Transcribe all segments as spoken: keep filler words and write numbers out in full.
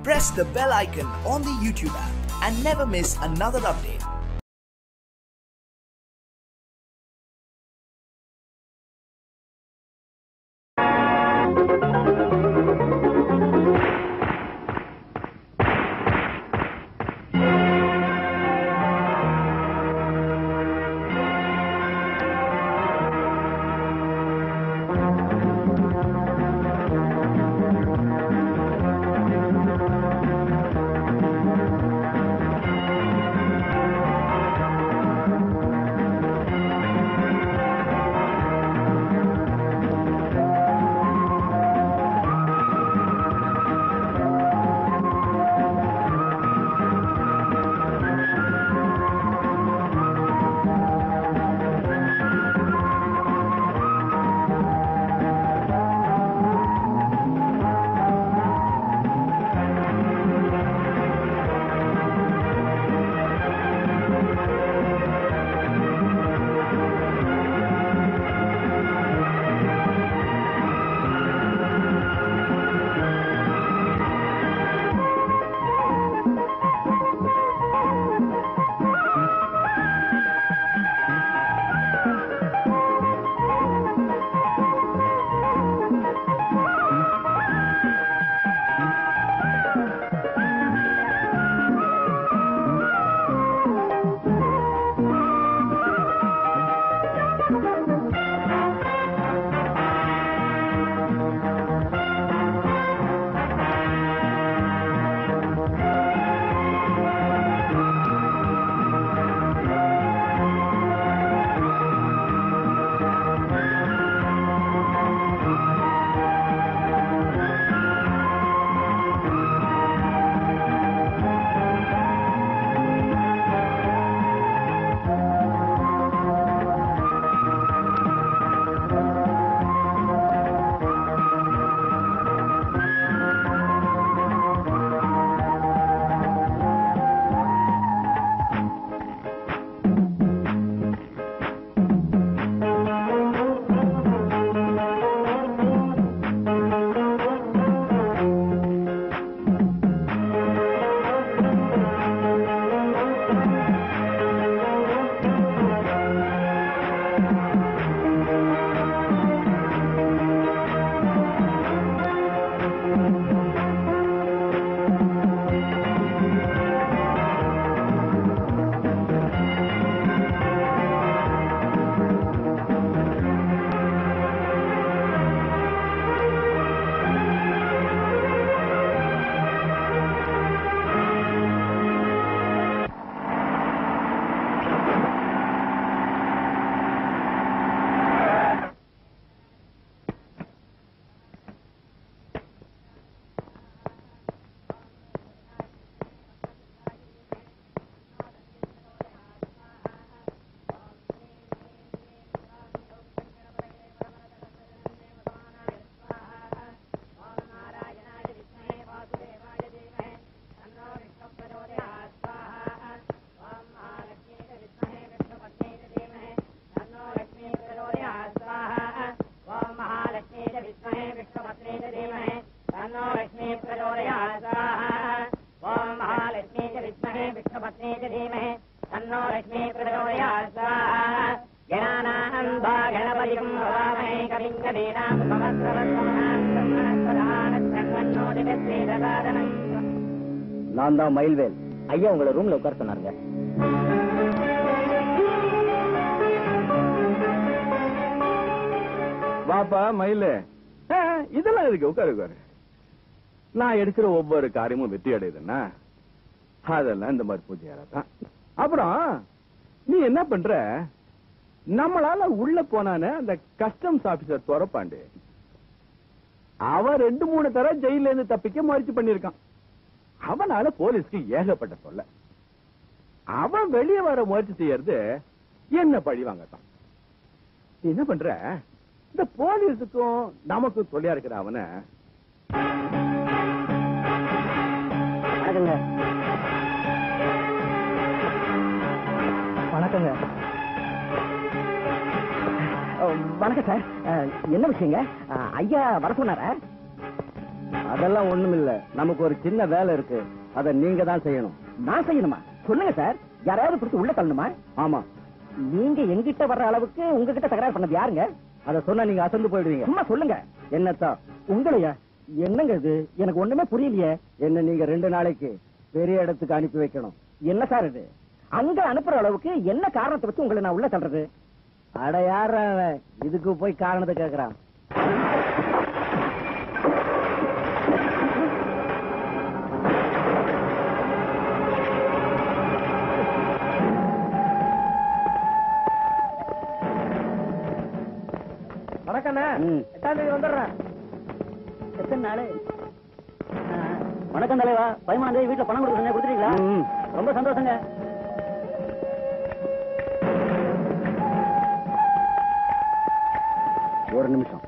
Press the bell icon on the YouTube app and never miss another update. நான் தான் மயில்வேல். ஐயா உங்களை ரூம்ல உட்கார சொன்னாருங்க. வாப்பா மயில, இதெல்லாம் இருக்கு, உட்காரு உட்காரு. நான் எடுக்கிற ஒவ்வொரு காரியமும் வெற்றி அடையுதுன்னா அதெல்லாம் இந்த மாதிரி பூஜையாரதான். அப்புறம் நீ என்ன பண்ற, நம்மளால உள்ள போனானே அந்த கஸ்டம்ஸ் ஆபீசர் துறப்பாண்டு, அவன் ரெண்டு மூணு தர ஜெயில இருந்து தப்பிக்க முயற்சி பண்ணிருக்கான். அவனால போலீஸ்க்கு ஏகப்பட்ட சொல்ல. அவன் வெளியே வர முயற்சி செய்யறது என்ன பழி வாங்கத்தான். என்ன பண்ற, இந்த போலீஸுக்கும் நமக்கும் சொல்லியா இருக்கிற அவனை வணக்கங்க. வணக்கம் சார். என்ன விஷயங்க? ஐயா வர சொன்னார? அதெல்லாம் ஒண்ணும் இல்ல. நமக்கு ஒரு சின்ன வேலை இருக்கு, அதை நீங்க தான் செய்யணும். நான் செய்யணுமா? சொல்லுங்க சார். யாராவது பிடிச்சி உள்ள தள்ளணுமா? ஆமா. நீங்க எங்கிட்ட வர்ற அளவுக்கு உங்ககிட்ட தகராறு பண்ணது யாருங்க? அத சொன்னா நீங்க அசந்து போயிடுவீங்க. சும்மா சொல்லுங்க. என்னத்தான் உங்களையா? என்னங்க இது? எனக்கு ஒண்ணுமே புரியலையே. என்ன நீங்க ரெண்டு நாளைக்கு பெரிய இடத்துக்கு அனுப்பி வைக்கணும். என்ன சார் இது? அங்க அனுப்புற அளவுக்கு என்ன காரணத்தை வச்சு உங்களை நான் உள்ள தள்ளுறது? அட யார இதுக்கு போய் காரணத்தை கேக்குறான்? வணக்கண்ணே. எட்டாம் தேதி வந்துடுறேன். எத்தனை நாள்? வணக்கம் தலைவா. பதிமூணாம் தேதி வீட்டுல பணம் கொடுக்குறீங்க, கொடுத்துட்டீங்களா? ரொம்ப சந்தோஷங்க. ஒரு நிமிஷம்.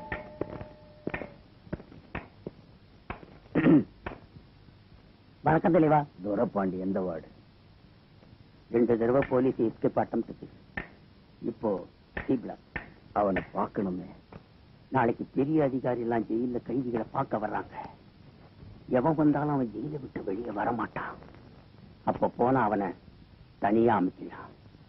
வணக்கம் தலைவா. துரப்பாண்டி எந்த வார்டு? ரெண்டு தடவை போலீஸ் எஸ்கேப் அட்டம். இப்போ சி பிளாக். அவனை பார்க்கணுமே. நாளைக்கு பெரிய அதிகாரி எல்லாம் ஜெயில கைதிகளை பார்க்க வர்றாங்க. எவன் வந்தாலும் அவன் ஜெயில விட்டு வெளியே வரமாட்டான். அப்ப போனா அவனை தனியா அமைக்கலாம்.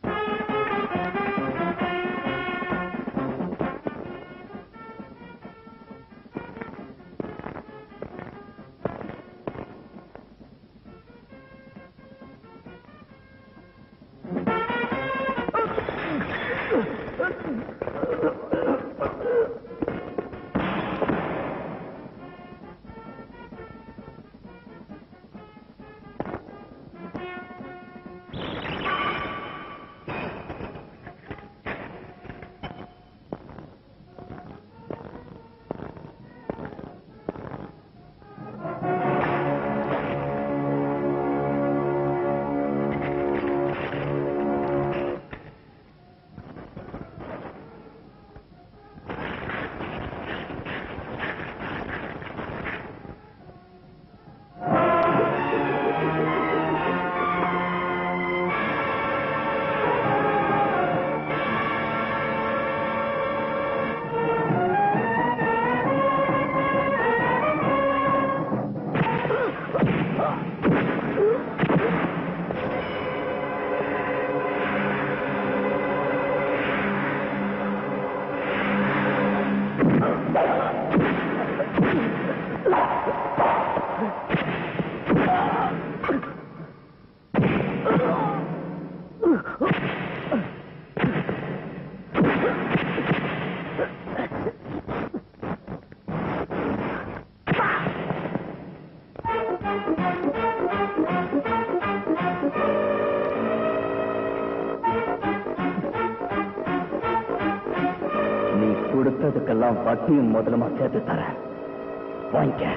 கொடுத்ததுக்கெல்லாம் வட்டியும் முதலமா சேர்த்து தரேன். வாங்கிக்க.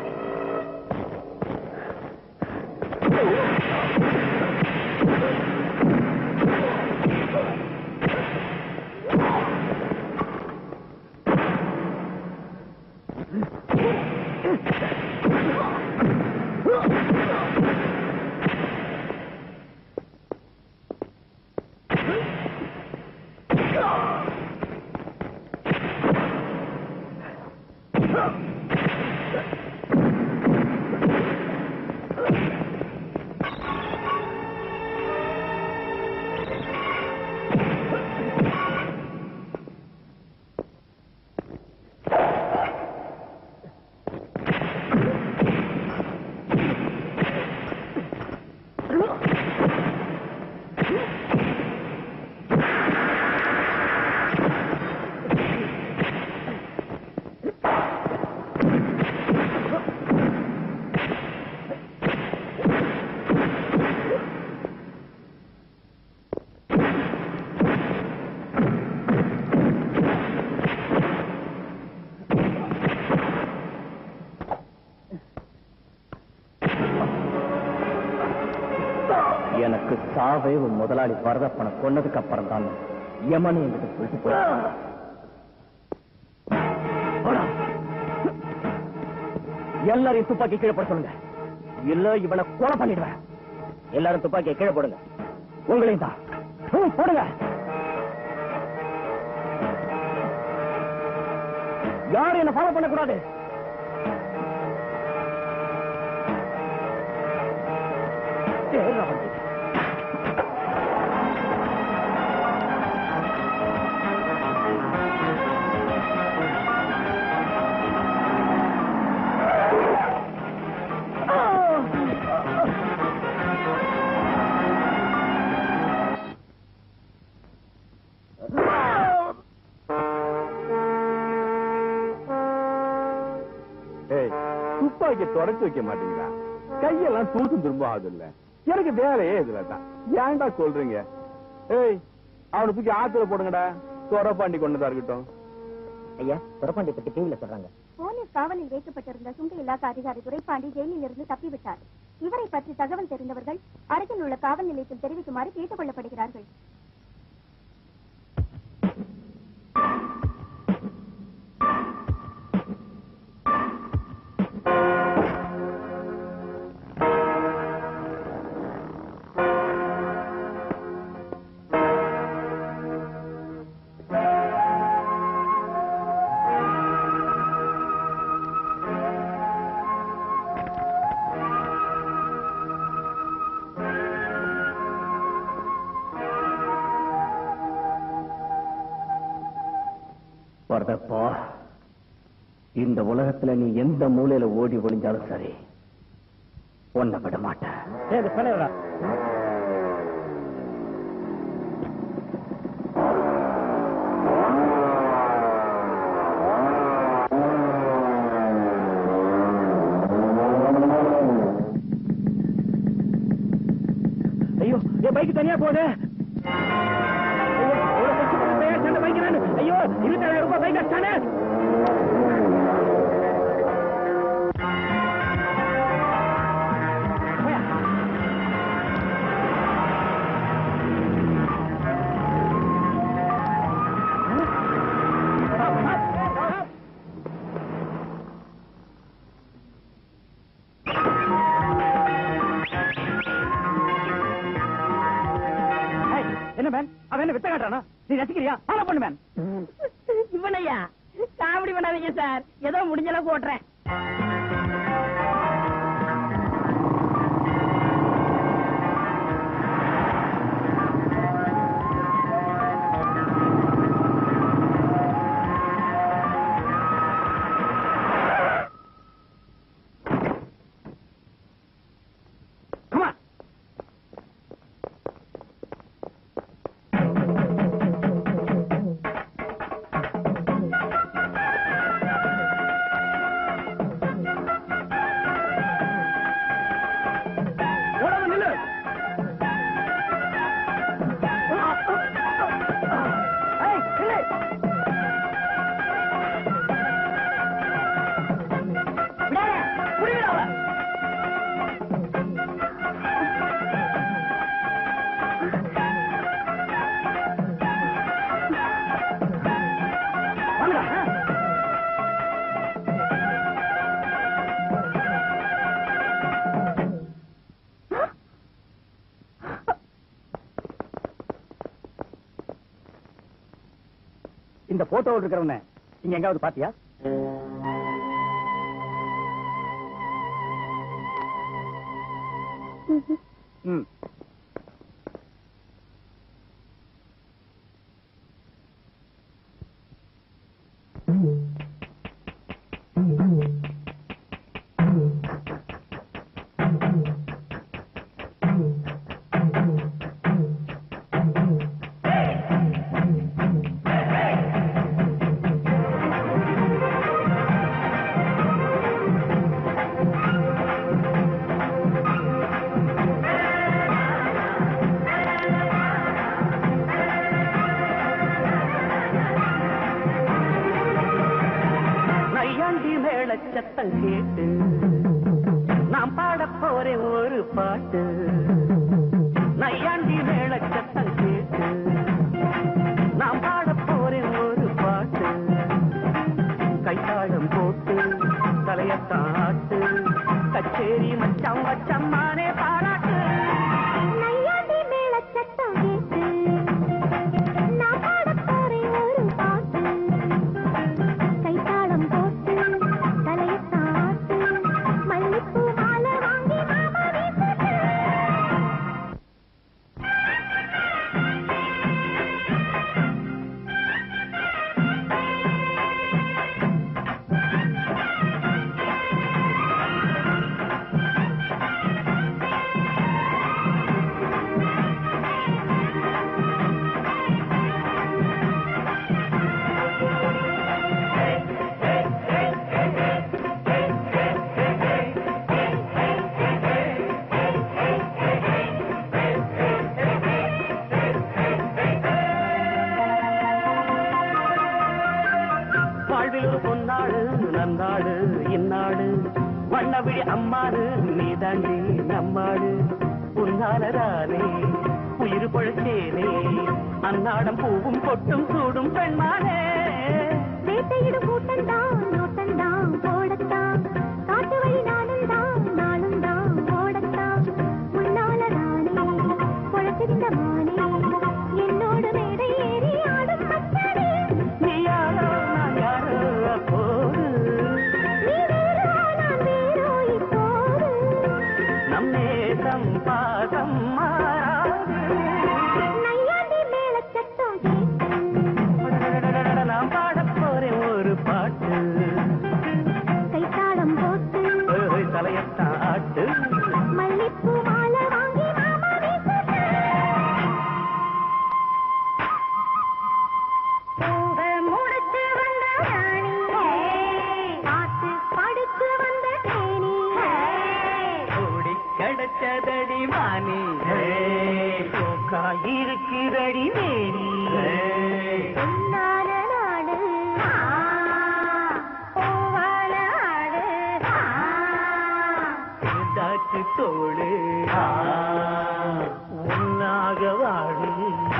எனக்கு சாவே உன் முதலாளி வரதப்பனை கொன்னதுக்கு அப்புறம் தான் யமனி என்கிட்ட சொல்லிட்டு போய் எல்லாரையும் துப்பாக்கி கீழே போட சொல்லுங்க, இல்ல இவனை கொலை பண்ணிடுவேன். எல்லாரும் துப்பாக்கியை கீழே போடுங்க. உங்களையும் தான் போடுங்க. யாரும் என்ன ஃபாலோ பண்ணக்கூடாது. துப்பாக்கி தொடச்சு வைக்க மாட்டீங்களா? கையெல்லாம் தூசு திரும்ப ஆகுது இல்ல. எனக்கு வேலையே இதுலதான். ஏன்டா சொல்றீங்க? ஏய், அவனை தூக்கி ஆத்துல போடுங்கடா. துரப்பாண்டி கொண்டதா இருக்கட்டும். ஐயா, துரப்பாண்டி பத்தி டிவில சொல்றாங்க. போலீஸ் காவலில் வைக்கப்பட்டிருந்த சுங்க இலாக்கா அதிகாரி துரைப்பாண்டி ஜெயிலில் இருந்து தப்பிவிட்டார். இவரை பற்றி தகவல் தெரிந்தவர்கள் அருகில் உள்ள காவல் நிலையத்தில் தெரிவிக்குமாறு கேட்டுக் கொள்ளப்படுகிறார்கள். வரதப்பா, இந்த உலகத்துல நீ எந்த மூலையில ஓடி ஒளிஞ்சாலும் சரி, ஒன்ன விட மாட்டேன். ஐயோ, என் பைக்கு தனியா போடு. ஐயோ, இருபத்தாயிரம் ரூபாய் பைக் அடிச்சானே. என்ன மேன், அவன் என்ன வித்த காட்டுறானா? நீ ரசிக்கிறியா? ஃபாலோ பண்ணு மேன். இவனையா காமெடி பண்ணாதீங்க சார், ஏதோ முடிஞ்ச அளவுக்கு ஓட்டுறேன். இந்த போட்டோ இருக்கிறவன இங்க எங்காவது பாத்தியா? ம். சத்தம் கேட்டு நாம் பாட போறேன் ஒரு பாட்டு. நையாண்டி மேள சத்தம் கேட்டு நாம் பாட போறேன் ஒரு பாட்டு. கைத்தாளம் போட்டு தலையத்தாட்டு கச்சேரி மச்சம் வச்சம்மானே பாராட்டு. நையாண்டி மேள சத்தம் கேட்டு நான் பாட போறேன் ஒரு பாட்டு. கைத்தாளம் போட்டு தலையத்தாட்டு மல்லிப்பூ மாலை வாங்கி மாமா வீட்டுக்கு. விழி அம்மாடு நீ தாண்டி நம்மாடு உன்னாலதானே உயிர் பொழைச்சேனே அன்னாடம் பூவும் கொட்டும் சூடும் பெண்மானே வேட்டையிடும் கூட்டம் தான் நோட்டம் தான் போடத்தான் காட்டு வழி நானும் தான் நானும் தான் ஓடத்தான் முன்னாலதானே பொழைச்சிருந்த மானே என்னோடு மேடை ஏறி ஆடும் மச்சானே நீ யாரோ நான் யாரோ அப்போது நீ வேறோ நான் வேறோ இப்போது நம் நேசம் பாசம் மாறாது நையாண்டி மேளச்சத்தம் நான் பாடப் போறேன் ஒரு பாட்டு கைத்தாளம் போட்டு ஓய் தலையத்தான் ஆட்டு மல்லிப்பூ மாலை வாங்கி மாமா வீசுது பூவ முடிச்சு வந்த ராணி பார்த்து படுத்து வந்த தேனி ஓடி கிடைச்சதடி மானி இருக்கிறடி மேனி பொன்னான நாடு பூவான ஆடு தாச்சு தோடு உன்னாக வாடு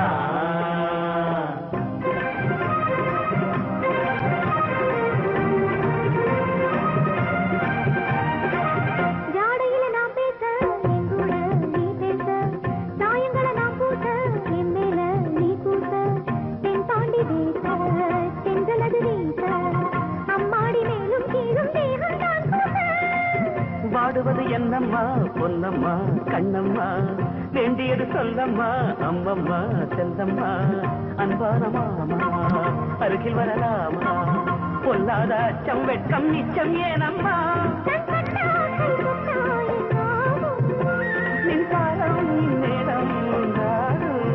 ஜாடையில நான் பேச என் கூட நீ பேச சாயங்களை நான் பூச என் மேல நீ கூச தென் தாண்டி வீச செஞ்சலது வீச அம்மாடி மேலும் கீழும் தேகம் தான் கூச வாடுவது என்னம்மா பொன்னம்மா கண்ணம்மா வேண்டியது சொல்லம்மா அம்மம்மா செல்லம்மா அன்பான மாமா அருகில் வரலாமா பொல்லாத அச்சம் வெட்கம் நிச்சம் ஏனம்மா மின்சாரம் நேரம் உண்டாடும்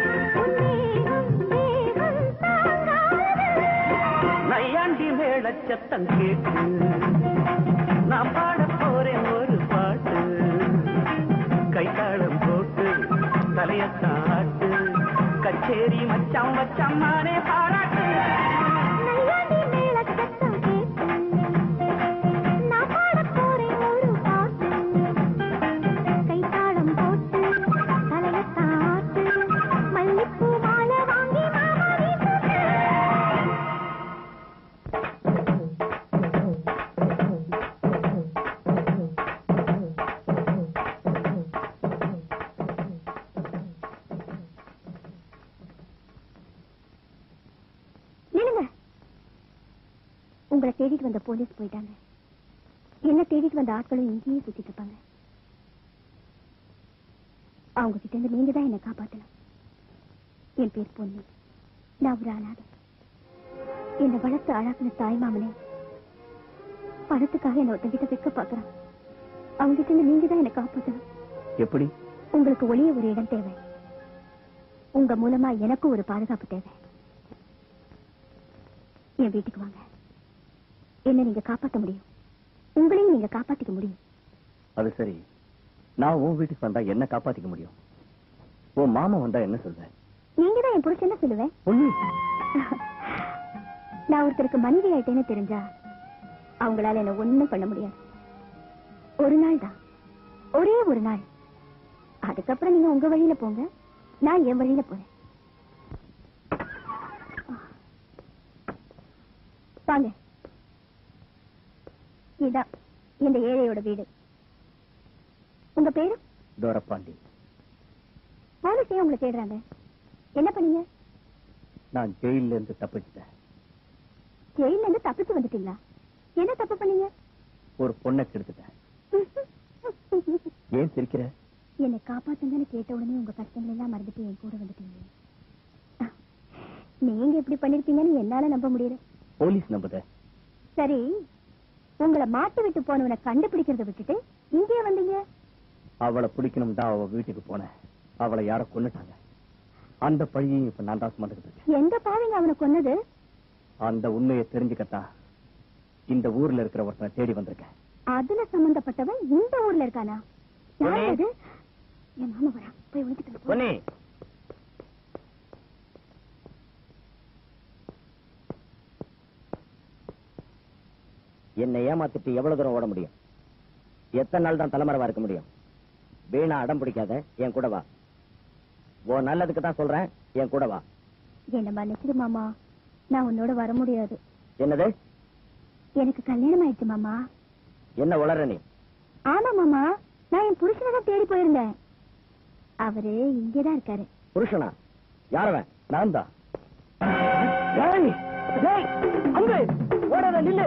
நையாண்டி மேளச்சத்தம் கேட்டு நான் பாடப் போறேன் ஒரு பாட்டு கைத்தாளம் போட்டு தலையத்தாட்டு கச்சேரி மச்சாம் மச்சம்மானே பாராட்டு நையாண்டி மேளச்சத்தம் கேட்டு நான் பாடப் போறேன் ஒரு பாட்டு கைத்தாளம் போட்டு தலையத்தாட்டு மல்லிப்பூ மாலை வாங்கி மாமா வீசுது நில்லுங்க. உங்களை தேடிட்டு வந்த போலீஸ் போயிட்டாங்க. என்ன தேடிட்டு வந்த ஆட்களும் இங்கேயே சுத்திட்டு இருப்பாங்க. அவங்க கிட்ட இருந்து நீங்க தான் என்ன காப்பாத்தணும். என் பேர் பொண்ணு. நான் ஒரு அனாதை. என்னை வளர்த்து அழகுன தாய்மாமனே பணத்துக்காக என்ன ஒருத்தங்கிட்ட வைக்க பாக்குறான். அவங்க கிட்ட இருந்து நீங்க தான் என்ன காப்பாத்தணும். எப்படி? உங்களுக்கு ஒளிய ஒரு இடம் தேவை. உங்க மூலமா எனக்கும் ஒரு பாதுகாப்பு தேவை. என் வீட்டுக்கு வாங்க. என்ன நீங்க காப்பாற்ற முடியும். உங்களையும் நீங்க காப்பாத்திக்க முடியும். அது சரி, நான் உன் வீட்டுக்கு வந்தா என்ன காப்பாத்திக்க முடியும்? உன் மாமா வந்தா என்ன சொல்ற? நீங்க தான் என் புருஷன் சொல்லுவேன். பொண்ணு, நான் ஒருத்தருக்கு மனைவி ஆயிட்டேன்னு தெரிஞ்சா அவங்களால என்ன ஒண்ணும் பண்ண முடியாது. ஒரு நாள் தான், ஒரே ஒரு நாள். அதுக்கப்புறம் நீங்க உங்க வழியில போங்க, நான் என் வழியில போறேன். வாங்க. இதான் இந்த ஏழையோட வீடு. உங்க பேரு? தோரப்பாண்டி. போலீஸே உங்களை தேடுறாங்க. என்ன பண்ணீங்க? நான் ஜெயில இருந்து தப்பிச்சிட்டேன். ஜெயில இருந்து தப்பிச்சு வந்துட்டீங்களா? என்ன தப்பு பண்ணீங்க? ஒரு பொண்ணை கெடுத்துட்டேன். ஏன் சிரிக்கிற? என்னை காப்பாத்துங்கன்னு கேட்ட உடனே உங்க கஷ்டங்கள் எல்லாம் மறந்துட்டு என் கூட வந்துட்டீங்க. நீங்க இப்படி பண்ணிருப்பீங்கன்னு என்னால நம்ப முடியல. போலீஸ் நம்புத? சரி, உங்களை மாட்டி விட்டு போனவனை கண்டுபிடிக்கிறத விட்டுட்டு இங்கே வந்தீங்க. அவளை பிடிக்கணும் தான் அவ வீட்டுக்கு போனேன். அவளை யார கொன்னுட்டாங்க. அந்த பழியையும் இப்ப நான் தான் சுமந்துக்கிட்டு இருக்கேன். எந்த பாவிங்க அவனை கொன்னது? அந்த உண்மையை தெரிஞ்சுக்கத்தான் இந்த ஊர்ல இருக்கிற ஒருத்தனை தேடி வந்திருக்கேன். அதுல சம்பந்தப்பட்டவன் இந்த ஊர்ல இருக்கானா? யார் அது? என் மாமா வரா, போய் ஒழிச்சுட்டு பொன்னி, என்னை ஏமாத்திட்டு எவ்வளவு தூரம் ஓட முடியும்? எத்தனை நாள் தான் தலைமறைவா இருக்க முடியும்? வீணா அடம் பிடிக்காத, என் கூட வா. ஓ நல்லதுக்கு தான் சொல்றேன், என் கூட வா. என்ன மன்னிச்சிடு மாமா, நான் உன்னோட வர முடியாது. என்னது? எனக்கு கல்யாணம் ஆயிடுச்சு மாமா. என்ன உளற நீ? ஆமா மாமா, நான் என் புருஷனை தான் தேடி போயிருந்தேன். அவரு இங்கேதான் இருக்காரு. புருஷனா? யாரவன்? நான் தான். அங்கு ஓடாத நில்லு.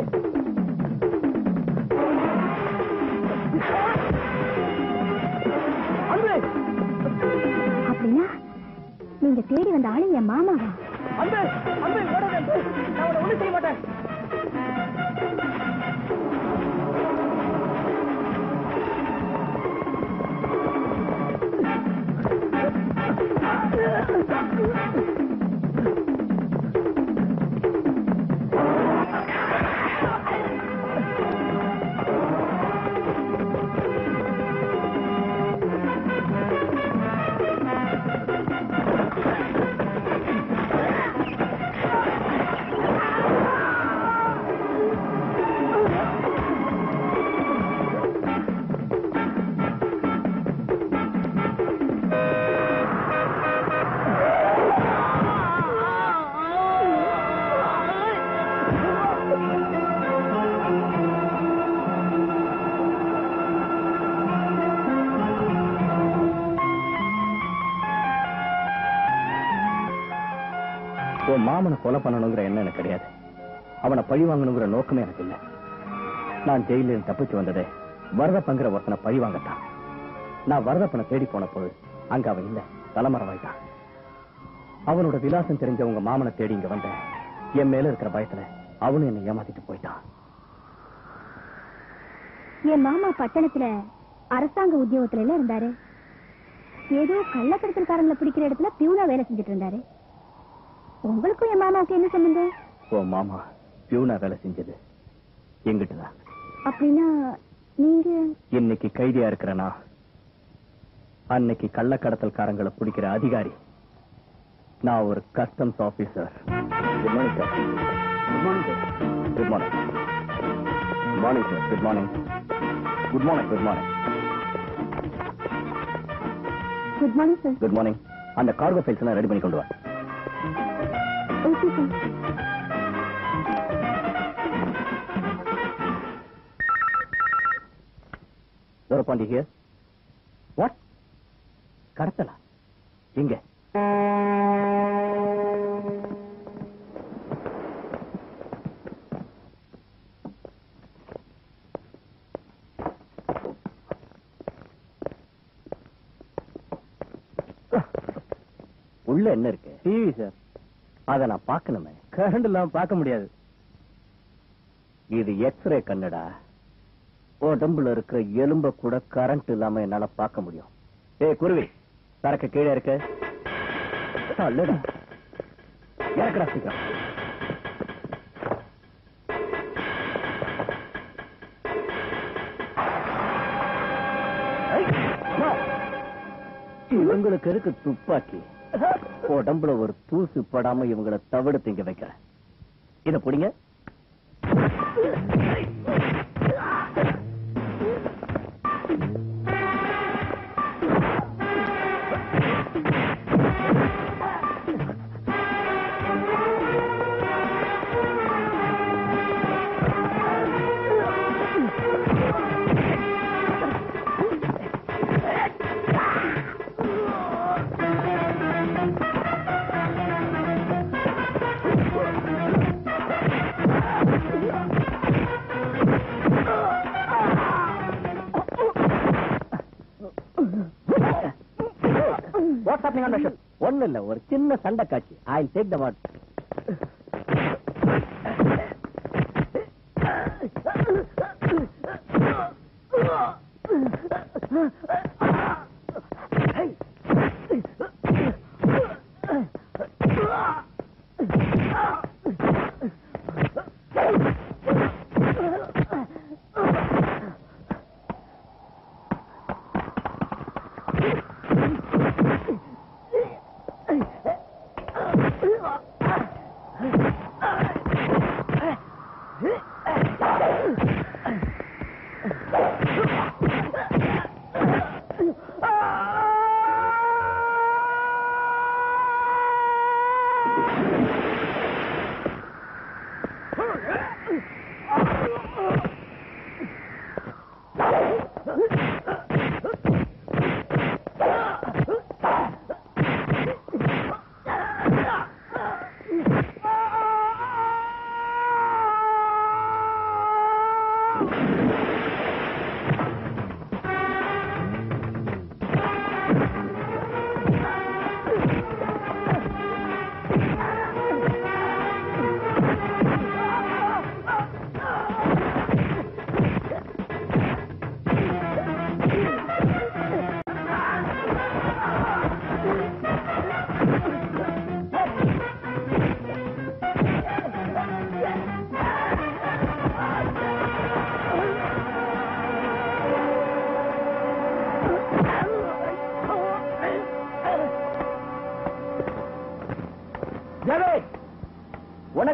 அப்படின்னா நீங்க தேடி வந்த ஆளு என் மாமாவா? அங்கு அங்கு ஓடாத, நான் உன்னை ஒண்ணு செய்ய மாட்டேன். மாமனை கொலை பண்ணணுங்கிற எண்ணம் எனக்கு கிடையாது. அவனை பழி வாங்கணுங்கிற நோக்கமே எனக்கு இல்லை. நான் ஜெயில இருந்து தப்பிச்சு வந்ததே வரதப்பங்கிற ஒருத்தனை பழி வாங்கத்தான். நான் வரதப்பனை தேடி போன போது அங்க அவன் இல்ல, தலைமறைவாயிட்டான். அவனோட விலாசம் தெரிஞ்சவங்க மாமனை தேடி இங்க வந்த என் மேல இருக்கிற பயத்துல அவனும் என்னை ஏமாத்திட்டு போயிட்டான். என் மாமா பட்டணத்துல அரசாங்க உத்தியோகத்துல எல்லாம் இருந்தாரு. ஏதோ கள்ளக்கடத்தல்காரங்களை பிடிக்கிற இடத்துல பியூனா வேலை செஞ்சுட்டு இருந்தாரு. உங்களுக்கும் என் மாமாவுக்கு என்ன சம்பந்தம்? ஓ மாமா பியூனா வேலை செஞ்சது எங்கிட்டதான். அப்படின்னா நீங்க இன்னைக்கு கைதியா இருக்கிறனா, அன்னைக்கு கள்ளக்கடத்தல்காரங்களை பிடிக்கிற அதிகாரி. நான் ஒரு customs officer. Good morning sir. Good morning sir. Good morning. Good morning sir. Good morning. Good morning. Good morning. Good morning sir. Good morning. அந்த கார்கோ ஃபைல்ஸ் எல்லாம் ரெடி பண்ணி கொண்டு வா. Okay sir. Thorapandi here. What? கடத்தலா? எங்க? உள்ள என்ன இருக்கு? TV sir. அத நான் பார்க்கணுமே. கரண்ட் இல்லாம பார்க்க முடியாது. இது எக்ஸ்ரே கண்ணடா. உடம்புல இருக்கிற எலும்ப கூட கரண்ட் இல்லாம என்னால பார்க்க முடியும். ஏய் குருவி, சரக்கு கீழே இருக்கு. அல்லடா இறக்கடா சீக்கிரம். இவங்களுக்கு இருக்கு துப்பாக்கி. உடம்புல ஒரு தூசு படாம இவங்களை தவிடு திங்க வைக்கிறேன். இத புடிங்க. ஒண்ணு இல்ல, ஒரு சின்ன சண்டை காட்சி. I will take the what.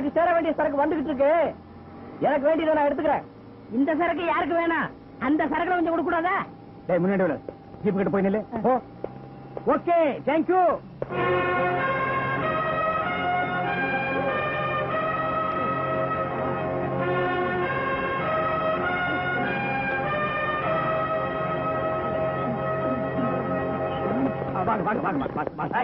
எனக்கு சேர வேண்டிய சரக்கு வந்துகிட்டு இருக்கு. எனக்கு வேண்டியதை நான் எடுத்துக்கிறேன். இந்த சரக்கு யாருக்கு வேணாம்? அந்த சரக்குல கொஞ்சம் கொடுக்க கூடாதா? டேய் முன்னாடி விடு. ஜீப் கிட்ட போய் நில்லு. போ. Okay, thank you. வாங்க வாங்க வாங்க வாங்க.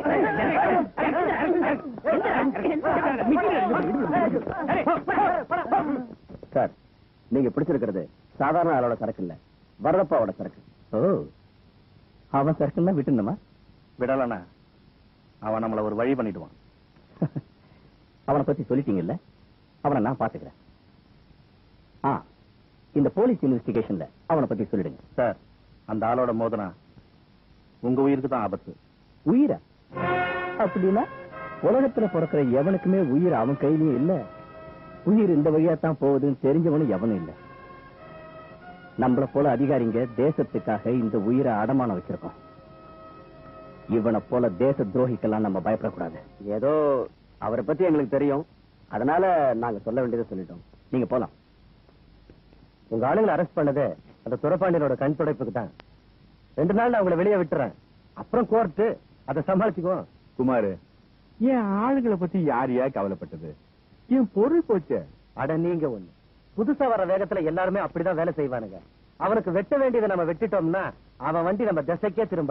சார், நீங்க பிடிச்சிருக்கிறது சாதாரண ஆளோட சரக்கு இல்ல, வரதப்பாவோட சரக்கு. ஓ, அவன் சரக்குன்னா விட்டுணுமா? விடலனா அவன் நம்மள ஒரு வழி பண்ணிடுவான். அவனை பத்தி சொல்லிட்டீங்கல்ல, அவனை நான் பாத்துக்கிறேன். ஆ, இந்த போலீஸ் இன்வெஸ்டிகேஷன்ல அவனை பத்தி சொல்லிடுங்க. சார், அந்த ஆளோட மோதனா உங்க உயிருக்கு தான் ஆபத்து. உயிரா? அப்படின்னா உலகத்துல பிறக்கிற எவனுக்குமே உயிர் அவன் கையிலயும் இல்ல. உயிர் இந்த வழியா தான் போகுதுன்னு தெரிஞ்சவனும் எவனும் இல்ல. நம்மள போல அதிகாரிங்க தேசத்துக்காக இந்த உயிரை அடமானம் வச்சிருக்கோம். இவனை போல தேச துரோகிக்கெல்லாம் நம்ம பயப்படக்கூடாது. ஏதோ அவரை பத்தி எங்களுக்கு தெரியும், அதனால நாங்க சொல்ல வேண்டியதை சொல்லிட்டோம். நீங்க போலாம். உங்க ஆளுங்களை அரெஸ்ட் பண்ணது அந்த துரப்பாண்டியனோட கண் துடைப்புக்கு தான். ரெண்டு நாள் அவங்களை வெளியே விட்டுறேன், அப்புறம் கோர்ட்டு அதை சமாளிச்சுக்கோ. குமாரு, என் ஆளுகளை பத்தி யார் யார் கவலைப்பட்டது? என் பொருள் போச்சு. அட நீங்க ஒண்ணு, புதுசா வர வேகத்துல எல்லாருமே அப்படிதான் வேலை செய்வானுங்க. அவனுக்கு வெட்ட வேண்டியதை நம்ம வெட்டிட்டோம்னா அவன் வண்டி நம்ம திசைக்கே திரும்ப.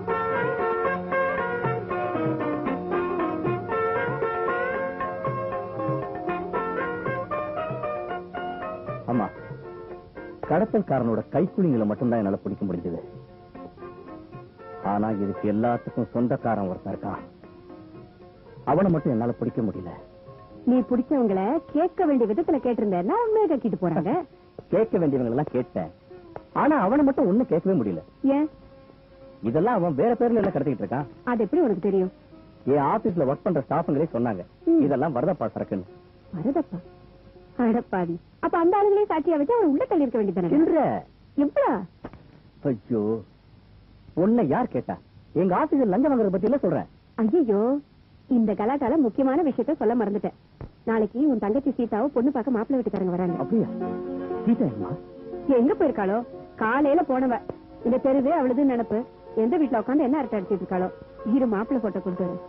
ஆமா, கடத்தல்காரனோட கைக்குலிங்களை மட்டும்தான் என்னால பிடிக்க முடிஞ்சது. ஆனா இதுக்கு எல்லாத்துக்கும் சொந்தக்காரன் ஒருத்தன் இருக்கான், அவனை மட்டும் என்னால பிடிக்க முடியல. நீ பிடிச்சவங்கள கேட்க வேண்டிய விதத்துல கேட்டிருந்தேன்னா உண்மையை கட்டிட்டு போறாங்க. கேட்க வேண்டியவங்க எல்லாம் கேட்டேன், ஆனா அவனை மட்டும் ஒண்ணும் கேட்கவே முடியல. ஏன்? இதெல்லாம் அவன் வேற பேர்ல எல்லாம் கடத்திட்டு இருக்கான். அது எப்படி உனக்கு தெரியும்? என் ஆபீஸ்ல ஒர்க் பண்ற ஸ்டாஃபுங்களே சொன்னாங்க ம். இதெல்லாம் வரதப்பா சரக்குன்னு. வரதப்பா? அடப்பாவி, அப்ப அந்த ஆளுங்களே சாட்சியா வச்சு அவன் உள்ள தள்ளி இருக்க வேண்டியதானே? இல்ல. எப்படா? ஐயோ, உன்னை யார் கேட்டா? எங்க ஆபீஸ்ல லஞ்சம் வாங்குறத பத்தி எல்லாம் சொல்றேன். ஐயோ, இந்த கலாட்டால முக்கியமான விஷயத்த சொல்ல மறந்துட்டேன். நாளைக்கு உன் தங்கச்சி சீதாவை பொண்ணு பார்க்க மாப்பிள்ளை வீட்டுக்காரங்க வராங்க. அப்படியா? சீதா எங்கம்மா? எங்க போயிருக்காளோ? காலையில போனவ. இந்த தெருவே அவளுது நினைப்பு. எந்த வீட்டுல உட்காந்து என்ன அரட்டை அடிச்சிட்டு இருக்காளோ? இரு மாப்பிள்ளை போட்டோ கொண்டு வர.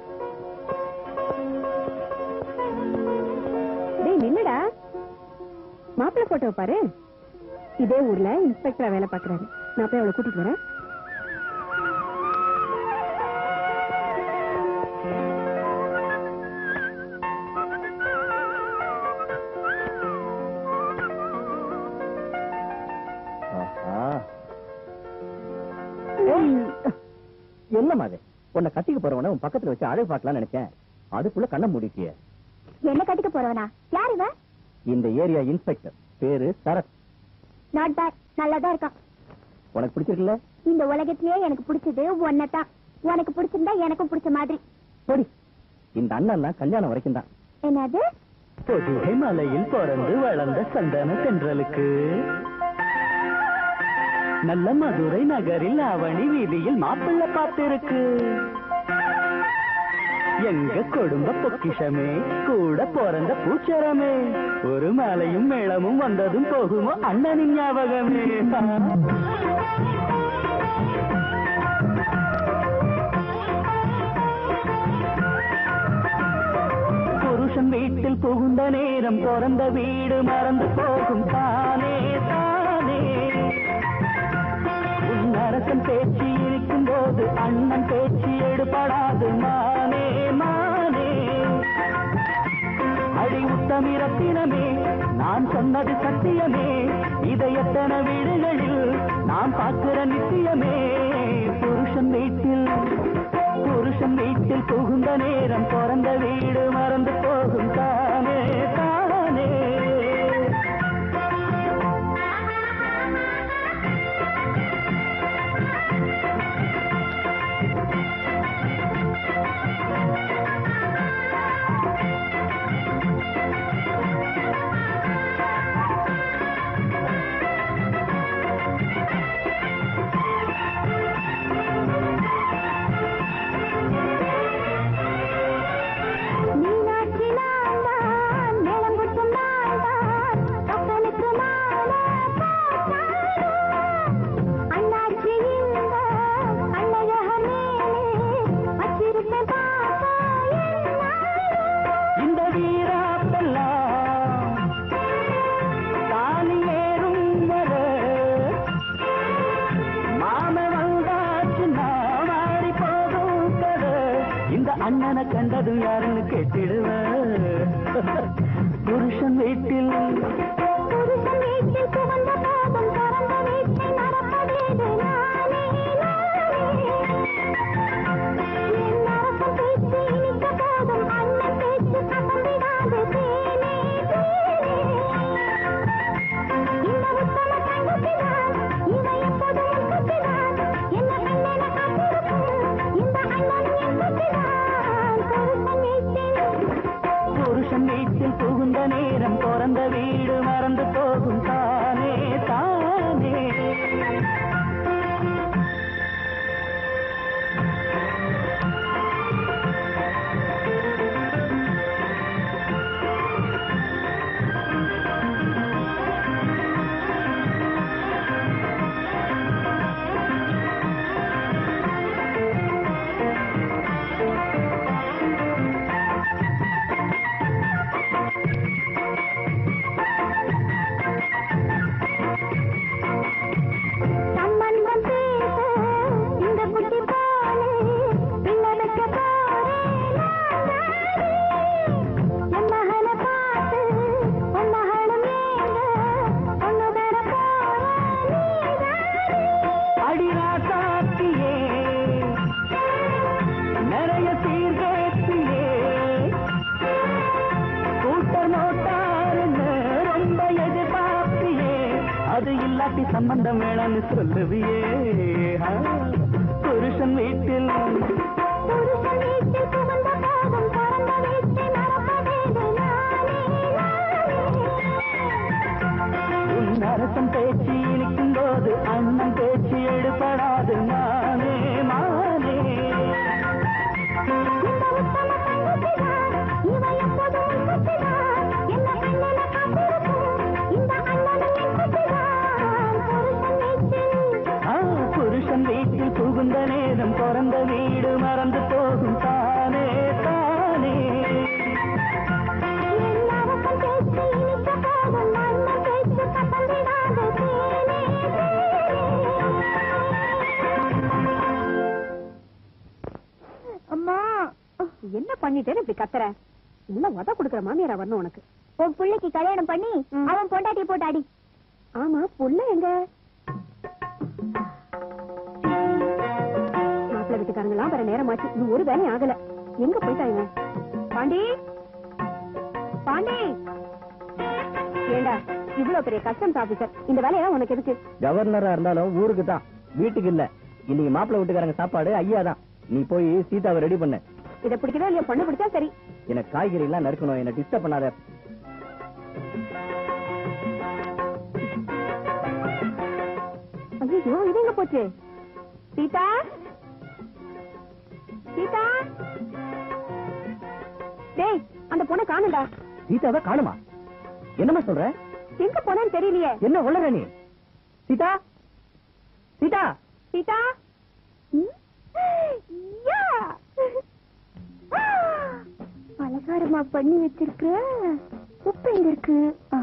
டேய் நின்னுடா, மாப்பிள்ளை போட்டோ பாரு. இதே ஊர்ல இன்ஸ்பெக்டரா வேலை பாக்குறாரு. நான் போய் அவளை கூட்டிட்டு வரேன். என்னமா அது? உன்னை கட்டிக்க போறவன உன் பக்கத்துல வச்சு அழகு பார்க்கலாம்னு நினைச்சேன், அதுக்குள்ள கண்ண மூடிட்டிய. என்ன கட்டிக்க போறவனா? யார் இவன்? இந்த ஏரியா இன்ஸ்பெக்டர், பேரு சரத். நாட் பேட், நல்லாதான் இருக்கான். உனக்கு பிடிச்சிருக்குல்ல? இந்த உலகத்திலேயே எனக்கு பிடிச்சது ஒன்னதான். உனக்கு பிடிச்சிருந்தா எனக்கும் பிடிச்ச மாதிரி. போடி. இந்த அண்ணன் கல்யாணம் வரைக்கும் தான். என்னது? பொதுகை மலையில் பிறந்து வளர்ந்த சந்தன தென்றலுக்கு, நல்ல மதுரை நகரில் அவனி வீதியில் மாப்பிள்ளை காத்திருக்கு. எங்க குடும்ப பொக்கிஷமே, கூட பிறந்த பூச்சரமே, ஒரு மாலையும் மேளமும் வந்ததும் போகுமோ அண்ணனின் ஞாபகமே. புருஷன் வீட்டில் புகுந்த நேரம் பிறந்த வீடு மறந்து போகும் தானே தானே. உன் அரசன் பேச்சு இருக்கும் போது அண்ணன் பேச்சு எடுபடாது மானே மானே. அடி உத்தமிரத்தினமே, நான் சொன்னது சத்தியமே, இதை எத்தனை வீடுகளில் நாம் பார்க்கிற நித்தியமே. புருஷன் வீட்டில் புருஷன் வீட்டில் புகுந்த நேரம் பிறந்த வீடு மறந்து போகும் தானே தானே. அண்ணனை கண்டதும் யாருன்னு கேட்டிடுவ புருஷன் வீட்டில் புருஷன் வீட்டில் புகுந்த போதும் பறந்த வீட்டை மறப்பதேது நானே நானே என் அரசன் பேச்சு இனித்த போதும் அண்ணன் பேச்சு கசந்திடாது தேனே தேனே இந்த உத்தம தங்கத்தினால் இவை எப்போதும் முக்கத்தினால் என்ன கண்ணென காத்திருக்கும் இந்த அண்ணன் என் பத்தினால் புருஷன் வீட்டில் புருஷன் வீட்டில் புகுந்த நேரம் பிறந்த வீடு மறந்து போகும் தானே தானே சம்பந்தம் பேச இந்த குட்டி பாலு பிள்ளை வைக்க போறேன் என் மகனை பார்த்து உன் மகனும் ஏங்க ஒன்னு தர போறேன் அடிராசாத்தியே நிறைய சீர்கேட்டியே கூட்ட நோட்டாருன்னு ரொம்ப எதிர்பார்ப்பியே அது இல்லாட்டி சம்பந்தம் வேணான்னு சொல்லுவியே ஆ, புருஷன் வீட்டில் புருஷன் வீட்டில் புகுந்த போதும் பறந்த வீட்டை மறப்பதேது நானே நானே உன் அரசன் பேச்சு இனிக்கும் போது அண்ணன் பேச்சு எடுபடாது மானே மானே இந்த உத்தம தங்கத்தினால் இவை எப்போதும் முக்கத்தினால் என்ன கண்ணென காத்திருக்கும் இந்த அண்ணன் என் பத்தினால் புருஷன் வீட்டில் ஆ, புருஷன் வீட்டில் புகுந்த நேரம் பிறந்த வீடு மறந்து போகும் தானே தானே என் அரசன் பேச்சு இனித்த போதும் அண்ணன் பேச்சு கசந்திடாது தேனே அம்மா என்ன பண்ணிட்டேன்னு இப்படி கத்துற இல்ல உத கொடுக்குற மாமியாரா வரணும் உனக்கு. உன் பிள்ளைக்கு கல்யாணம் பண்ணி அவன் பொண்டாட்டி போட்டு அடி. ஆமா புள்ள எங்க? மாப்பிள்ளை வீட்டுக்காரங்களாம் வர நேரமாச்சு, இது ஒரு வேலையும் ஆகல. எங்க போயிட்டாங்க? பாண்டி பாண்டி, ஏண்டா இவ்வளவு பெரிய கஸ்டம்ஸ் ஆபீசர், இந்த வேலையா உனக்கு எதுக்கு? கவர்னரா இருந்தாலும் ஊருக்கு தான், வீட்டுக்கு இல்ல. இன்னைக்கு மாப்பிள்ளை வீட்டுக்காரங்க சாப்பாடு ஐயா தான். நீ போய் சீதாவை ரெடி பண்ண. இதை பிடிக்கவே இல்லையா? பண்ணு பிடிச்சா சரி. எனக்கு காய்கறி எல்லாம் நறுக்கணும், என்ன டிஸ்டர்ப் பண்ணாத. ஐயோ இது எங்க போச்சு? சீதா சீதா, டேய் அந்த பொண்ணை காணுடா. சீதாவை காணுமா? என்னமா சொல்ற? எங்க போனான்னு தெரியலையே. என்ன உளற நீ? சீதா சீதா சீதா, யா பலகாரமா பண்ணி வச்சிருக்க, உப்பு எங்க இருக்கு? ஆ.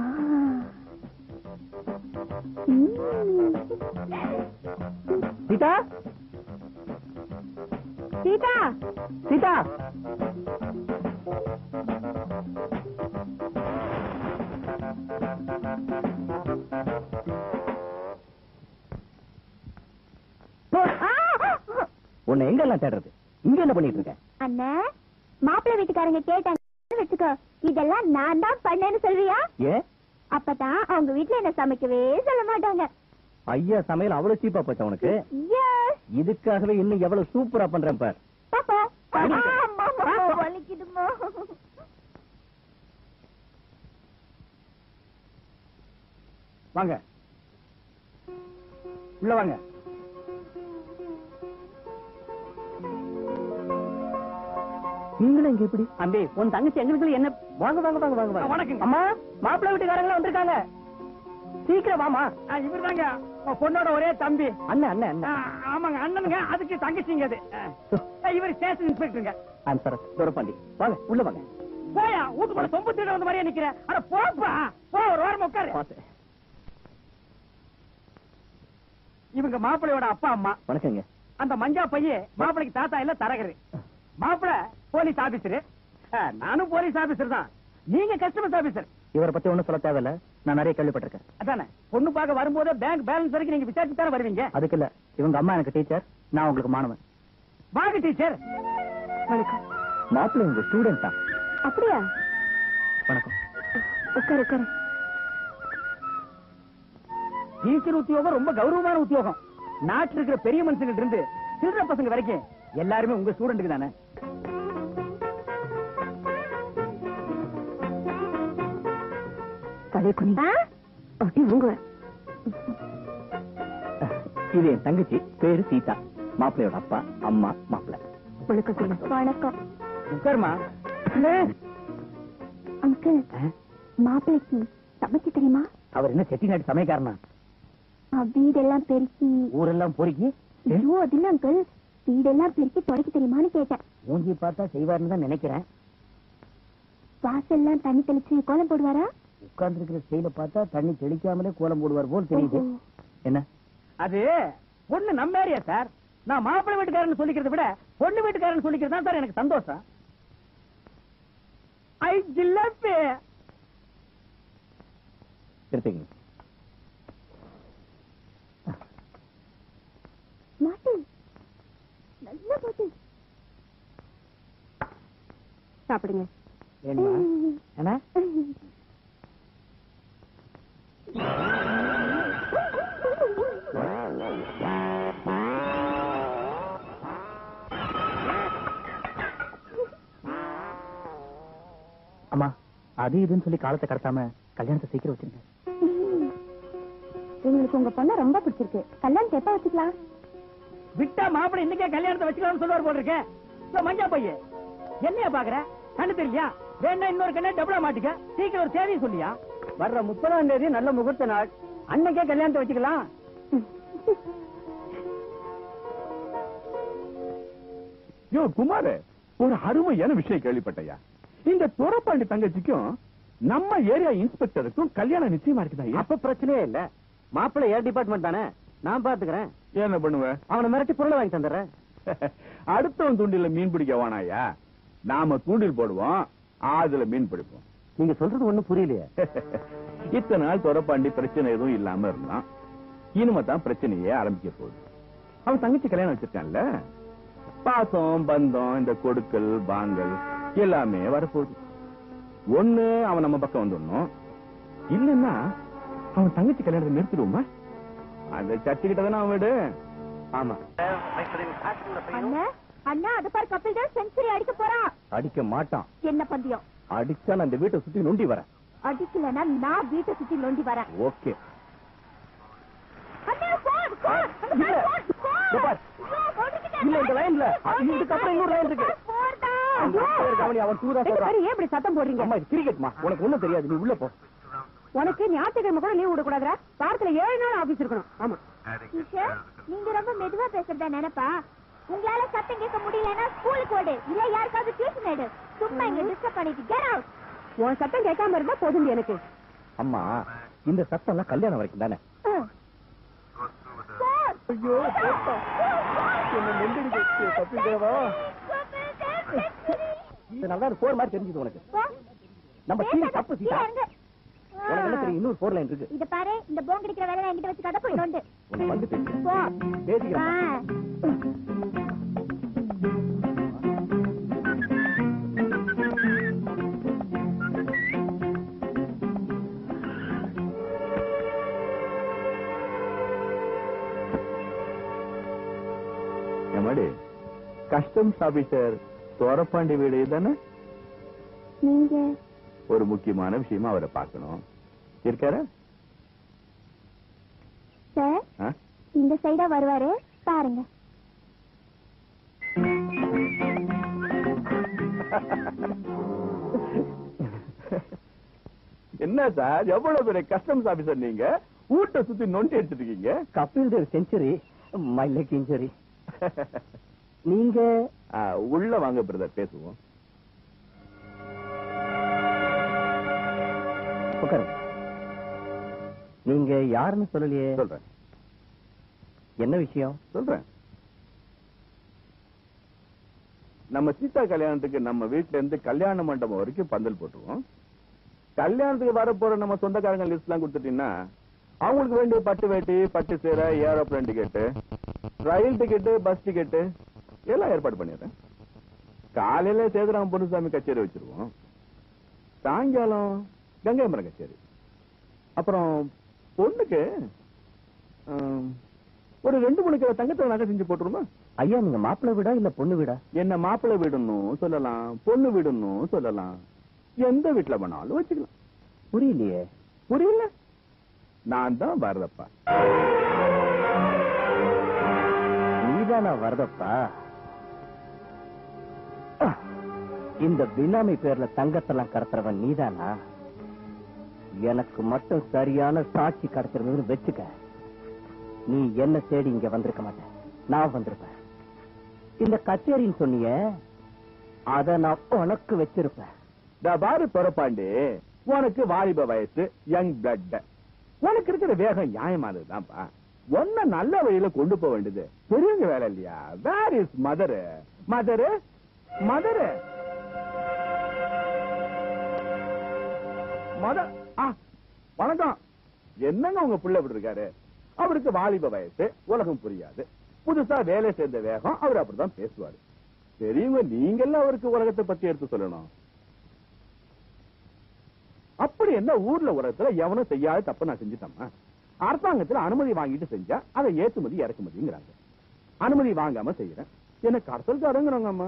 ம். சீதா சீதா சீதா உன்னை எங்க எல்லாம் தேடுறது? இங்க என்ன பண்ணிட்டு இருக்க? அண்ணா, மாப்பிள்ளை வீட்டுக்காரங்க கேட்டாங்க வச்சுக்கோ, இதெல்லாம் நான் தான் பண்ணேன்னு சொல்வியா? ஏ, அப்பதான் அவங்க வீட்டுல என்ன சமைக்கவே சொல்ல மாட்டாங்க. ஐயா சமையல் அவ்வளவு சீப்பா போச்சா உனக்கு? Yes. இதுக்காகவே இன்னும் எவ்வளவு சூப்பரா பண்றேன் பார். பாப்பா. அடி. அம்மா, அம்மா, வலிக்குதும்மா. வாங்க உள்ள வாங்க. நீங்களும் இங்க எப்படி? அம்பி உன் தங்கச்சி எங்க வீட்டுல என்ன? வாங்க வாங்க வாங்க வாங்க வாங்க. வணக்கம். அம்மா, மாப்பிள்ளை வீட்டுக்காரங்க வந்திருக்காங்க, சீக்கிரம் வாமா. இவர் தாங்க பொண்ணோட ஒரே தம்பி. அண்ணன் அண்ணன் அண்ணன். ஆமாங்க அண்ணனுங்க, அதுக்கு தங்கச்சிங்க அது. இவர் ஸ்டேஷன் இன்ஸ்பெக்டருங்க. I'm sir Durapandi. வாங்க உள்ள வாங்க. போயா வீட்டுக்குள்ள சொம்பு திருட வந்த மாதிரியே நிக்கிறேன். அட போப்பா போ, ஒரு வாரம் உட்காரு. பாத்து. இவங்க மாப்பிள்ளையோட அப்பா அம்மா. வணக்கங்க. அந்த மஞ்சா பையன் மாப்பிளைக்கு தாத்தா இல்ல தரகரு. மாப்பிள போலீஸ் ஆபீசர், நானும் போலீஸ் ஆபீசர் தான். நீங்க கஸ்டமர்ஸ் ஆபீசர். இவரை பத்தி ஒண்ணும் சொல்ல தேவையில்ல, நான் நிறைய கேள்விப்பட்டிருக்கேன். அதானே, பொண்ணு பார்க்க வரும்போது பேங்க் பேலன்ஸ் வரைக்கும் நீங்க விசாரிச்சு தானே வருவீங்க? அதுக்கு இல்ல, இவங்க அம்மா எனக்கு டீச்சர், நான் உங்களுக்கு மாணவன். வாங்க டீச்சர். வணக்கம். மாப்பிள்ளை உங்க ஸ்டூடெண்ட் தான். அப்படியா? வணக்கம். உட்காரு உட்காரு. டீச்சர் உத்தியோகம் ரொம்ப கௌரவமான உத்தியோகம். நாட்டில் இருக்கிற பெரிய மனுஷங்க இருந்து சிறுற பசங்க வரைக்கும் எல்லாருமே உங்க ஸ்டூடெண்ட்டுக்கு தானே. தலை குனி. அப்படி உங்க இது என் தங்கச்சி, பேரு சீதா. மாப்பிள்ளையோட அப்பா, அம்மா, மாப்பிள்ளை. வணக்கம் சொல்லுங்க. வணக்கம். உட்காருமா. அங்கிள், மாப்பிள்ளைக்கு சமைக்க தெரியுமா? அவர் என்ன செட்டிநாட்டு சமைக்காரனா? வீடெல்லாம் பெருக்கி ஊரெல்லாம் பொறுக்கி? ஐயோ அது இல்ல அங்கிள், வீடெல்லாம் பெருக்கி தொடக்க தெரியுமான்னு கேட்டேன். மூஞ்சி பார்த்தா செய்வார்னு தான் நினைக்கிறேன். வாசல்லாம் தண்ணி தெளிச்சு கோலம் போடுவாரா? உட்கார்ந்து இருக்கிற ஸ்டைல பார்த்தா தண்ணி தெளிக்காமலே கோலம் போடுவார் போல் தெரியுது. என்ன அது? பொண்ணு நம்ம ஏரியா சார். நான் மாப்பிள்ளை வீட்டுக்காரன்னு சொல்லிக்கிறத விட பொண்ணு வீட்டுக்காரன்னு சொல்லிக்கிறது தான் சார் எனக்கு சந்தோஷம். ஐ ஜில்லப்பே. திருப்பிங்க. மாட்டு நல்ல போட்டு சாப்பிடுங்க. வேணுமா? என்ன? அம்மா, அது இதுன்னு சொல்லி காலத்தை கடத்தாம கல்யாணத்தை சீக்கிரம் வச்சிருங்க. எங்களுக்கு உங்க பொண்ணு ரொம்ப பிடிச்சிருக்கு. கல்யாணத்தை எப்ப வச்சுக்கலாம்? விட்டா மாப்பிள்ளை இன்னைக்கே கல்யாணத்தை வச்சுக்கலாம்னு சொல்லுவார் போல் இருக்கேன். மஞ்சா பைய என்னையா பாக்குற? கண்ணு தெரியலையா? வேணா இன்னொரு கண்ணை டபுளா மாட்டிக்க. சீக்கிரம் ஒரு தேதி சொல்லியா? வர்ற முப்பதாம் தேதி நல்ல முகூர்த்த நாள், அன்னைக்கே கல்யாணத்தை வச்சுக்கலாம். யோ குமார், ஒரு அருமையான விஷயம் கேள்விப்பட்டையா. இந்த துரப்பாண்டி தங்கச்சிக்கும் நம்ம ஏரியா இன்ஸ்பெக்டருக்கும் கல்யாணம் நிச்சயமா இருக்குதா? அப்ப பிரச்சனையே இல்ல. மாப்பிள்ளை ஏர் டிபார்ட்மெண்ட் தானே, நான் பாத்துக்கிறேன். என்ன பண்ணுவேன்? அவனை மிரட்டி பொருளை வாங்கி தந்துடுறேன். அடுத்தவன் தூண்டில மீன் பிடிக்க வேணாயா? நாம தூண்டில் போடுவோம், அதுல மீன் பிடிப்போம். நீங்க சொல்றது ஒண்ணும் புரியலையே. இத்தனை நாள் துரப்பாண்டி பிரச்சனை எதுவும் இல்லாம இருந்தான். இனிமே தான் பிரச்சனையே ஆரம்பிக்க போகுது. அவன் தங்கச்சி கல்யாணம் வச்சிருக்கான்ல, பாசம் பந்தம் இந்த கொடுக்கல் பாங்கல் எல்லாமே வரப்போகுது. ஒண்ணு அவன் நம்ம பக்கம் வந்துடணும், இல்லன்னா அவன் தங்கச்சி கல்யாணத்தை நிறுத்திடுவோமா? அந்த சர்ச்சுக்கிட்ட தானே அவன் வீடு. ஆமா. அண்ணா அண்ணா அது பாரு, கபில் தான் செஞ்சுரி அடிக்க போறான். அடிக்க மாட்டான். என்ன பந்தயம்? அடிச்சா நான் இந்த வீட்டை சுத்தி நொண்டி வரேன். அடிக்கலன்னா நான் வீட்டை சுத்தி நொண்டி வரேன். ஓகே. அண்ணா போன் போன் இல்ல இல்ல இந்த லைன்ல இதுக்கப்புறம் இன்னொரு லைன் இருக்கு. அவன் டூரா சொல்றான். ஏன் இப்படி சத்தம் போடுறீங்க? அம்மா இது கிரிக்கெட்மா, உனக்கு ஒண்ணும் தெரியாது, நீ உள்ள போ. உனக்கு ஞாயிற்றுக்கிழமை கூட லீவ் விடக்கூடாதுரா. வாரத்துல ஏழு நாள் ஆபீஸ் இருக்கணும். ஆமா. நீங்க ரொம்ப மெதுவா பேசுறதா நினைப்பா. உங்களால சத்தம் கேட்க முடியலன்னா ஸ்கூலுக்கு ஓடு, இல்ல யாருக்காவது டியூஷன் எடு. சும்மா இங்க டிஸ்டர்ப் பண்ணிட்டு கெட் அவுட். உன் சத்தம் கேட்காம இருந்தா போதும் எனக்கு. அம்மா, இந்த சத்தம் எல்லாம் கல்யாணம் வரைக்கும் தானே. ஐயோ நல்லா போர் மாதிரி தெரிஞ்சது உனக்கு. நம்ம சீனி தப்பு சீதா. உனக்கு என்ன தெரியும்? இன்னொரு போர் லைன் இருக்கு. இத பாரு, இந்த போன் கிடைக்கிற வேலை என்கிட்ட வச்சு கதை போய் நோண்டு. வந்து போ. பேசிக்கிறேன். கஸ்டம்ஸ் ஆபீசர் தோரப்பாண்டி வீடு தானே? நீங்க ஒரு முக்கியமான விஷயமா அவரை பார்க்கணும். இருக்காரா சார்? இந்த சைடா வருவாரு, பாருங்க. என்ன சார், எவ்வளவு பெரிய கஸ்டம்ஸ் ஆபீசர் நீங்க, ஊட்ட சுத்தி நொண்டி எடுத்துட்டு இருக்கீங்க. Kapil Dev century, my leg injury. நீங்க உள்ள வாங்க பிரதர், பேசுவோம். நீங்க யாருன்னு சொல்லலையே. சொல்றேன். என்ன விஷயம்? சொல்றேன். நம்ம சீதா கல்யாணத்துக்கு நம்ம வீட்டுல இருந்து கல்யாண மண்டபம் வரைக்கும் பந்தல் போட்டுருவோம். கல்யாணத்துக்கு வர போற நம்ம சொந்தக்காரங்க லிஸ்ட் எல்லாம் கொடுத்துட்டீங்கன்னா அவங்களுக்கு வேண்டிய பட்டு வேட்டி, பட்டு சேரை, aeroplane ticket, rail ticket, bus ticket எல்லாம் ஏற்பாடு பண்ணிடுறேன். காலையில சேதுராம பொன்னுசாமி கச்சேரி வச்சிருவோம். சாயங்காலம் கங்கை மரம் கச்சேரி. அப்புறம் பொண்ணுக்கு ஒரு ரெண்டு மூணு கிலோ தங்கத்தை நகை செஞ்சு போட்டுருமா? ஐயா, நீங்க மாப்பிள்ளை வீடா இல்ல பொண்ணு வீடா? என்ன மாப்பிள்ளை வீடுன்னும் சொல்லலாம், பொண்ணு வீடுன்னும் சொல்லலாம், எந்த வீட்டுல வேணாலும் வச்சுக்கலாம். புரியலையே. புரியல? நான் தான் வரதப்பா. நீதானா வரதப்பா? இந்த பினாமி பேர்ல தங்கத்தெல்லாம் கடத்துறவன் நீதானா? எனக்கு மட்டும் சரியான சாட்சி கடத்துறதுன்னு வச்சுக்க, நீ என்ன தேடி இங்க வந்திருக்க மாட்டேன், நான் வந்திருப்பேன். இந்த கச்சேரின்னு சொன்னிய அத நான் உனக்கு வச்சிருப்பேன். பாரு பொறப்பாண்டி, உனக்கு வாலிப வயசு, யங் பிளட், உனக்கு இருக்கிற வேகம் நியாயமானதுதான்ப்பா. ஒன்ன நல்ல வழியில கொண்டு போக வேண்டியது பெரியவங்க வேலை இல்லையா? Where is mother? Mother mother mother வணக்கம். என்னங்க உங்க புள்ள இப்படி இருக்காரு? அவருக்கு வாலிப வயசு, உலகம் புரியாது, புதுசா வேலை சேர்ந்த வேகம், அவர் அப்படிதான் பேசுவாரு. பெரியவங்க நீங்கெல்லாம் அவருக்கு உலகத்தை பத்தி எடுத்து சொல்லணும். அப்படி என்ன ஊர்ல உலகத்துல எவனும் செய்யாத தப்பு நான் செஞ்சுட்டோமா? அரசாங்கத்துல அனுமதி வாங்கிட்டு செஞ்சா அதை ஏற்றுமதி இறக்குமதிங்கிறாங்க. அனுமதி வாங்காம செய்யறேன், என்ன கடத்தல்காரங்கிறாங்க. அம்மா,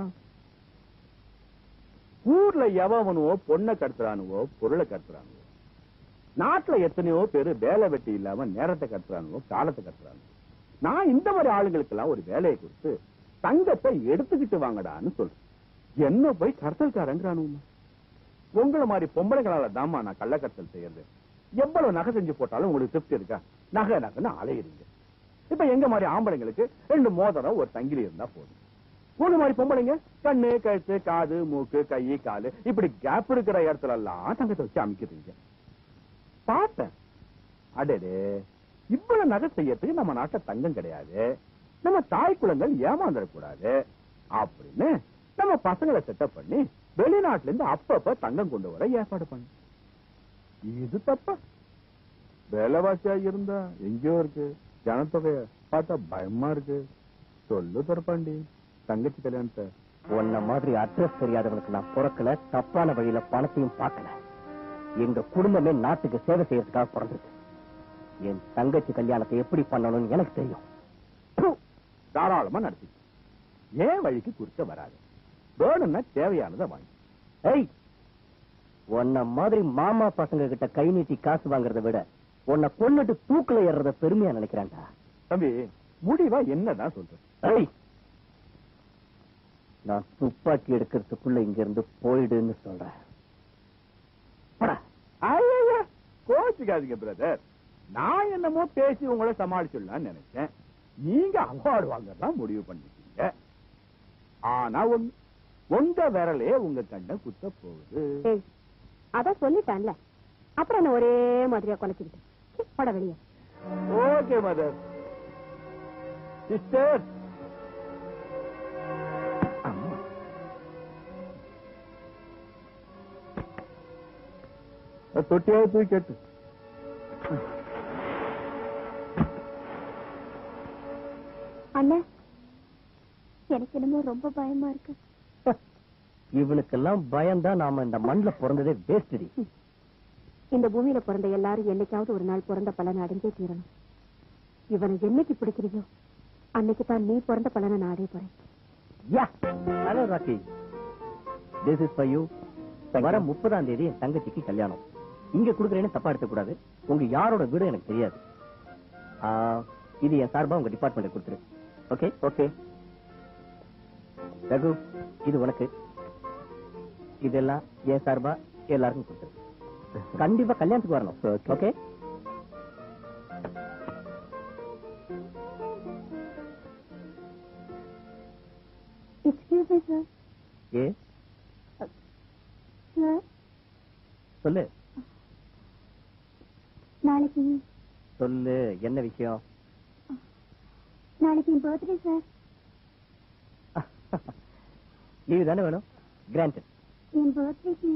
ஊர்ல எவனுவோ பொண்ணை கடத்துறானுவோ, பொருளை கடத்துறானுவோ, நாட்டுல எத்தனையோ பேரு வேலை வெட்டி இல்லாம நேரத்தை கடத்துறானுவோ, காலத்தை கடத்துறானுவோ. நான் இந்த மாதிரி ஆளுங்களுக்கு எல்லாம் ஒரு வேலையை கொடுத்து தங்கத்தை எடுத்துக்கிட்டு வாங்கடான்னு சொல்றேன். என்ன போய் கடத்தல்காரங்கிறானுமா? உங்களை மாதிரி பொம்பளைங்களால தாமா நான் கள்ளக்கடத்தல் செய்யறது. எவ்வளவு நகை செஞ்சு போட்டாலும் உங்களுக்கு திருப்தி இருக்கா? நகை நகைன்னு அலையிறீங்க. இப்ப எங்க மாதிரி ஆம்பளைங்களுக்கு ரெண்டு மோதிரம், ஒரு சங்கிலி இருந்தா போதும். உங்க மாதிரி பொம்பளைங்க கண்ணு, கழுத்து, காது, மூக்கு, கை, காலு, இப்படி கேப் இருக்கிற இடத்துல எல்லாம் தங்கத்தை வச்சு அமைக்கிறீங்க. பார்த்தேன், அடே இவ்வளவு நகை செய்யறதுக்கு நம்ம நாட்டுல தங்கம் கிடையாது, நம்ம தாய் குலங்கள் ஏமாந்துடக்கூடாது அப்படின்னு நம்ம பசங்களை செட்டப் பண்ணி வெளிநாட்டுல இருந்து அப்பப்ப தங்கம் கொண்டு வர ஏற்பாடு பண்ண. இது தப்பா? வேலைவாசியா இருந்தா எங்கேயோ இருக்கு, ஜனத்தொகைய பார்த்தா பயமா இருக்கு. சொல்லு தரப்பாண்டி, தங்கச்சி கல்யாணத்தை. உன்ன மாதிரி அட்ரஸ் தெரியாதவனுக்கு நான் பிறக்கல, தப்பான வழியில பணத்தையும் பார்க்கல. எங்க குடும்பமே நாட்டுக்கு சேவை செய்யறதுக்காக பிறந்தது. என் தங்கச்சி கல்யாணத்தை எப்படி பண்ணணும்னு எனக்கு தெரியும். தாராளமா நடத்தி ஏன் வழிக்கு குறுக்க வராது. வேணும்னா தேவையானதை வாங்கி. ஏய், உன்ன மாதிரி மாமா பசங்க கிட்ட கை நீட்டி காசு வாங்குறத விட உன்னை கொன்னுட்டு தூக்குல ஏறத பெருமையா நினைக்கிறான்டா. தம்பி, முடிவா என்னதான் சொல்ற? ஏய், நான் துப்பாக்கி எடுக்கிறதுக்குள்ள இங்க இருந்து போயிடுன்னு சொல்றேன். கோச்சுக்காதீங்க பிரதர், நான் என்னமோ பேசி உங்களை சமாளிச்சுடலாம்னு நினைச்சேன். நீங்க அவார்டு வாங்கதான் முடிவு பண்ணிட்டீங்க. ஆனா உங்க விரலே உங்க கண்ணை குத்த போகுது. அதான் சொல்லிட்டான்ல, அப்புறம் என்ன ஒரே மாதிரியா குலைச்சுக்கிட்டு பட வெளியே. Okay mother. சிஸ்டர், தொட்டியாவது தூக்கி கேட்டு. அண்ணா, எனக்கு என்னமோ ரொம்ப பயமா இருக்கு. இவனுக்கெல்லாம் பயம்தான் நாம இந்த மண்ணுல பிறந்ததே வேஸ்டி. இந்த பூமியில பிறந்த எல்லாரும் என்னைக்காவது ஒரு நாள் பிறந்த பலனை அடைஞ்சே தீரணும். இவனை என்னைக்கு பிடிக்கிறீங்களோ அன்னைக்கு தான் நீ பிறந்த பலனை நான் அடைய போறேன். Hello Rocky, this is for you. வர முப்பதாம் தேதி என் தங்கச்சிக்கு கல்யாணம். இங்க குடுக்கறேன்னு தப்பா எடுக்க கூடாது. உங்க யாரோட வீடு எனக்கு தெரியாது. இது என் சார்பா உங்க டிபார்ட்மெண்ட் கொடுத்துரு. Okay okay. ரகு, இது உனக்கு. இதெல்லாம் என் சார்பா எல்லாருக்கும் கொடுத்துரு. கண்டிப்பா கல்யாணத்துக்கு வரணும். ஓகே. Excuse me sir. ஏ சார், சொல்லு நாளைக்கு சொல்லு, என்ன விஷயம்? நாளைக்கு என் பர்த்டே சார். லீவ் தானே வேணும்? கிராண்டட். என் பர்த்டேக்கு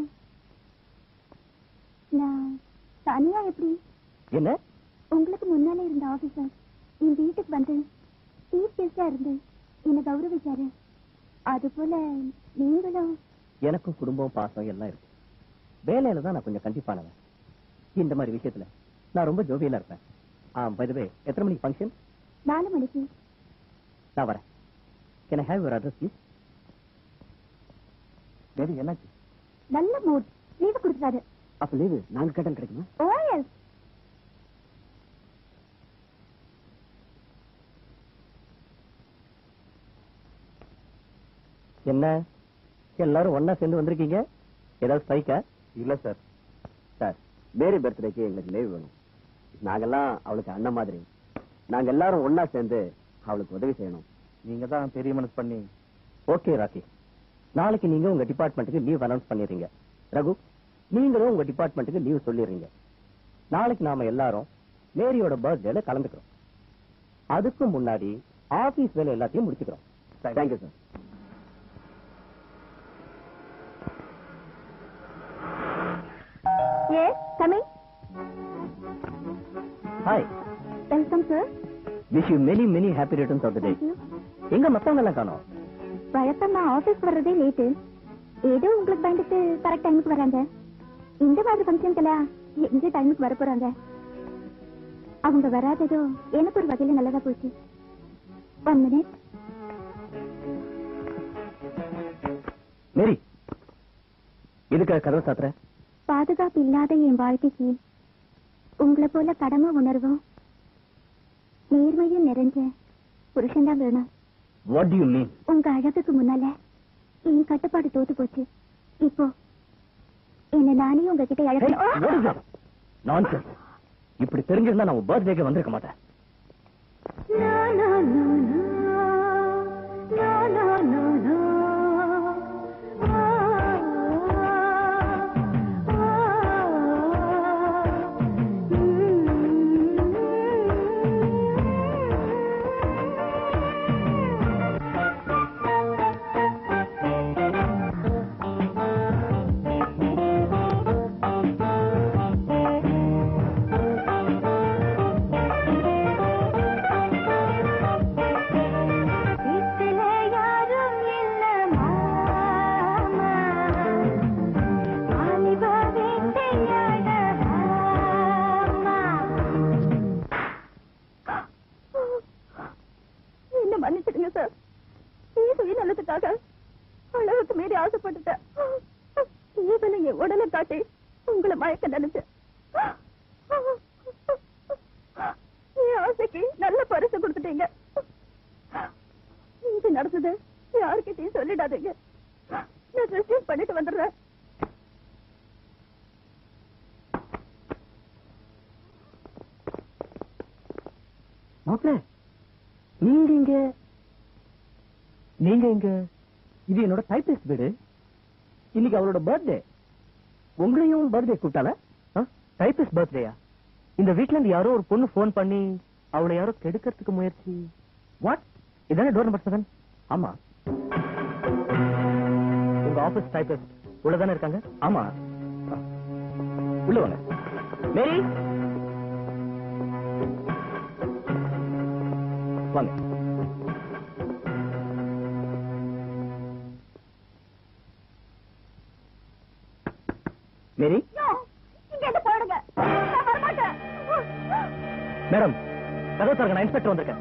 நான் தனியா எப்படி? என்ன? உங்களுக்கு முன்னாலே இருந்த ஆபீசர் என் வீட்டுக்கு வந்து சீஃப் கெஸ்டா இருந்து என்னை கௌரவிச்சாரு. அது போல நீங்களும். எனக்கும் குடும்பம் பாசம் எல்லாம் இருக்கு. வேலையில தான் நான் கொஞ்சம் கண்டிப்பானவன். இந்த மாதிரி விஷயத்துல நான் ரொம்ப ஜோவியலா இருப்பேன். ஆ, பை தி வே, எத்தனை மணிக்கு ஃபங்க்ஷன்? நாலு மணிக்கு. நான் வரேன். Can I have your address please? வேறு என்னாச்சு? நல்ல மூட். லீவு கொடுத்தாரு. அப்ப லீவு நாங்க கேட்டால் கிடைக்குமா? Oh yes. என்ன எல்லாரும் ஒன்னா சேர்ந்து வந்திருக்கீங்க? ஏதாவது ஸ்ட்ரைக்கா? இல்ல சார். சார், மேரி பர்த்டேக்கு எங்களுக்கு லீவ் வேணும். நாங்கெல்லாம் அவளுக்கு அண்ணன் மாதிரி. நாங்க எல்லாரும் ஒன்னா சேர்ந்து அவளுக்கு உதவி செய்யணும். நீங்க தான் பெரிய மனசு பண்ணி. ஓகே ராக்கி, நாளைக்கு நீங்க உங்க டிபார்ட்மெண்ட்டுக்கு லீவ் அனௌன்ஸ் பண்ணிடுறீங்க. ரகு, நீங்களும் உங்க டிபார்ட்மெண்ட்டுக்கு லீவ் சொல்லிடுறீங்க. நாளைக்கு நாம எல்லாரும் மேரியோட பர்த்டேல கலந்துக்கிறோம். அதுக்கு முன்னாடி ஆபீஸ் வேலை எல்லாத்தையும் முடிச்சுக்கிறோம். Thank you sir. Yes, coming. Hi. Welcome, sir. Wish you many many happy returns of the day. Thank you. எங்க மத்தவங்க எல்லாம் காணோம்? வழக்கமா ஆபீஸ் வர்றதே லேட்டு. ஏதோ உங்களுக்கு பயந்துட்டு கரெக்ட் டைமுக்கு வராங்க. இந்த மாதிரி ஃபங்க்ஷன்ஸ்லாம் எங்க டைமுக்கு வர போறாங்க. அவங்க வராததோ எனக்கு ஒரு வகையில நல்லதா போச்சு. One minute. மேரி, இதுக்கு கதவை சாத்துற? பாதுகாப்பு இல்லாத என் வாழ்க்கைக்கு உங்களை போல கடமை உணர்வும் நேர்மையும் நிறைஞ்ச புருஷன் தான் வேணும். What do you mean? உங்க அழகுக்கு முன்னால என் கட்டுப்பாடு தோத்து போச்சு. இப்போ என்ன நானே உங்ககிட்ட Hey, what is அழகு. that? Nonsense. இப்படி தெரிஞ்சிருந்தா நான் பர்த்டேக்கு வந்திருக்க மாட்டேன். No, no, no, no. No, no, no, no. அழகுக்கு மீறி ஆசைப்பட்டுட்டேன். என் உடலை காட்டி உங்களை மயக்க நினைச்சேன். என் ஆசைக்கு நல்ல பரிசு கொடுத்துட்டீங்க. இது நடந்தது யாருக்கிட்டையும் சொல்லிடாதீங்க. நான் ரிசீவ் பண்ணிட்டு வந்துடுறேன். மாப்பிள்ள, நீங்க இங்க நீங்க இங்க இது என்னோட டைபிஸ்ட் வீடு. இன்னைக்கு அவளோட பர்த்டே. உங்களையும் பர்த்டே கூப்பிட்டால? டைபிஸ்ட் பர்த்டேயா? இந்த வீட்ல இருந்து யாரோ ஒரு பொண்ணு போன் பண்ணி அவளை யாரோ கெடுக்கிறதுக்கு முயற்சி. வாட்? இதானே டோர் நம்பர் செவன்? ஆமா. உங்க ஆபீஸ் டைபிஸ்ட் உள்ளதானே இருக்காங்க? ஆமா. உள்ள வாங்க. மேரி, வாங்க. மேரி, மேடம், கதவு திறங்க, நான் இன்ஸ்பெக்டர் வந்திருக்கேன்.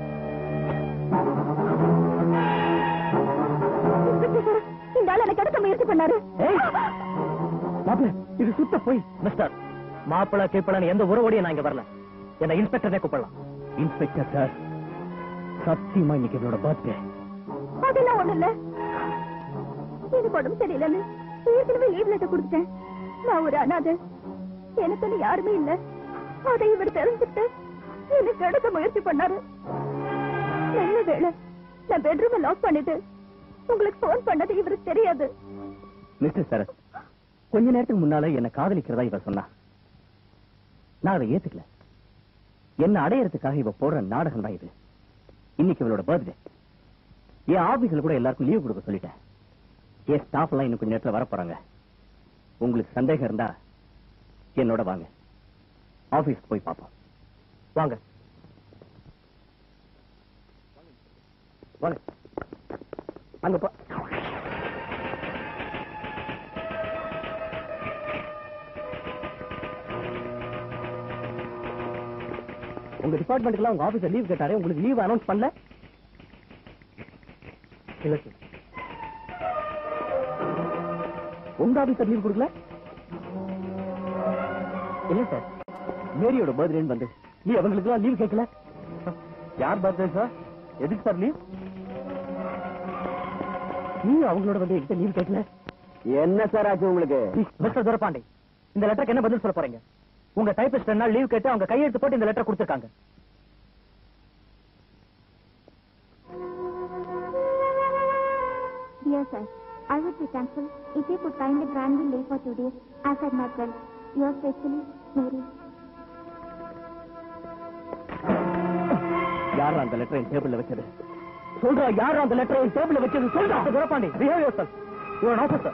இந்த ஆள் எனக்கு எடுக்க முயற்சி பண்ணாரு. மாப்பிள்ள, இது சுத்த போய். மிஸ்டர், மாப்பிள்ள கேப்பலன்னு எந்த உறவோடையும் நான் இங்க வரல. என்ன இன்ஸ்பெக்டரே கூப்பிடலாம். இன்ஸ்பெக்டர் சார், சத்தியமா இன்னைக்கு என்னோட பர்த்டே. அதெல்லாம் ஒண்ணு இல்ல. எனக்கு உடம்பு சரியில்லைன்னு ஏற்கனவே லீவ் லெட்டர் கொடுத்துட்டேன். நான் ஒரு அனாதை. எனக்கு யாருமே இல்ல. அதை இவர் தெரிஞ்சுட்டு எனக்கு எடுக்க முயற்சி பண்ணாரு. நல்ல வேளை நான் பெட்ரூம் லாக் பண்ணிட்டு உங்களுக்கு போன் பண்ணது இவருக்கு தெரியாது. மிஸ்டர் சரத், கொஞ்ச நேரத்துக்கு முன்னால என்ன காதலிக்கிறதா இவ சொன்னா. நான் அதை ஏத்துக்கல. என்ன அடையறதுக்காக இவ போடுற நாடகம் தான் இது. இன்னைக்கு இவளோட பர்த்டே. என் ஆபீஸ்ல கூட எல்லாருக்கும் லீவ் கொடுக்க சொல்லிட்டேன். என் ஸ்டாஃப் எல்லாம் இன்னும் கொஞ்ச நேரத்துல வர போறாங்க. உங்களுக்கு சந்தேகம் இருந்தா என்னோட வாங்க, ஆபீஸ் போய் பார்ப்போம். வாங்க வாங்க அங்க போ. உங்க டிபார்ட்மெண்ட்ல உங்க ஆபீஸ்ல லீவ் கேட்டாரே, உங்களுக்கு லீவ் அனௌன்ஸ் பண்ணல? இல்ல சார். உங்க ஆபீஸ்ல லீவ் கொடுக்கல? இல்ல சார், மேரியோட பர்த்டேன்னு வந்து நீ அவங்களுக்கு எல்லாம் லீவ் கேட்கல. யார் பர்த்டே சார்? எதுக்கு சார் லீவ்? நீ அவங்களோட வந்து என்கிட்ட லீவ் கேட்கல. என்ன சார் ஆச்சு உங்களுக்கு? மிஸ்டர் துரப்பாண்டி, இந்த லெட்டருக்கு என்ன பதில் சொல்ல போறீங்க? உங்க டைபிஸ்ட் ரெண்டு நாள் லீவ் கேட்டு அவங்க கையெழுத்து போட்டு இந்த லெட்டர் கொடுத்திருக்காங்க. Dear sir, I would be thankful if you could kindly grant me leave for two days as I'm not well. Yours faithfully, Mary. யார் அந்த லெட்டரை டேபிள்ல வச்சது? சொல்றா, யார் அந்த லெட்டரை டேபிள்ல வச்சது? சொல்றா. Duraipandi, behave yourself. You are an officer.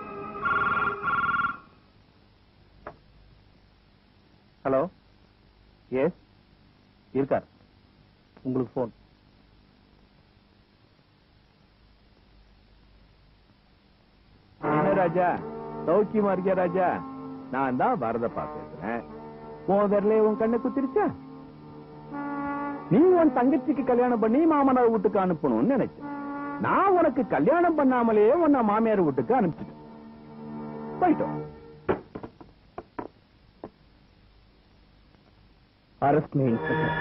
Hello, yes இருக்கார். உங்களுக்கு போன். ராஜா, சௌக்கியமா இருக்கியா ராஜா? நான் தான் வரதப்பா பேசுறேன். போதர்ல உன் கண்ணை குத்திருச்சா? நீ உன் தங்கச்சிக்கு கல்யாணம் பண்ணி மாமனார் வீட்டுக்கு அனுப்பணும்னு நினைச்சேன். நான் உனக்கு கல்யாணம் பண்ணாமலே உன்னை மாமியார் வீட்டுக்கு அனுப்பிச்சிட்டேன். போயிட்டோம். Arrest me inspector.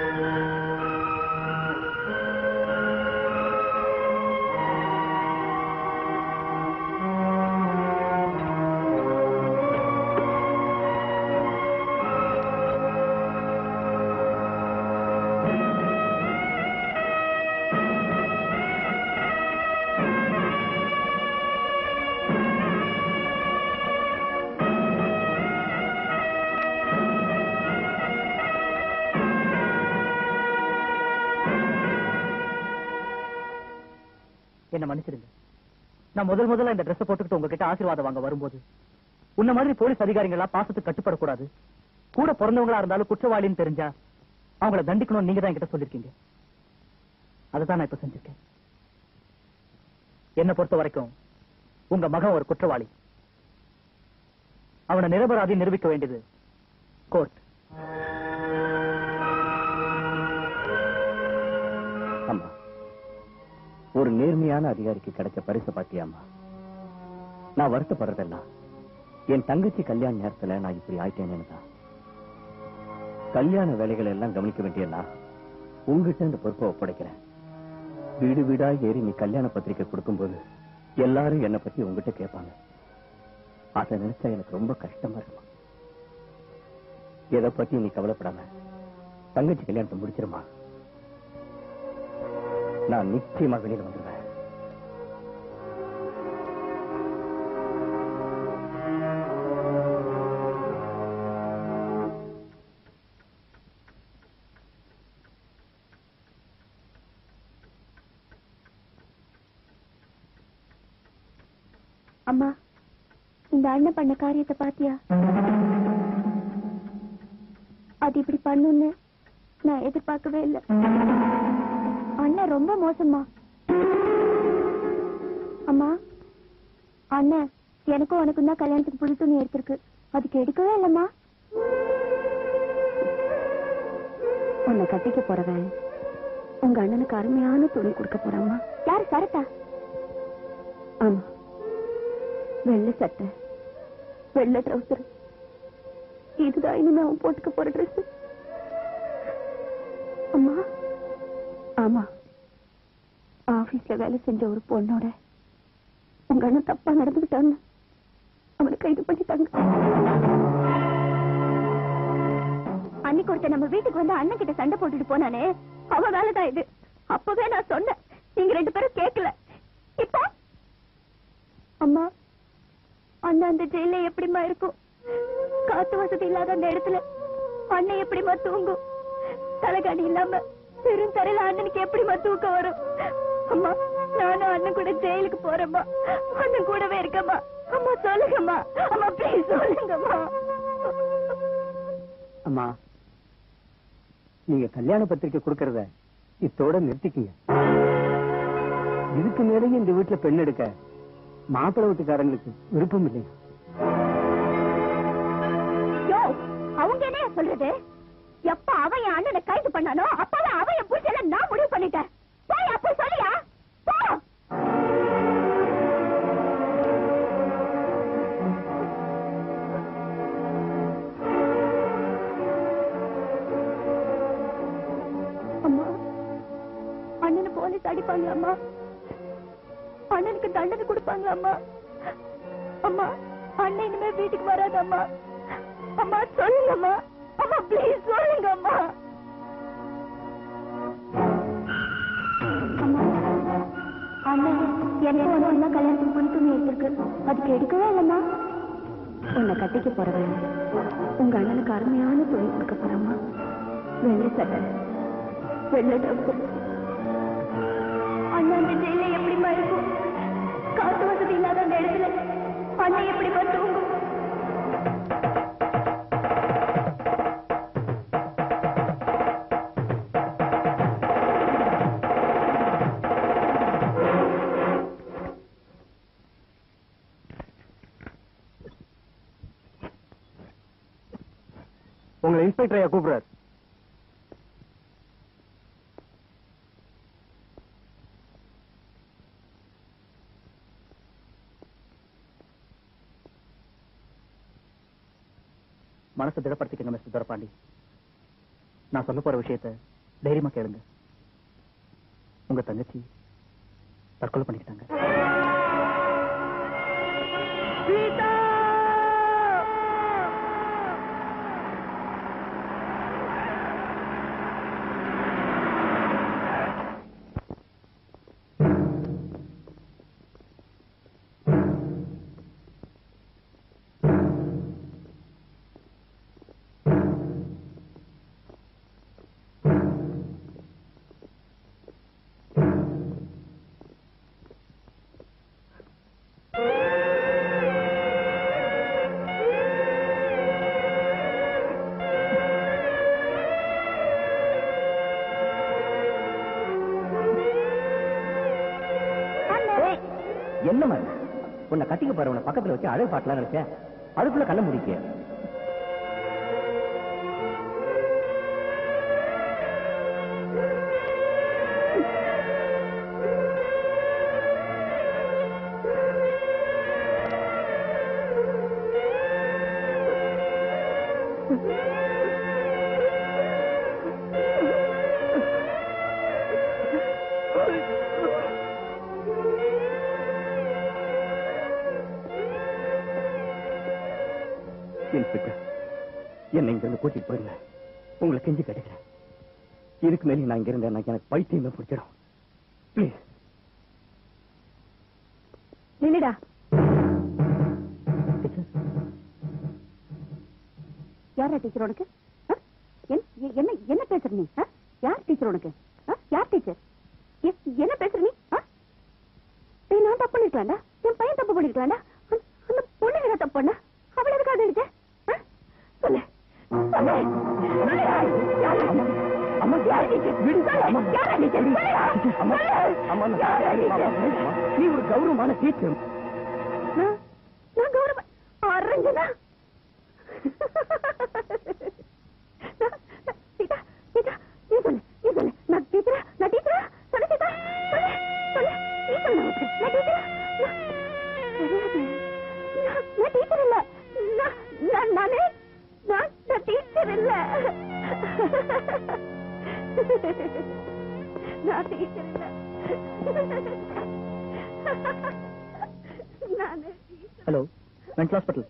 என்ன மன்னிச்சிடுங்க. நான் முதல் முதல்ல இந்த ட்ரெஸ் போட்டுக்கிட்டு உங்ககிட்ட ஆசீர்வாதம் வாங்க வரும்போது உன்ன மாதிரி போலீஸ் அதிகாரிகளா பாசத்துக்கு கட்டுப்படக்கூடாது, கூட பிறந்தவங்களா இருந்தாலும் குற்றவாளின்னு தெரிஞ்சா அவங்கள தண்டிக்கணும்னு நீங்க தான் என்கிட்ட சொல்லிருக்கீங்க. அதுதான் நான் இப்ப செஞ்சிருக்கேன். என்ன பொறுத்த வரைக்கும் உங்க மகன் ஒரு குற்றவாளி. அவனை நிரபராதி நிரூபிக்க வேண்டியது கோர்ட். அம்மா, ஒரு நேர்மையான அதிகாரிக்கு கிடைச்ச பரிசு பாத்தியாமா? நான் வருத்தப்படுறதெல்லாம் என் தங்கச்சி கல்யாண நேரத்துல நான் இப்படி ஆயிட்டேன்னு தான். கல்யாண வேலைகளை எல்லாம் கவனிக்க வேண்டிய நான் உங்ககிட்ட இந்த பொறுப்பை ஒப்படைக்கிறேன். வீடு வீடா ஏறி நீ கல்யாண பத்திரிக்கை கொடுக்கும்போது எல்லாரும் என்னை பத்தி உங்ககிட்ட கேட்பாங்க. அதை நினைச்சா எனக்கு ரொம்ப கஷ்டமா இருக்கும். எதை பத்தி நீ கவலைப்படாம தங்கச்சி கல்யாணத்தை முடிச்சிருமா. நான் நிச்சயமா வெளியில வந்துடுவேன். அம்மா, இந்த அண்ணன் பண்ண காரியத்தை பாத்தியா? அது இப்படி பண்ணுன்னு நான் எதிர்பார்க்கவே இல்லை. அண்ணன் ரொம்ப மோசமா. அம்மா, அண்ணன் எனக்கும் உனக்கும் தான் கல்யாணத்துக்கு புது துணி எடுத்திருக்கு, அதுக்கு எடுக்கவே இல்லம்மா. உன்னை கட்டிக்க போறவன் உங்க அண்ணனுக்கு அருமையான துணி கொடுக்க போறாமா. யாரு? சரத்தா? ஆமா, வெள்ளை சட்டை, வெள்ளை ட்ரௌசர், இதுதான் இனிமே அவன் போட்டுக்க போற ட்ரெஸ். அம்மா, ஆமா, ஆபீஸ்ல வேலை செஞ்ச ஒரு பொண்ணோட உங்க அண்ணன் தப்பா நடந்துகிட்டான்னு அவனை கைது பண்ணிட்டாங்க. அன்னைக்கு ஒருத்த நம்ம வீட்டுக்கு வந்து அண்ணன் கிட்ட சண்டை போட்டுட்டு போனானே, அவ வேலைதான் இது. அப்பவே நான் சொன்னேன், நீங்க ரெண்டு பேரும் கேட்கல. இப்ப அம்மா, அண்ணன் அந்த ஜெயில எப்படிமா இருக்கும்? காத்து வசதி இல்லாத அந்த இடத்துல அண்ணன் எப்படிமா தூங்கும்? தலைகாணி இல்லாம பெரும் தரையில அண்ணனுக்கு எப்படிமா தூக்கம் வரும்? அம்மா, நானும் அண்ணன் கூட ஜெயிலுக்கு போறேம்மா. அண்ணன் கூடவே இருக்கம்மா. அம்மா சொல்லுங்கம்மா. அம்மா ப்ளீஸ் சொல்லுங்கம்மா. அம்மா, நீங்க கல்யாண பத்திரிக்கை கொடுக்கறத இத்தோட நிறுத்திக்கீங்க. இதுக்கு மேலேயும் இந்த வீட்டுல பெண் எடுக்க மாப்பிள்ளை வீட்டுக்காரங்களுக்கு விருப்பம் இல்லை. அவங்க என்ன சொல்றது? எப்ப அவன் என் அண்ணனை கைது பண்ணானோ அப்பதான் அவன் என் புருஷனை நான் முடிவு பண்ணிட்டேன். போய் அப்ப சொல்லியா போ. அம்மா, அண்ணனை போலீஸ் அடிப்பாங்க அம்மா. அண்ணனுக்கு தண்டனை கொடுப்பாங்க அம்மா. அம்மா, அண்ணன் இனிமே வீட்டுக்கு வராது அம்மா. அம்மா சொல்லுங்கம்மா. அம்மா ப்ளீஸ் சொல்லுங்கம்மா. அம்மா, அண்ணன் எனக்கு ஒண்ணு ஒண்ணா கல்யாணத்துக்கு புது துணி எடுத்திருக்கு. அதுக்கு எடுக்கவே இல்லம்மா. உன்னை கட்டிக்க போறவன் உங்க அண்ணனுக்கு அருமையான துணி கொடுக்க போறம்மா. வெள்ளை சட்டை, வெள்ளை டப்பு. அண்ணன் அந்த ஜெயில எப்படிமா இருக்கும்? காசு வசதி இல்லாத அந்த இடத்துல அண்ணன் எப்படி தூங்கும்? உங்களை இன்ஸ்பெக்டர் ஐயா கூப்பிடுறாரு. மனசை திடப்படுத்திக்கங்க மிஸ்டர் துரப்பாண்டி. நான் சொல்ல போற விஷயத்தை தைரியமா கேளுங்க. உங்க தங்கச்சி தற்கொலை பண்ணிக்கிட்டாங்க. என்னமா உன்னை கட்டிக்க போற உன்னை பக்கத்துல வச்சு அழகு பாட்டலாம் நினைச்சேன். அதுக்குள்ள கண்ண முடிக்க. என்னை இங்க இருந்து கூட்டிட்டு போயிருங்க. உங்களை கெஞ்சி கிடைக்கிறேன். இதுக்கு மேலே நான் இங்க இருந்தேன் எனக்கு பைத்தியமே பிடிச்சிடும். பிளீஸ் நின்னுடா. யாரா டீச்சர் உனக்கு? என்ன என்ன பேசுற நீ? யார் டீச்சர் உனக்கு? யார் டீச்சர்? என்ன பேசுற நீ? நான் தப்பு பண்ணிருக்கலாம்டா. என் பையன் தப்பு பண்ணிருக்கலாம்டா. அந்த பொண்ணு என்ன தப்பு பண்ண? அவளை எதுக்கு அது அடிச்ச? சொல்லு நீ ஒரு கௌரவமான டீச்சர். நான் கௌரவ அரஞ்சனா. சீதா சீதா நீ சொல்லு நீ சொல்லு. நான் டீச்சரா? நான் டீச்சரா? சொல்லு சீதா சொல்லு சொல்லு. நீ சொல்லு. நான் டீச்சரா? நான் டீச்சர் இல்ல. நான் நானே நான் டீச்சர் இல்ல. நான் டீச்சர் இல்ல. Hello, mental hospital.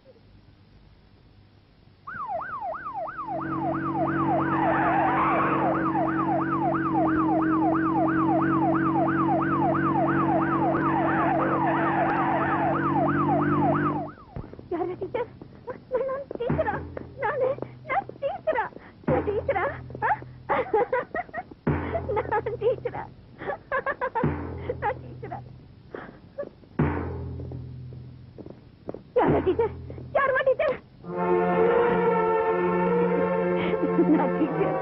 யாரா டீச்சர்? நான் டீச்சரா? நானு நான் டீச்சரா? நான் டீச்சரா? நான் டீச்சரா? நான் டீச்சரா? டீச்சர் யாருமா டீச்சர் நான் டீச்சர்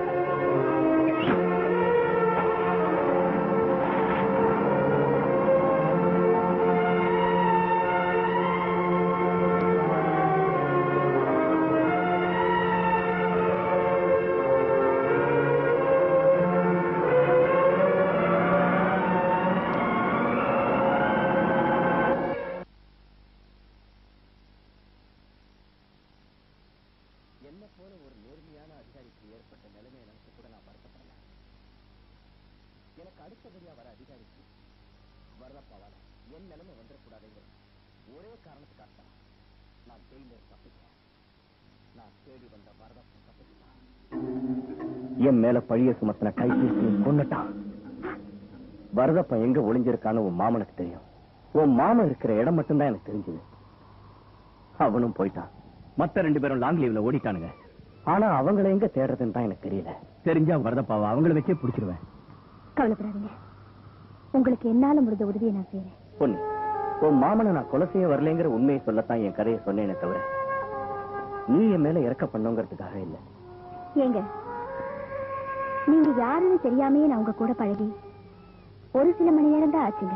என்ன போல ஒரு நேர்மையான அதிகாரிக்கு ஏற்பட்ட நிலைமை எனக்கு கூட நான் வருத்தப்படல. எனக்கு அடுத்தபடியா வர அதிகாரிக்கு வரதப்பாவால என் நிலைமை வந்துடக்கூடாதுங்கிற ஒரே காரணத்துக்காக தான் நான் ஜெயில தப்பிச்சேன். நான் தேடி வந்த வரதப்பா தப்பிச்சுட்டான். என் மேல பழிய சுமத்தின கைபேசியை கொன்னுட்டான். வரதப்பா எங்க ஒளிஞ்சிருக்கான்னு உன் மாமனுக்கு தெரியும். உன் மாமன் இருக்கிற இடம் மட்டும்தான் எனக்கு தெரிஞ்சது. அவனும் போயிட்டான். மத்த ரெண்டு பேரும் லாங் லீவ்ல ஓடிட்டானுங்க. ஆனா அவங்கள எங்க தேடுறதுன்னு தான் எனக்கு தெரியல. தெரிஞ்சா வரதப்பாவா அவங்கள வச்சே பிடிச்சிருவேன். கவலைப்படாதீங்க, உங்களுக்கு என்னால முடிஞ்ச உதவியை நான் செய்யறேன். பொண்ணு, உன் மாமனை நான் கொலை செய்ய வரலைங்கிற உண்மையை சொல்லத்தான் என் கதையை சொன்னேனே தவிர நீ என் மேல இறக்க பண்ணுங்கிறதுக்காக இல்ல. ஏங்க, நீங்க யாருன்னு தெரியாமே நான் உங்க கூட பழகி ஒரு சில மணி நேரம் தான் ஆச்சுங்க.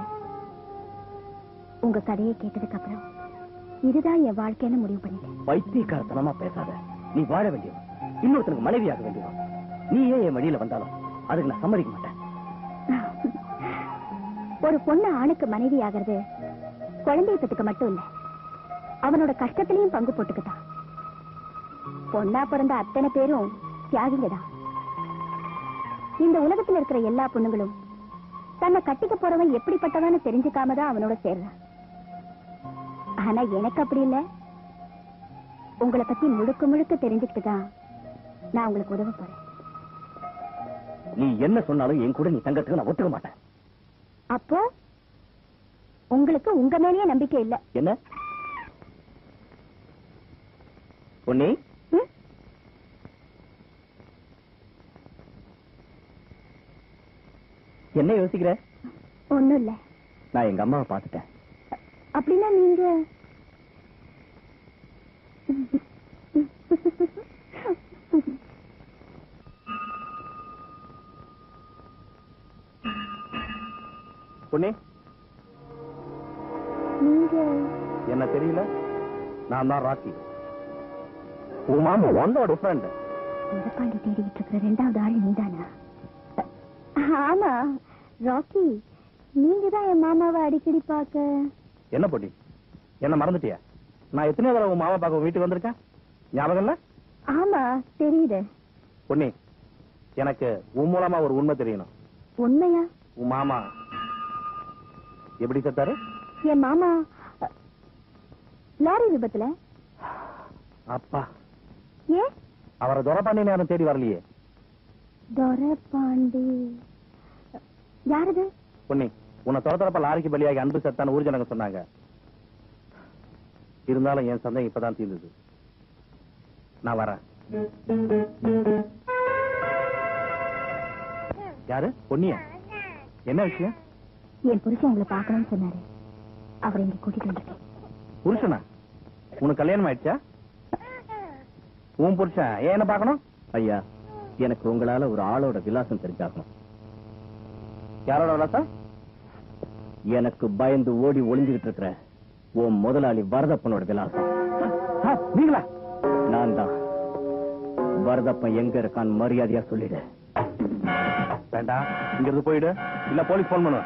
உங்க கதையை கேட்டதுக்கு அப்புறம் இதுதான் என் வாழ்க்கைன்னு முடிவு பண்ணிட்டேன். வைத்தியக்காரத்தனமா பேசாத. நீ வாழ வேண்டியவன், இன்னொருத்தனுக்கு மனைவியாக வேண்டியவன். நீ ஏன் என் வழியில வந்தாலும் அதுக்கு நான் சம்மதிக்க மாட்டேன். ஒரு பொண்ணு ஆணுக்கு மனைவி ஆகிறது குழந்தைய பெற்றுக்க மட்டும் இல்ல, அவனோட கஷ்டத்திலையும் பங்கு போட்டுக்கிட்டான். பொண்ணா பிறந்த அத்தனை பேரும் தியாகிங்க தான். இந்த உலகத்துல இருக்கிற எல்லா பொண்ணுங்களும் தன்னை கட்டிக்க போறவன் எப்படிப்பட்டவன்னு தெரிஞ்சுக்காம தான் அவனோட சேர்றான். ஆனா எனக்கு அப்படி இல்ல, உங்களை பத்தி முழுக்க முழுக்க தெரிஞ்சுக்கிட்டு தான் நான் உங்களுக்கு உதவ போறேன். நீ என்ன சொன்னாலும் என் கூட நீ தங்கத்துக்கு நான் ஒத்துக்க மாட்டேன். அப்போ உங்களுக்கு உங்க மேலேயே நம்பிக்கை இல்ல என்ன பொன்னி? என்ன யோசிக்கிற? ஒண்ணும் இல்ல. நான் எங்க அம்மாவை பார்த்துட்டேன். அப்படின்னா நீங்க பொன்னி, நீங்க என்ன தெரியல? நான் தான் ராக்கி. உன் மாமா உன்னோட ஃப்ரெண்ட். உடப்பாண்டி தேடிக்கிட்டு இருக்கிற ரெண்டாவது ஆள் நீதானா? ஆமா ராக்கி, நீங்க தான் என் மாமாவை அடிக்கடி பார்க்க. என்ன பொடி, என்ன மறந்துட்டியா? நான் எத்தனை தடவை உன் மாமா பார்க்க வீட்டுக்கு வந்திருக்கேன், ஞாபகம் இல்ல? ஆமா தெரியுது. பொன்னி, எனக்கு உன் மூலமா ஒரு உண்மை தெரியணும். உண்மையா? உன் மாமா எப்படி செத்தாரு? என் மாமா லாரி விபத்துல. அப்பா, ஏன் அவரை துரப்பாண்டி நேரம் தேடி வரலையே? துரப்பாண்டி யாரது? பொன்னி, உன்னை துரத்துறப்ப லாரிக்கு பலியாகி அன்பு செத்தான்னு ஊர்ஜனங்க சொன்னாங்க. இருந்தாலும் என் சந்தேகம் இப்பதான் தீர்ந்தது. நான் வரேன். யாரு? பொன்னியா? என்ன விஷயம்? என் புருஷன் உங்களை பார்க்கணும்னு சொன்னாரு, அவரை இங்க கூட்டிட்டு வந்துட்டேன். புருஷனா? உனக்கு கல்யாணம் ஆயிடுச்சா? உன் புருஷன் ஏன் என்ன பார்க்கணும்? ஐயா, எனக்கு உங்களால ஒரு ஆளோட விலாசம் தெரிஞ்சாகணும். யாரோட விலாசம்? எனக்கு பயந்து ஓடி ஒளிஞ்சுகிட்டு இருக்கிற உன் முதலாளி வரதப்பனோட விலாசம். நீங்களா? நான் தான். வரதப்பன் எங்க இருக்கான்னு மரியாதையா சொல்லிடு. வேண்டாம், இங்க இருந்து போயிடு, இல்ல போலீஸ் போன் பண்ணுவேன்.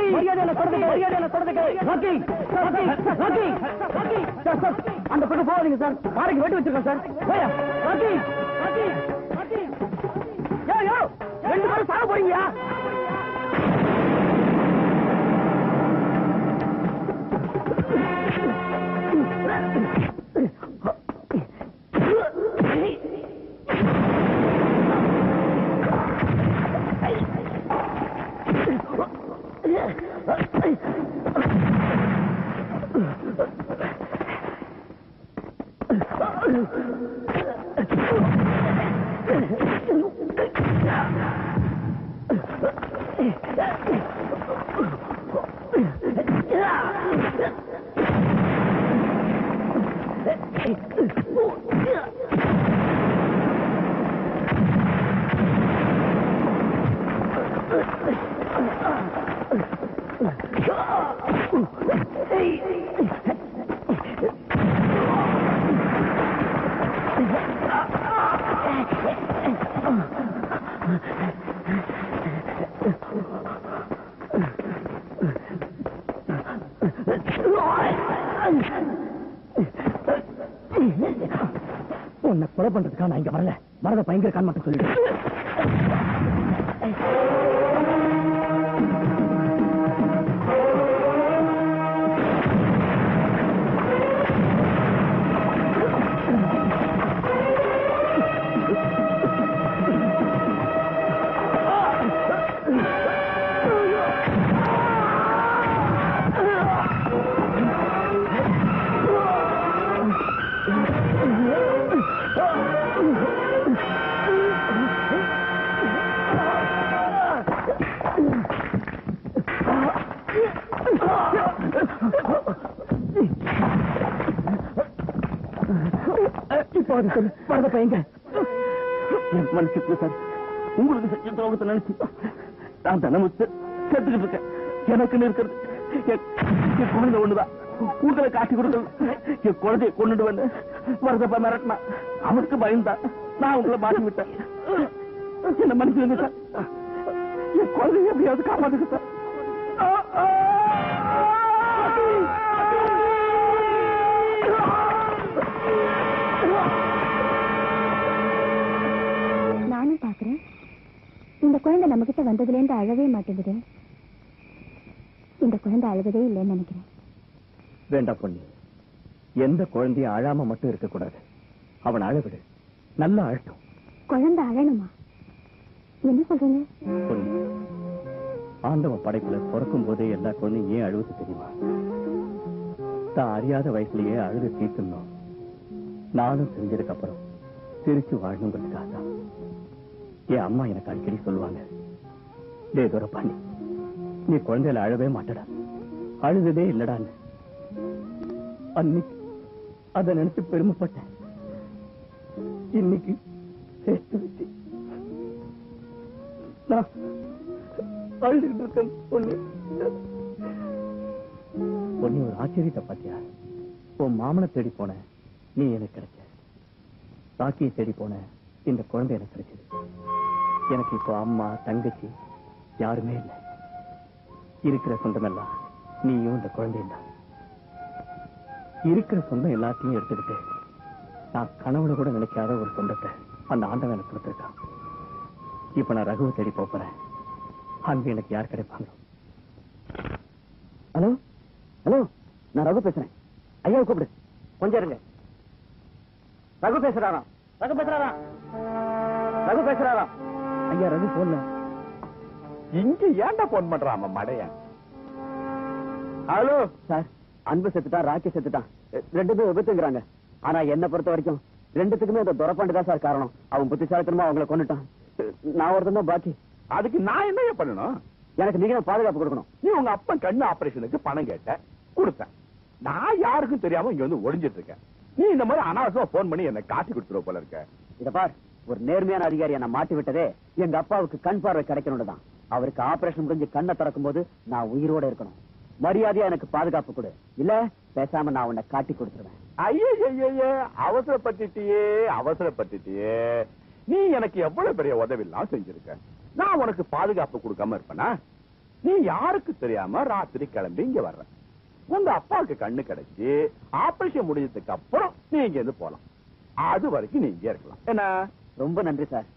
மரியாதையில தொடர்ந்து மரியாதையில தொடர்ந்து Rocky Rocky Rocky Rocky sir sir அந்த பக்கம் போகாதீங்க சார் பாறைக்கு வெட்டி வச்சிருக்கோம் சார் போயா ராக்கி ராக்கி ராக்கி யோ யோ ரெண்டு பேரும் சாக போறீங்கயா உன்னை கொலை பண்றதுக்காக நான் இங்க வரல வரத பயங்கரக்கான்னு மட்டும் சொல்லிடு வரத பையங்க மனுஷக்கு சார் உங்களுக்கு செஞ்ச துரோகத்தை நினைச்சு நான் தினமும் செத்துக்கிட்டு இருக்கேன் எனக்குன்னு இருக்கிறது என் குழந்தை ஒண்ணுதான் உங்களை காட்டி கொடுத்தது என் குழந்தைய கொண்டுட்டு வந்து வரதப்ப மிரட்டினா அவருக்கு பயந்தா நான் உங்களை மாட்டி விட்டேன் என்ன மனுஷங்க சார் என் குழந்தைய எப்படியாவது காப்பாத்துக்க சார் நானும் பாக்குறேன் இந்த குழந்தை நம்ம கிட்ட வந்ததுல இருந்து அழவே மாட்டேங்குது இந்த குழந்தை அழுகதே இல்லைன்னு நினைக்கிறேன் வேண்டாம் பொண்ணு எந்த குழந்தையும் அழாம மட்டும் இருக்க கூடாது அவன் அழவிடு நல்லா அழட்டும் குழந்தை அழணுமா என்ன சொல்றீங்க பொண்ணு ஆண்டவன் படைப்புல பிறக்கும் போதே எல்லா குழந்தையும் ஏன் அழுவது தெரியுமா தான் அறியாத வயசுலயே அழுது தீர்த்தணும் நானும் தெரிஞ்சதுக்கு அப்புறம் சிரிச்சு வாழணுங்கிறதுக்காக தான் என் அம்மா எனக்கு அடிக்கடி சொல்லுவாங்க டே துரப்பாண்டி நீ குழந்தையில அழவே மாட்டடா அழுததே இல்லடான்னு அன்னைக்கு அதை நினைச்சு பெருமைப்பட்டேன் இன்னைக்கு சேர்த்து வச்சு நான் அழுதுகிட்டு இருக்கேன் பொண்ணு பொண்ணு ஒரு ஆச்சரியத்தை பாத்தியா உன் மாமனை தேடி போன நீ எனக்கு கிடைச்ச ராக்கியை தேடி போன இந்த குழந்தை எனக்கு கிடைச்சது எனக்கு இப்போ அம்மா தங்கச்சி யாருமே இல்லை இருக்கிற சொந்தம் எல்லாம் நீயும் இந்த குழந்தையும் தான் இருக்கிற சொந்தம் எல்லாத்தையும் எடுத்துக்கிட்டு நான் கனவுல கூட நினைக்காத ஒரு சொந்தத்தை அந்த ஆண்டவன் எனக்கு கொடுத்திருக்கான் இப்ப நான் ரகுவை தேடி போறேன் அன்பு எனக்கு யார் கிடைப்பாங்க ஹலோ ஹலோ நான் ரகு பேசுறேன் ஐயா கூப்பிடு கொஞ்சம் இருங்க ரகு பேசுறாரா ரகு பேசுறாரா ரகு பேசுறாரா ஐயா ரகு போன்ல இங்க ஏன்டா போன் பண்றான் மடையன் ஹலோ சார் அன்பு செத்துட்டான் ராக்கி செத்துட்டான் ரெண்டு பேரும் விபத்துங்கிறாங்க ஆனா என்ன பொறுத்த வரைக்கும் ரெண்டுத்துக்குமே அந்த துரப்பாண்டு தான் சார் காரணம் அவன் புத்திசாலித்தனமா அவங்களை கொண்டுட்டான் நான் ஒருத்தன் தான் பாக்கி அதுக்கு நான் என்ன பண்ணணும் எனக்கு நீங்க பாதுகாப்பு கொடுக்கணும் நீ உங்க அப்பன் கண்ணு ஆபரேஷனுக்கு பணம் கேட்ட கொடுத்தேன் நான் யாருக்கும் தெரியாம இங்க வந்து ஒளிஞ்சிட்டு இருக்கேன் நீ இந்த மாதிரி அனாவசியமா போன் பண்ணி என்ன காட்டி கொடுத்துருவ போல இருக்க இத பார் ஒரு நேர்மையான அதிகாரியை நான் மாட்டி விட்டதே எங்க அப்பாவுக்கு கண் பார்வை கிடைக்கணும் தான் அவருக்கு ஆபரேஷன் முடிஞ்சு கண்ணை திறக்கும் போது நான் உயிரோட இருக்கணும் மரியாதையா எனக்கு பாதுகாப்பு கொடு இல்ல பேசாம நான் உன்னை காட்டி கொடுத்துருவேன் ஐயே அவசரப்பட்டுட்டியே அவசரப்பட்டுட்டியே நீ எனக்கு எவ்வளவு பெரிய உதவி எல்லாம் செஞ்சிருக்க நான் உனக்கு பாதுகாப்பு கொடுக்காம இருப்பேனா நீ யாருக்கு தெரியாம ராத்திரி கிளம்பி இங்க வர்ற. உங்க அப்பாவுக்கு கண்ணு கிடைச்சி ஆபரேஷன் முடிஞ்சதுக்கு அப்புறம் நீ இங்க இருந்து போலாம். அது வரைக்கும் நீ இங்கே இருக்கலாம். என்ன? ரொம்ப நன்றி சார்.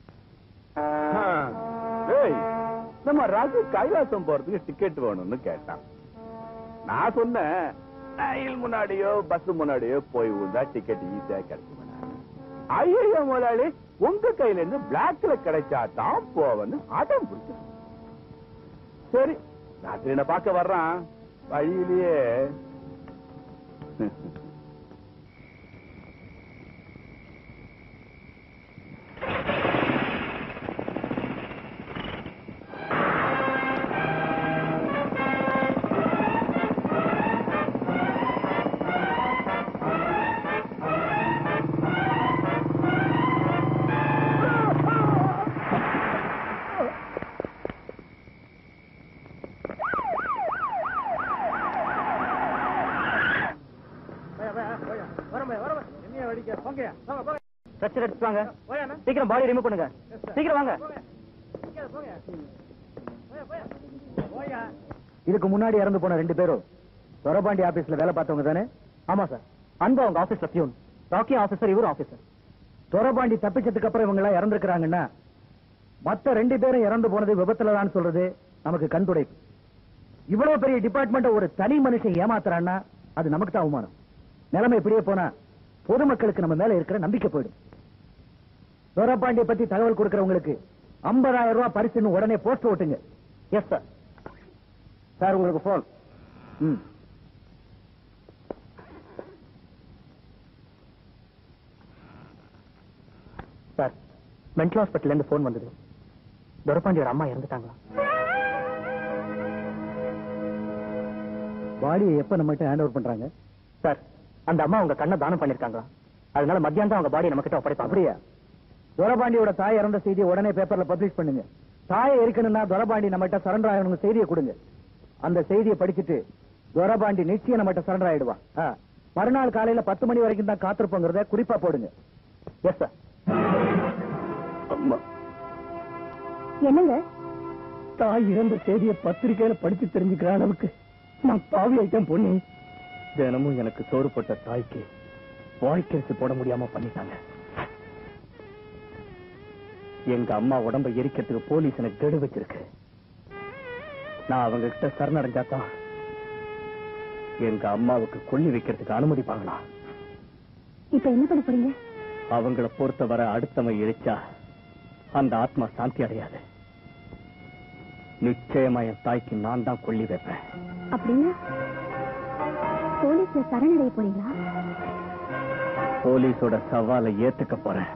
நம்ம ரகு கைலாசம் போறதுக்கு டிக்கெட் வேணும்னு கேட்டான். நான் சொன்னேன், ரயில் முன்னாடியோ பஸ் முன்னாடியோ போய் விழுந்தா டிக்கெட் ஈஸியா கிடைக்கும். ஐயோ முதலாளி, உங்க கையில இருந்து பிளாக்ல கிடைச்சா தான் போவன்னு அடம் பிடிச்ச. சரி, ராத்திரி என்ன பார்க்க வர்றான். வழியிலேயே சீக்கிரம் பாடி ரிமூவ் பண்ணுங்க. சீக்கிரம் வாங்க. இதுக்கு முன்னாடி இறந்து போன ரெண்டு பேரும் தொரபாண்டி ஆபீஸ்ல வேலை பார்த்தவங்க தானே? ஆமா சார். அன்பு அவங்க ஆபீஸ்ல பியூன், ராக்கி ஆபீசர், இவரும் ஆபீசர். தொரபாண்டி தப்பிச்சதுக்கு அப்புறம் இவங்க எல்லாம் இறந்துருக்காங்கன்னா மத்த ரெண்டு பேரும் இறந்து போனது விபத்துலதான் சொல்றது நமக்கு கண் துடைப்பு. இவ்வளவு பெரிய டிபார்ட்மெண்ட் ஒரு தனி மனுஷன் ஏமாத்துறான்னா அது நமக்கு தான் அவமானம். நிலைமை இப்படியே போனா பொதுமக்களுக்கு நம்ம மேல இருக்கிற நம்பிக்கை போயிடும். தொரபாண்டியை பத்தி தகவல் கொடுக்கறவங்களுக்கு ஐம்பதாயிரம் ரூபாய் பரிசுன்னு உடனே போஸ்ட் ஓட்டுங்க. Yes sir. சார் உங்களுக்கு போன். சார், மென்டல் ஹாஸ்பிட்டல்ல இருந்து போன் வந்தது. தொரபாண்டியோட அம்மா இறந்துட்டாங்களா? பாடியை எப்ப நம்மகிட்ட ஹேண்ட் ஓவர் பண்றாங்க? சார், அந்த அம்மா உங்க கண்ணை தானம் பண்ணிருக்காங்களா? அதனால மத்தியானம் அவங்க பாடியை நம்ம கிட்ட ஒப்படைப்பாங்க. அப்படியா? தொரபாண்டியோட தாய் இறந்த செய்தியை உடனே பேப்பர்ல பப்ளிஷ் பண்ணுங்க. தாயை இருக்கணும்னா தொரபாண்டி நம்மகிட்ட சரண்டர் ஆகணும் செய்தியை கொடுங்க. அந்த செய்தியை படிச்சுட்டு தொரபாண்டி நிச்சயம் நம்மகிட்ட சரண்டர் ஆயிடுவான். மறுநாள் காலையில பத்து மணி வரைக்கும் தான் காத்திருப்போங்கிறத குறிப்பா போடுங்க. Yes sir. என்னங்க? தாய் இறந்த செய்தியை பத்திரிகையில படிச்சு தெரிஞ்சுக்கிற அளவுக்கு நான் பாவி ஐட்டம் பொண்ணு. தினமும் எனக்கு சோறு போட்ட தாய்க்கு வாய்க்கரிசி போட முடியாம பண்ணிட்டாங்க. எங்க அம்மா உடம்பை எரிக்கிறதுக்கு போலீஸ் எனக்கு கெடு வச்சிருக்கு. நான் அவங்க கிட்ட சரணடைஞ்சாதான் எங்க அம்மாவுக்கு கொல்லி வைக்கிறதுக்கு அனுமதிப்பாங்களா? இப்ப என்ன பண்ண போறீங்க? அவங்கள பொறுத்தவரை அடுத்தவன் இழிச்சா அந்த ஆத்மா சாந்தி அடையாது. நிச்சயமா என் தாய்க்கு நான் தான் கொல்லி வைப்பேன். அப்படின்னா போலீஸ்ல சரணடைய போறீங்களா? போலீஸோட சவாலை ஏத்துக்க போறேன்.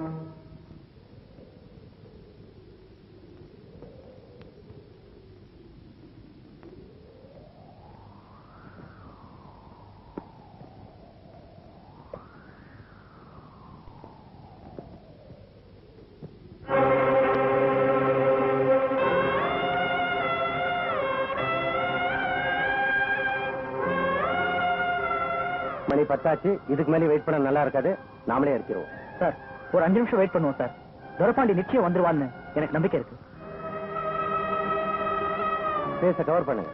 மணி பத்தாச்சு. இதுக்கு மேலே வெயிட் பண்ண நல்லா இருக்காது. நாமளே இருக்கிறோம். சார், ஒரு அஞ்சு நிமிஷம் வெயிட் பண்ணுவோம் சார். தொரபாண்டி நிச்சயம் வந்துருவான்னு எனக்கு நம்பிக்கை இருக்கு. பேச கவர் பண்ணுங்க.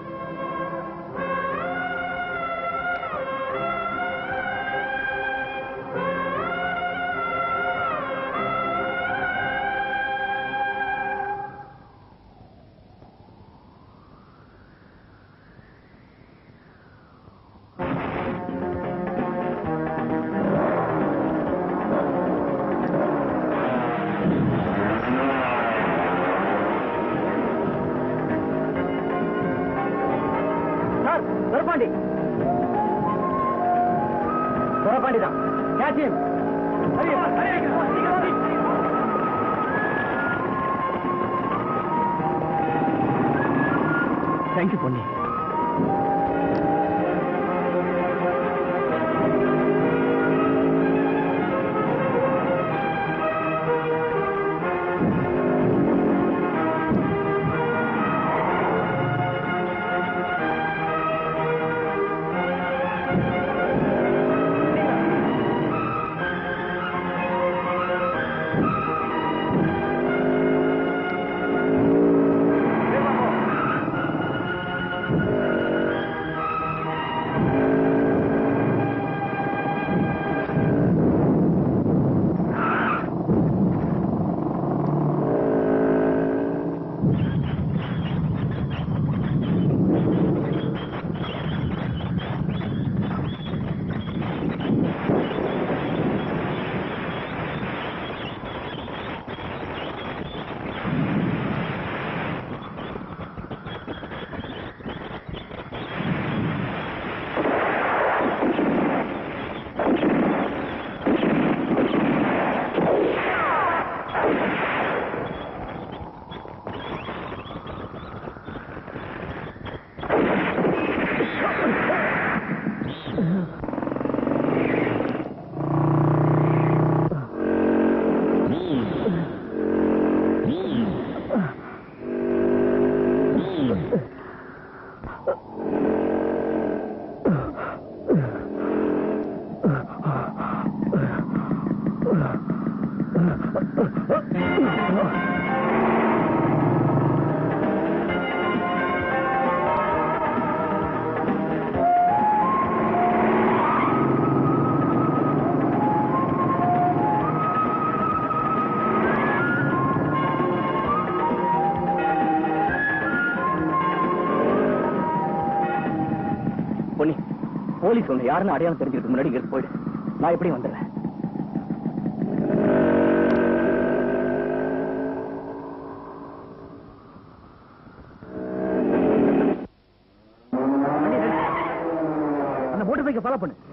தொரபாண்டி தொரபாண்டி தான். தேங்க்யூ பொன்னி. பொன்னி, போலீஸ் ஒண்ணு யாருன்னு அடையாளம் தெரிஞ்சுக்கிட்டு முன்னாடி இங்க போயிடு. நான் எப்படி வந்துடுறேன். அந்த மோட்டர் பைக்கை ஃபாலோ பண்ணு.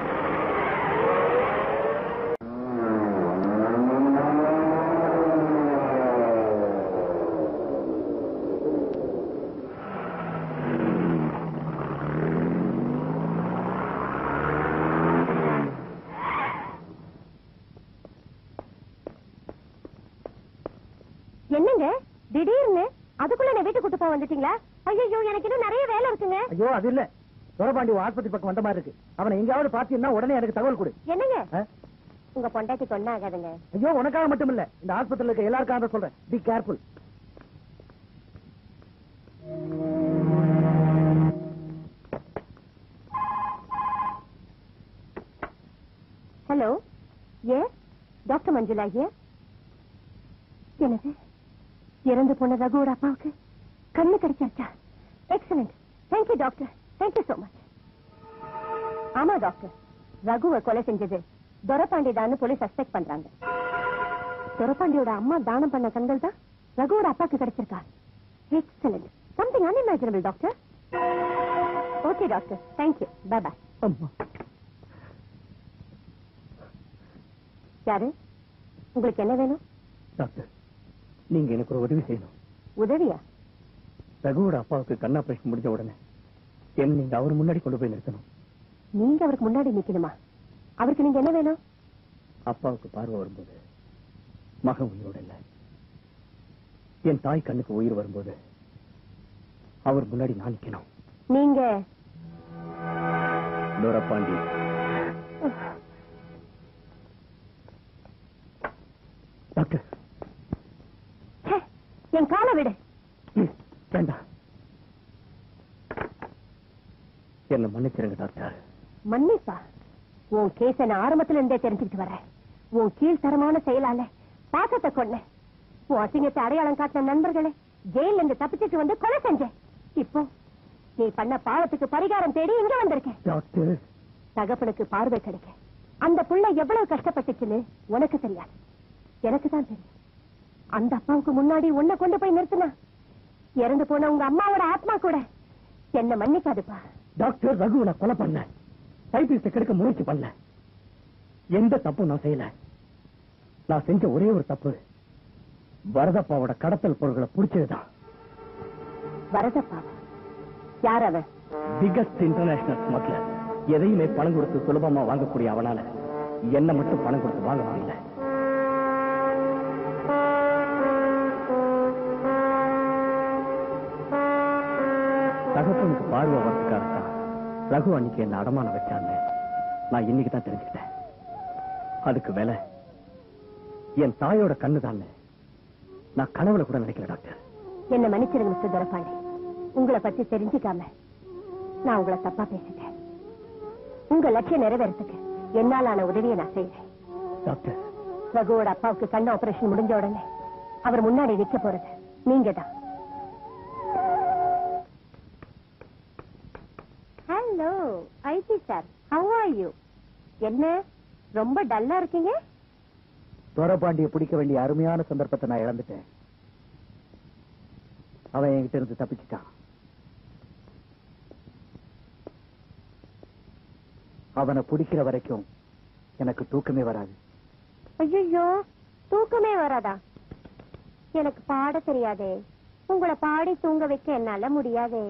என்னங்க திடீர்னு அதுக்குள்ள என்ன வீட்டுக்கு கூட்டு போக வந்துட்டீங்களா? ஐயோ, எனக்கு இன்னும் நிறைய வேலை இருக்குங்க. ஐயோ, அது இல்ல, துரபாண்டி ஆஸ்பத்திரி பக்கம் வந்த மாதிரி இருக்கு. அவனை எங்கேயாவது பாத்தீங்கன்னா உடனே எனக்கு தகவல் கொடு. என்னங்க உங்க பொண்டாட்டிக்கு ஒண்ணு ஆகாதுங்க. ஐயோ, உனக்காக மட்டும் இல்ல, இந்த ஆஸ்பத்திரியில் இருக்க எல்லாருக்காக சொல்றேன். Be careful. ஹலோ, ஏ டாக்டர் மஞ்சுளா ஐயா. என்னது, இறந்து போன ரகுவோட அப்பாவுக்கு கண்ணு கிடைச்சாச்சா? Excellent, thank you doctor, thank you so much. ஆமா டாக்டர், ரகுவை கொலை செஞ்சது துரபாண்டி தான் போலீஸ் சஸ்பெக்ட் பண்றாங்க. துரபாண்டியோட அம்மா தானம் பண்ண கண்கள் தான் ரகுவோட அப்பாக்கு கிடைச்சிருக்கா? Excellent, something unimaginable doctor. Okay doctor, thank you, bye bye. யாரு, உங்களுக்கு என்ன வேணும்? டாக்டர், நீங்க எனக்கு ஒரு உதவி செய்யணும். உதவியா? ரகுவோட அப்பாவுக்கு கண் ஆபரேஷன் முடிஞ்ச உடனே என்ன நீங்க அவர் முன்னாடி கொண்டு போய் நிறுத்தணும். நீங்க அவருக்கு முன்னாடி நிக்கணுமா? அவருக்கு நீங்க என்ன வேணும்? அப்பாவுக்கு பார்வை வரும்போது மகன் உயிரோடு இல்ல, என் தாய் கண்ணுக்கு உயிர் வரும்போது அவர் முன்னாடி நான் நிக்கணும். நீங்க துரபாண்டி. டாக்டர், என் காலை விடு. வேண்டாம், என்ன மன்னிச்சிருங்க டாக்டர். மன்னிப்பா? உன் கேஸ நான் ஆரம்பத்துல இருந்தே தெரிஞ்சுக்கிட்டு வரேன். உன் கீழ்த்தரமான செயலால பாசத்தை கொன்ன, உன் அசிங்கத்தை அடையாளம் காட்டின நண்பர்களே ஜெயில இருந்து தப்பிச்சுட்டு வந்து கொலை செஞ்சேன். இப்போ நீ பண்ண பாவத்துக்கு பரிகாரம் தேடி இங்க வந்திருக்கேன். டாக்டர், தகப்பனுக்கு பார்வை கிடைக்க அந்த புள்ள எவ்வளவு கஷ்டப்பட்டுச்சுன்னு உனக்கு தெரியாது, எனக்கு தான் தெரியும். அந்த அப்பாவுக்கு முன்னாடி உன்னை கொண்டு போய் நிறுத்தினா இறந்து போன உங்க அம்மாவோட ஆத்மா கூட என்ன மன்னிக்காதுப்பா. டாக்டர், ரகு நான் கொலை பண்ணல, டைபிஸ்ட கெடுக்க முயற்சி பண்ணல, எந்த தப்பும் நான் செய்யல. நான் செஞ்ச ஒரே ஒரு தப்பு, வரதப்பாவோட கடத்தல் பொருட்களை பிடிச்சதுதான். வரதப்பாவா? யார் அவன்? Biggest international smuggler. எதையுமே பணம் கொடுத்து சுலபமா வாங்கக்கூடிய அவனால என்ன மட்டும் பணம் கொடுத்து வாங்க முடியல. தகப்பனுக்கு பார்வை வரதுக்காகத்தான் ரகு அன்னைக்கு என்ன அடமானம் வச்சாங்க. நான் இன்னைக்கு தான் தெரிஞ்சுக்கிட்டேன். அதுக்கு வேலை என் தாயோட கண்ணு தான். நான் கனவுல கூட நினைக்கல டாக்டர். என்ன மன்னிச்சிருங்க மிஸ்டர் துரபாண்டி, உங்களை பத்தி தெரிஞ்சுக்காம நான் உங்களை தப்பா பேசிட்டேன். உங்க லட்சியம் நிறைவேறதுக்கு என்னாலான உதவியை நான் செய்வேன். டாக்டர், ரகுவோட அப்பாவுக்கு கண் ஆபரேஷன் முடிஞ்ச உடனே அவர் முன்னாடி நிக்க போறது நீங்க தான். Hello IC sir, how are you? என்ன ரொம்ப டல்லா இருக்கீங்க? துரபாண்டியை பிடிக்க வேண்டிய அருமையான சந்தர்ப்பத்தை நான் இழந்துட்டேன். அவன் என்கிட்ட இருந்து தப்பிச்சுட்டான். அவனை பிடிக்கிற வரைக்கும் எனக்கு தூக்கமே வராது. ஐயோ, தூக்கமே வராதா? எனக்கு பாட தெரியாதே, உங்களை பாடி தூங்க வைக்க என்னால முடியாதே.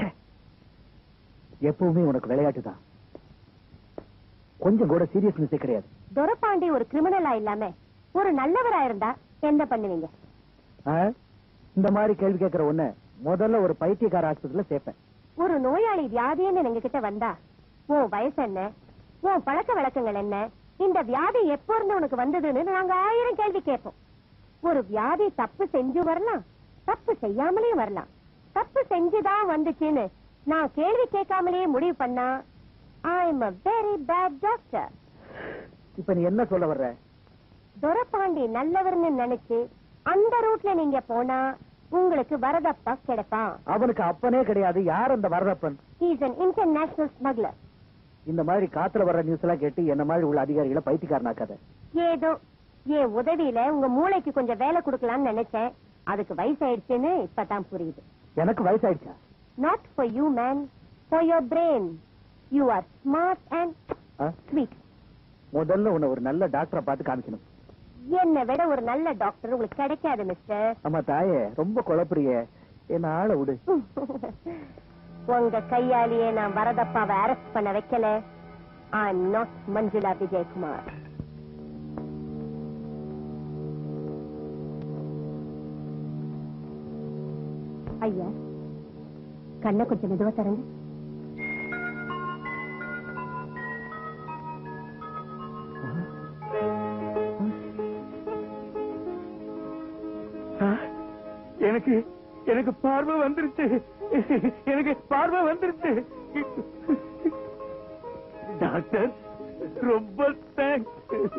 எப்பவுமே உனக்கு விளையாட்டு தான், கொஞ்சம் கூட சீரியஸ்னஸே கிடையாது. துரபாண்டி ஒரு கிரிமினலா இல்லாம ஒரு நல்லவரா இருந்தா என்ன பண்ணுவீங்க? இந்த மாதிரி கேள்வி கேட்கிற ஒண்ணு முதல்ல ஒரு பைத்தியக்கார ஆஸ்பத்திரியில சேர்ப்பேன். ஒரு நோயாளி வியாதின்னு எங்க கிட்ட வந்தா உன் வயசு என்ன, உன் பழக்க வழக்கங்கள் என்ன, இந்த வியாதி எப்ப இருந்து உனக்கு வந்ததுன்னு நாங்க ஆயிரம் கேள்வி கேட்போம். ஒரு வியாதி தப்பு செஞ்சு வரலாம், தப்பு செய்யாமலே வரலாம். தப்பு செஞ்சுதான் வந்துச்சுன்னு நான் கேள்வி கேட்காமலே முடிவு பண்ணா I am a very bad doctor. இப்ப நீ என்ன சொல்ல வர்ற? துரப்பாண்டி நல்லவர்னு நினைச்சு அந்த ரூட்ல நீங்க போனா உங்களுக்கு வரதப்பா கிடைப்பான். அவனுக்கு அப்பனே கிடையாது. யார் அந்த Varadappan? He is an international smuggler. இந்த மாதிரி காத்துல வர்ற நியூஸ் எல்லாம் கேட்டு என்ன மாதிரி உள்ள அதிகாரிகளை பைத்தியக்காரனாக்காத. ஏதோ என் உதவியில உங்க மூளைக்கு கொஞ்சம் வேலை கொடுக்கலாம்னு நினைச்சேன். அதுக்கு வயசாயிடுச்சுன்னு இப்பதான் புரியுது. எனக்கு வயசாயிடுச்சா? Not for you, man. For your brain. You are smart and sweet. முதல்ல உன்னை ஒரு நல்ல டாக்டரை பார்த்து காமிக்கணும். என்னை விட ஒரு நல்ல டாக்டர் உங்களுக்கு கிடைக்காது மிஸ்டர். ஆமா தாயே, ரொம்ப குழப்பறிய. என்ன ஆள விடு. உங்க கையாலேயே நான் வரதப்பாவை அரெஸ்ட் பண்ண வைக்கல. I am not Manjula Vijayakumar. ஐயா, கண்ணை கொஞ்சம் மெதுவா தரங்க. எனக்கு எனக்கு பார்வை வந்துருச்சு. எனக்கு பார்வை வந்துருச்சு. டாக்டர், ரொம்ப தேங்க்ஸ்.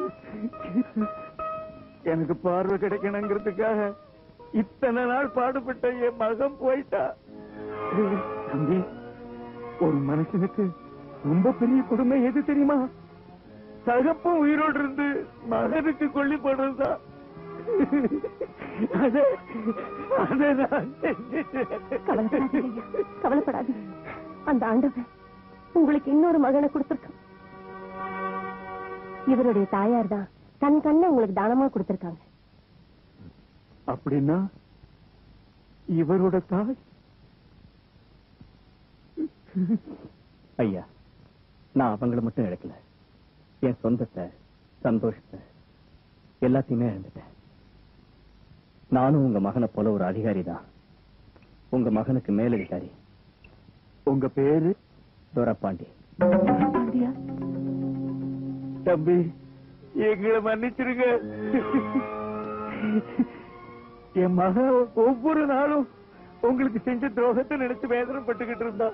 எனக்கு பார்வை கிடைக்கணுங்கிறதுக்காக இத்தனை நாள் பாடுபட்ட என் மகன் போயிட்டா. தம்பி, ஒரு மனுஷனுக்கு ரொம்ப பெரிய கொடுமை எது தெரியுமா? தகப்பும் உயிரோடு இருந்து மகனுக்கு கொல்லி போடுறதா. கவலைப்படாதீங்க. அந்த ஆண்டவன் உங்களுக்கு இன்னொரு மகனை கொடுத்திருக்க. இவருடைய தாயார் தான் தன் கண்ணை உங்களுக்கு தானமா கொடுத்திருக்காங்க. அப்படின்னா இவரோட தாய்? ஐயா, நான் அவங்களை மட்டும் இழக்கல. என் சொந்தத்தை, சந்தோஷத்தை எல்லாத்தையுமே இழந்துட்டேன். நானும் உங்க மகனை போல ஒரு அதிகாரி தான். உங்க மகனுக்கு மேலதிகாரி. உங்க பேரு? துரப்பாண்டி. தம்பி, எங்களை மன்னிச்சிருங்க. என் மகன் ஒவ்வொரு நாளும் உங்களுக்கு செஞ்ச துரோகத்தை நினைச்சு வேதனைப்பட்டுக்கிட்டு இருந்தான்.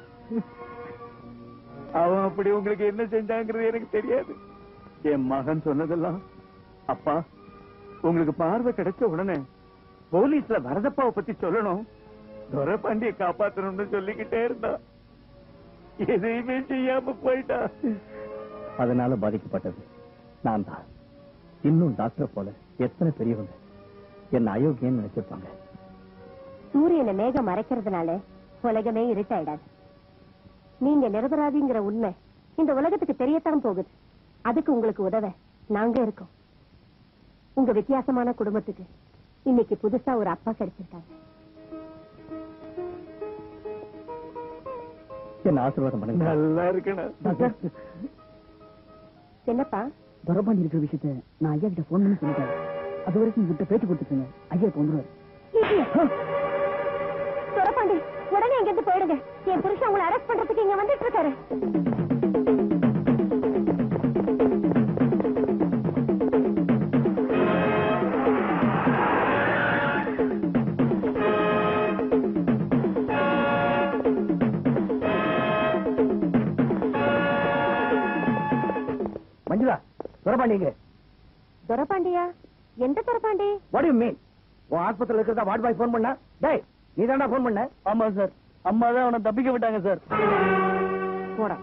அவன் அப்படி உங்களுக்கு என்ன செஞ்சாங்கிறது எனக்கு தெரியாது. என் மகன் சொன்னதெல்லாம், அப்பா உங்களுக்கு பார்வை கிடைச்ச உடனே போலீஸ்ல வரதப்பாவை பத்தி சொல்லணும், துரப்பாண்டிய காப்பாத்தணும்னு சொல்லிக்கிட்டே இருந்தான். எதையுமே செய்யாம போயிட்டா. அதனால பாதிக்கப்பட்டது நான் தான். இன்னும் டாக்டர் போல எத்தனை பெரியவங்க என்ன அயோக்கியன்னு நினைச்சிருப்பாங்க. சூரியனை மேகம் மறைக்கிறதுனால உலகமே இருட்டாயிடாது. நீங்க நிரபராதிங்கிற உண்மை இந்த உலகத்துக்கு தெரியத்தான் போகுது. அதுக்கு உங்களுக்கு உதவ நாங்க இருக்கோம். உங்க வித்தியாசமான குடும்பத்துக்கு இன்னைக்கு புதுசா ஒரு அப்பா கிடைச்சிருக்காங்க. என்ன ஆசீர்வாதம் பண்ணுங்க. நல்லா இருக்கணும். என்னப்பா? துரப்பாண்டி இருக்கிற விஷயத்த நான் ஐயா கிட்ட போன் பண்ணி சொல்லிட்டேன். அது வரைக்கும் கிட்ட பேச்சு கொடுத்துருங்க. ஐயா கொண்டுருவாரு. துரப்பாண்டி, உடனே இங்க இருந்து போயிடுங்க. என் புருஷன் உங்களை அரெஸ்ட் பண்றதுக்கு இங்க வந்துட்டு இருக்காரு. மஞ்சுளா, துரப்பாண்டிங்க. துரப்பாண்டியா? எந்த துரப்பாண்டி? What you mean? உன் ஆஸ்பத்திரியில் இருக்கிறதா வார்டு பாய் போன் பண்ணா? டேய், நீ தான்டா போன் பண்ண? ஆமா சார், அம்மா தான் அவனை தப்பிக்க விட்டாங்க சார். போடா.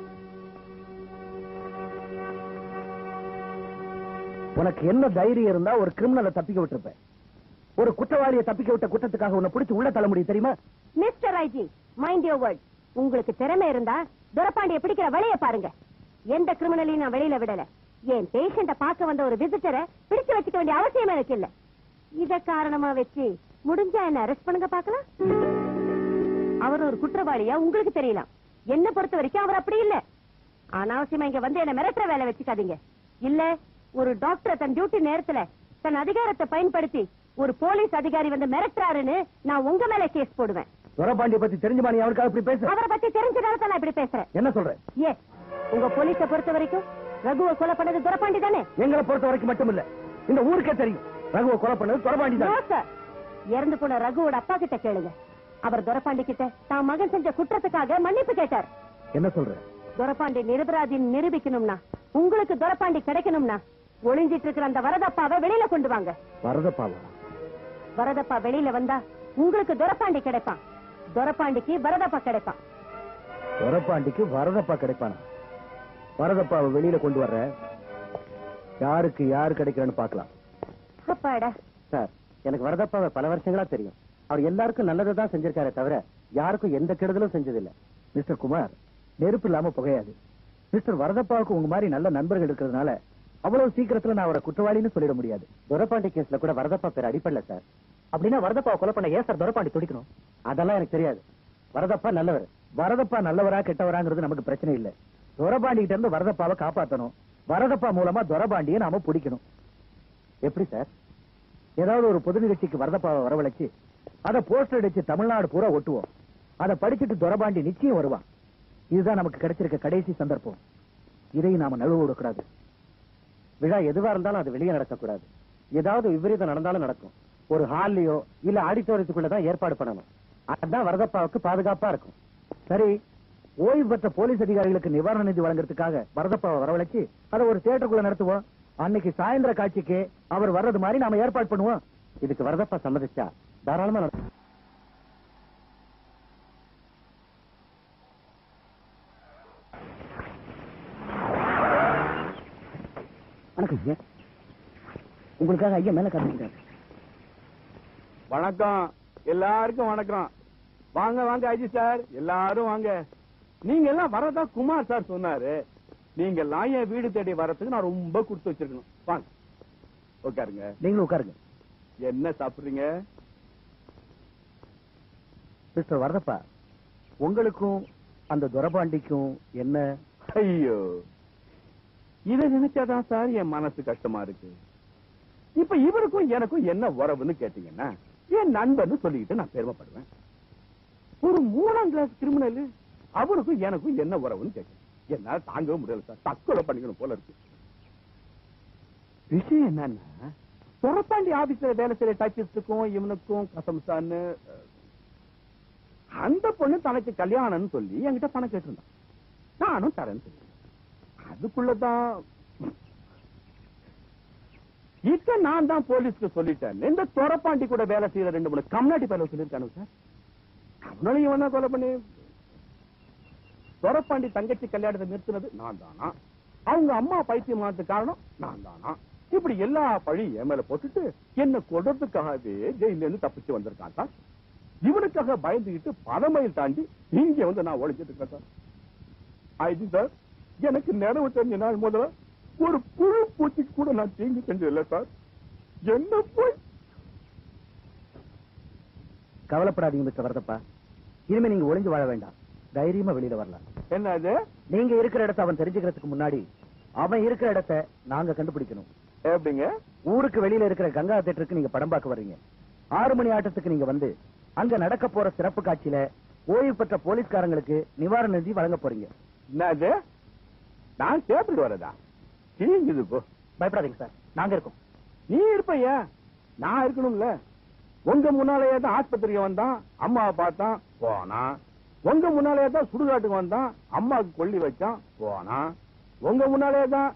உனக்கு என்ன தைரியம் இருந்தா ஒரு கிரிமினலை தப்பிக்க விட்டுருப்ப? ஒரு குற்றவாளியை தப்பிக்க விட்ட குற்றத்துக்காக உன்னை பிடிச்சு உள்ள தள்ள முடியும் தெரியுமா? Mister IG, mind your word. உங்களுக்கு திறமை இருந்தா துரப்பாண்டிய பிடிக்கிற வழியை பாருங்க. எந்த கிரிமினலையும் நான் வெளியில விடல. என் பேஷண்ட பார்க்க வந்த ஒரு விசிட்டரை பிடிச்சு வச்சுக்க வேண்டிய அவசியம் எனக்கு இல்ல. இத காரணமா வச்சு முடிஞ்சா என்ன அரெஸ்ட் பண்ணுங்க பாக்கலாம். அவர் ஒரு குற்றவாளியா உங்களுக்கு தெரியலாம். என்ன பொறுத்த வரைக்கும் அவர் அப்படி இல்ல. அனாவசியமா இங்க வந்து என்ன மிரட்டுற வேலை வச்சுக்காதீங்க. இல்ல, ஒரு டாக்டர் தன் டியூட்டி நேரத்துல தன் அதிகாரத்தை பயன்படுத்தி ஒரு போலீஸ் அதிகாரி வந்து மிரட்டுறாருன்னு நான் உங்க மேல கேஸ் போடுவேன். துரப்பாண்டிய பத்தி தெரிஞ்சுமா நீ அவருக்காக இப்படி பேச? அவரை பத்தி தெரிஞ்சதால தான் நான் இப்படி பேசுறேன். என்ன சொல்ற? ஏ, உங்க போலீஸை பொறுத்த வரைக்கும் ரகுவை கொலை பண்ணது துரப்பாண்டி தானே? எங்களை பொறுத்த வரைக்கும் மட்டும் இல்ல, இந்த ஊருக்கே தெரியும் ரகுவை கொலை பண்ணது துரப்பாண்டி தான். இறந்து போன ரகுவோட அப்பா கிட்ட கேளுங்க. அவர் துரப்பாண்டி கிட்ட தான் மகன் செஞ்ச குற்றத்துக்காக மன்னிப்பு கேட்டார். என்ன சொல்ற? துரப்பாண்டி நிரபராதின்னு நிரூபிக்கணும்னா, உங்களுக்கு துரப்பாண்டி கிடைக்கணும்னா, ஒளிஞ்சிட்டு இருக்கிற அந்த வரதப்பாவை வெளியில கொண்டு வாங்க. வரதப்பாவா? வரதப்பா வெளியில வந்தா உங்களுக்கு துரப்பாண்டி கிடைப்பான், துரப்பாண்டிக்கு வரதப்பா கிடைப்பான். துரப்பாண்டிக்கு வரதப்பா கிடைப்பானா? வரதப்பாவை வெளியில கொண்டு வர்ற, யாருக்கு யாரு கிடைக்கிறன்னு பாக்கலாம். அப்பாடா. சார், எனக்கு வரதப்பாவை பல வருஷங்களா தெரியும். அவர் எல்லாருக்கும் நல்லதான் செஞ்சிருக்காரே தவிர யாருக்கும் எந்த கெடுதலும் செஞ்சதில்லை. மிஸ்டர் குமார், நெருப்பு இல்லாம புகையாது. மிஸ்டர் வரதப்பாவுக்கு உங்க மாதிரி நல்ல நண்பர்கள் இருக்கிறதுனால அவ்வளவு சீக்கிரத்துல நான் அவரை குற்றவாளின்னு சொல்லிட முடியாது. துரப்பாண்டி கேஸ்ல கூட வரதப்பா பேர் அடிப்படல சார். அப்படின்னா வரதப்பாவை கொலை பண்ண ஏன் சார் துரப்பாண்டி துடிக்கணும்? அதெல்லாம் எனக்கு தெரியாது. வரதப்பா நல்லவர். வரதப்பா நல்லவரா கெட்டவராங்கிறது நமக்கு பிரச்சனை இல்ல. துரபாண்டி கிட்ட இருந்து வரதப்பாவை காப்பாத்தணும். வரதப்பா மூலமா துரபாண்டியை நாம பிடிக்கணும். எப்படி சார்? ஏதாவது ஒரு பொது நிகழ்ச்சிக்கு வரதப்பாவை வரவழைச்சு அதை போஸ்டர் அடிச்சு தமிழ்நாடு பூரா ஒட்டுவோம். அதை படிச்சுட்டு துரபாண்டி நிச்சயம் வருவான். இதுதான் நமக்கு கிடைச்சிருக்க கடைசி சந்தர்ப்பம். இதையும் நாம நழுவ விடக்கூடாது. விழா எதுவா இருந்தாலும் அது வெளியே நடக்கக்கூடாது. ஏதாவது விபரீதம் நடந்தாலும் நடக்கும். ஒரு ஹால்லயோ இல்ல ஆடிட்டோரியத்துக்குள்ளதான் ஏற்பாடு பண்ணணும். அதுதான் வரதப்பாவுக்கு பாதுகாப்பா இருக்கும். சரி, ஓய்வு பெற்ற போலீஸ் அதிகாரிகளுக்கு நிவாரண நிதி வழங்குறதுக்காக வரதப்பாவை வரவழைச்சு அதை ஒரு தியேட்டருக்குள்ள நடத்துவோம். அன்னைக்கு சாயந்தர காட்சிக்கு அவர் வர்றது மாதிரி நாம ஏற்பாடு பண்ணுவோம். இதுக்கு வரதப்பா சம்மதிச்சா தாராளமா நடக்கும். வணக்கம். உங்களுக்காக ஐயா மேல காத்துக்கிட்டாரு. வணக்கம், எல்லாருக்கும் வணக்கம். வாங்க வாங்க ஐஜி சார், எல்லாரும் வாங்க. நீங்க எல்லாம் வரதா குமார் சார் சொன்னாரு. நீங்க எல்லாம் என் வீடு தேடி வரதுக்கு நான் ரொம்ப கொடுத்து வச்சிருக்கணும். வாங்க உட்காருங்க. நீங்களும் உட்காருங்க. என்ன சாப்பிடுறீங்க? மிஸ்டர் வரதப்பா, உங்களுக்கும் அந்த துரபாண்டிக்கும் என்ன? ஐயோ, இதை நினைச்சாதான் சார் என் மனசு கஷ்டமா இருக்கு. இப்ப இவருக்கும் எனக்கும் என்ன உறவுன்னு கேட்டீங்கன்னா என் நண்பன்னு சொல்லிக்கிட்டு நான் பெருமைப்படுவேன். ஒரு மூணாம் கிளாஸ் கிரிமினல் அவருக்கும் எனக்கும் என்ன உறவுன்னு கேட்க என்னால தாங்கவே முடியல சார். தற்கொலை பண்ணிக்கணும் போல இருக்கு. விஷயம் என்னன்னா, துரப்பாண்டி ஆபீஸ்ல வேலை செய்யற டைப்பிஸ்டுக்கும் இவனுக்கும் கசம்சான்னு அந்த பொண்ணு தனக்கு கல்யாணம்னு சொல்லி என்கிட்ட பணம் கேட்டிருந்தான். நானும் தரேன்னு சொல்லி அதுக்குள்ளதான் இப்ப நான் தான் போலீஸ்க்கு சொல்லிட்டேன். இந்த துரப்பாண்டி கூட வேலை செய்யற ரெண்டு மூணு கம்னாட்டி பேர சொல்லிருக்கானு சார். அவனால இவன் தான் கொலை பண்ணி துரப்பாண்டி தங்கச்சி கல்யாணத்தை நிறுத்தினது நான் தானா, அவங்க அம்மா பைத்தியமானது காரணம் நான் தானா, இப்படி எல்லா பழி என் மேல போட்டுட்டு என்ன கொடுறதுக்காகவே ஜெயில இருந்து தப்பிச்சு வந்திருக்கான் சார். இவனுக்காக பயந்துகிட்டு பல மைல் தாண்டி இங்க வந்து நான் ஒழிச்சிட்டு இருக்கேன் சார். ஆயிடுச்சு சார். எனக்கு நினைவு தெரிஞ்ச நாள் முதல்ல ஒரு புழு பூச்சிக்கு கூட நான் தீங்கு செஞ்சதில்லை சார். என்ன போய் கவலைப்படாதீங்க மிஸ்டர் வரதப்பா. இனிமே நீங்க ஒளிஞ்சு வாழ வேண்டாம். தைரியமா வெளியில வரலாம். என்ன அது? நீங்க இருக்கிற இடத்தை அவன் தெரிஞ்சுக்கிறதுக்கு முன்னாடி அவன் இருக்கிற இடத்தை நாங்க கண்டுபிடிக்கணும். எப்படிங்க? ஊருக்கு வெளியில இருக்கிற கங்கா தியேட்டருக்கு நீங்க படம் பார்க்க வர்றீங்க. ஆறு மணி ஆட்டத்துக்கு நீங்க வந்து அங்க நடக்க போற சிறப்பு காட்சியில ஓய்வு பெற்ற போலீஸ்காரங்களுக்கு நிவாரண நிதி வழங்க போறீங்க. என்னது? நான் சேர்த்துட்டு வரதா? தீங்குது போ. பயப்படாதீங்க சார், நாங்க இருக்கோம். நீ இருப்பையா, நான் இருக்கணும்ல. உங்க முன்னாலேயே தான் ஆஸ்பத்திரிக்கு வந்தான், அம்மாவை பார்த்தான் போனா. உங்க முன்னாலேயே தான் சுடுகாட்டுக்கு வந்தான், அம்மாவுக்கு கொல்லி வச்சான் போனா. உங்க முன்னாலே தான்.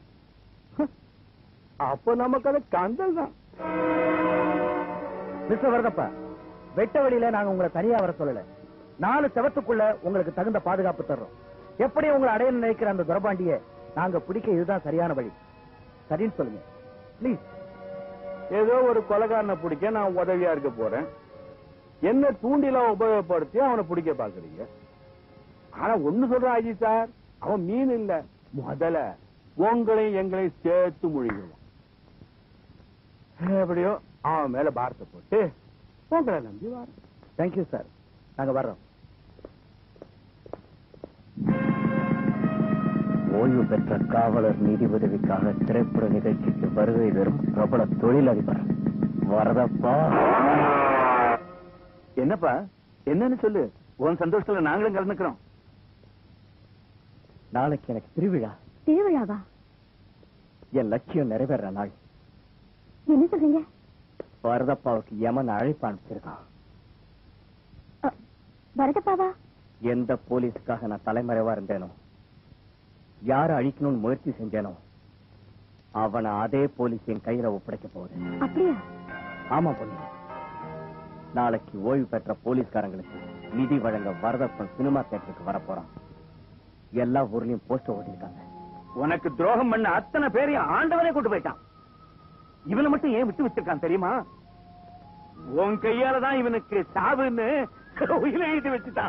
அப்ப நமக்கு அது கந்தல் தான். மிஸ்டர் வரதப்பா, வெட்ட வழியில நாங்க உங்களை தனியா வர சொல்லல. நாலு செவத்துக்குள்ள உங்களுக்கு தகுந்த பாதுகாப்பு தர்றோம். எப்படி உங்களை அடைய நினைக்கிற அந்த துரபாண்டிய நாங்க பிடிக்க இதுதான் சரியான வழி. சரின்னு சொல்லுங்க பிளீஸ். ஏதோ ஒரு கொலைகாரனை பிடிக்க நான் உதவியா இருக்க போறேன். என்ன தூண்டிலாம் உபயோகப்படுத்தி அவனை பிடிக்க பாக்குறீங்க. ஆனா ஒண்ணு சொல்றான் அஜி சார், அவன் மீன் இல்ல, முதல்ல உங்களையும் எங்களையும் சேர்த்து முழுகிடுவான். எப்படியோ அவன் மேல பாரத்தை போட்டு உங்களை நம்பி வர. தேங்க்யூ சார், நாங்க வர்றோம். ஓய்வு பெற்ற காவலர் நிதி உதவிக்காக திரைப்பட நிகழ்ச்சிக்கு வருகை தரும் பிரபல தொழிலதிபர் வரதப்பா. என்னப்பா என்னன்னு சொல்லு, உன் சந்தோஷத்துல நாங்களும் கலந்துக்கிறோம். நாளைக்கு எனக்கு திருவிழா. திருவிழாவா? என் லட்சியம் நிறைவேற நாள். என்ன சொல்றீங்க? வரதப்பாவுக்கு யமன் அழைப்பு அனுப்பிச்சிருக்கான். வரதப்பாவா? எந்த போலீஸுக்காக நான் தலைமறைவா இருந்தேனோ, யார அழிக்கணும்னு முயற்சி செஞ்சேனோ, அவனை அதே போலீஸ் என் கையில ஒப்படைக்க போகுது. அப்படியா? ஆமா பொண்ணு. நாளைக்கு ஓய்வு பெற்ற போலீஸ்காரங்களுக்கு நிதி வழங்க வரதப்பன் சினிமா தியேட்டருக்கு வர போறான். எல்லா ஊர்லயும் போஸ்டர் ஓட்டிருக்காங்க. உனக்கு துரோகம் பண்ண அத்தனை பேரையும் ஆண்டவனே கொண்டு போயிட்டான். இவனை மட்டும் ஏன் விட்டு வச்சிருக்கான் தெரியுமா? உன் கையாலதான் இவனுக்கு சாவுன்னு உயிரை எழுதி வச்சுட்டான்.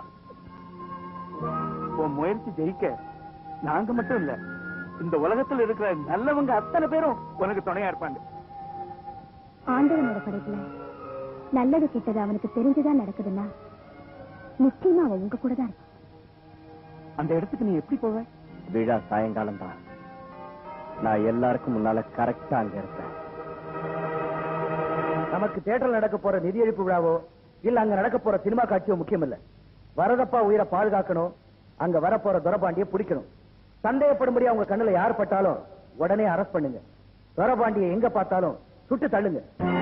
உன் முயற்சி ஜெயிக்க நாங்க மட்டும் இல்ல, இந்த உலகத்தில் இருக்கிற நல்லவங்க அத்தனை பேரும் உனக்கு துணையா இருப்பாங்க. ஆண்டவனோட படைப்புல நல்லது கெட்டது அவனுக்கு தெரிஞ்சுதான் நடக்குதுன்னா நிச்சயமா அவன் உங்க கூட தான் இருப்பான். அந்த இடத்துக்கு நீ எப்படி போவ? விழா சாயங்காலம் தான். நான் எல்லாருக்கும் முன்னால கரெக்டா அங்க இருப்பேன். நமக்கு தியேட்டர்ல நடக்க போற நிதி அளிப்பு விழாவோ இல்ல அங்க நடக்க போற சினிமா காட்சியோ முக்கியம் இல்ல. வரதப்பா உயிரை பாதுகாக்கணும். அங்க வரப்போற துரபாண்டியை பிடிக்கணும். சந்தேகப்படும்படி அவங்க கண்ணுல யார் பட்டாலும் உடனே அரெஸ்ட் பண்ணுங்க. துரபாண்டியை எங்க பார்த்தாலும் சுட்டு தள்ளுங்க.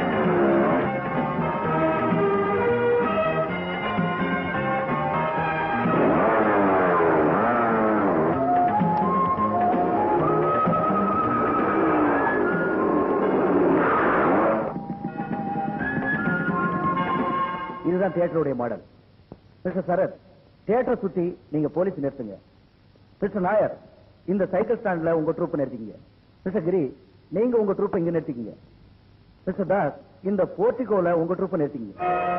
இதுதான் தியேட்டருடைய மாடல். மிஸ்டர் சரத், தியேட்டரை சுத்தி நீங்க போலீஸ் நிறுத்துங்க. மிஸ்டர் நாயர், இந்த சைக்கிள் ஸ்டாண்ட்ல உங்க ட்ரூப் நிறுத்திக்கீங்க. மிஸ்டர் கிரி, நீங்க உங்க ட்ரூப் இங்க நிறுத்திக்கீங்க. மிஸ்டர் தாஸ், இந்த போர்டிகோல உங்க ட்ரூப் நிறுத்திக்கீங்க.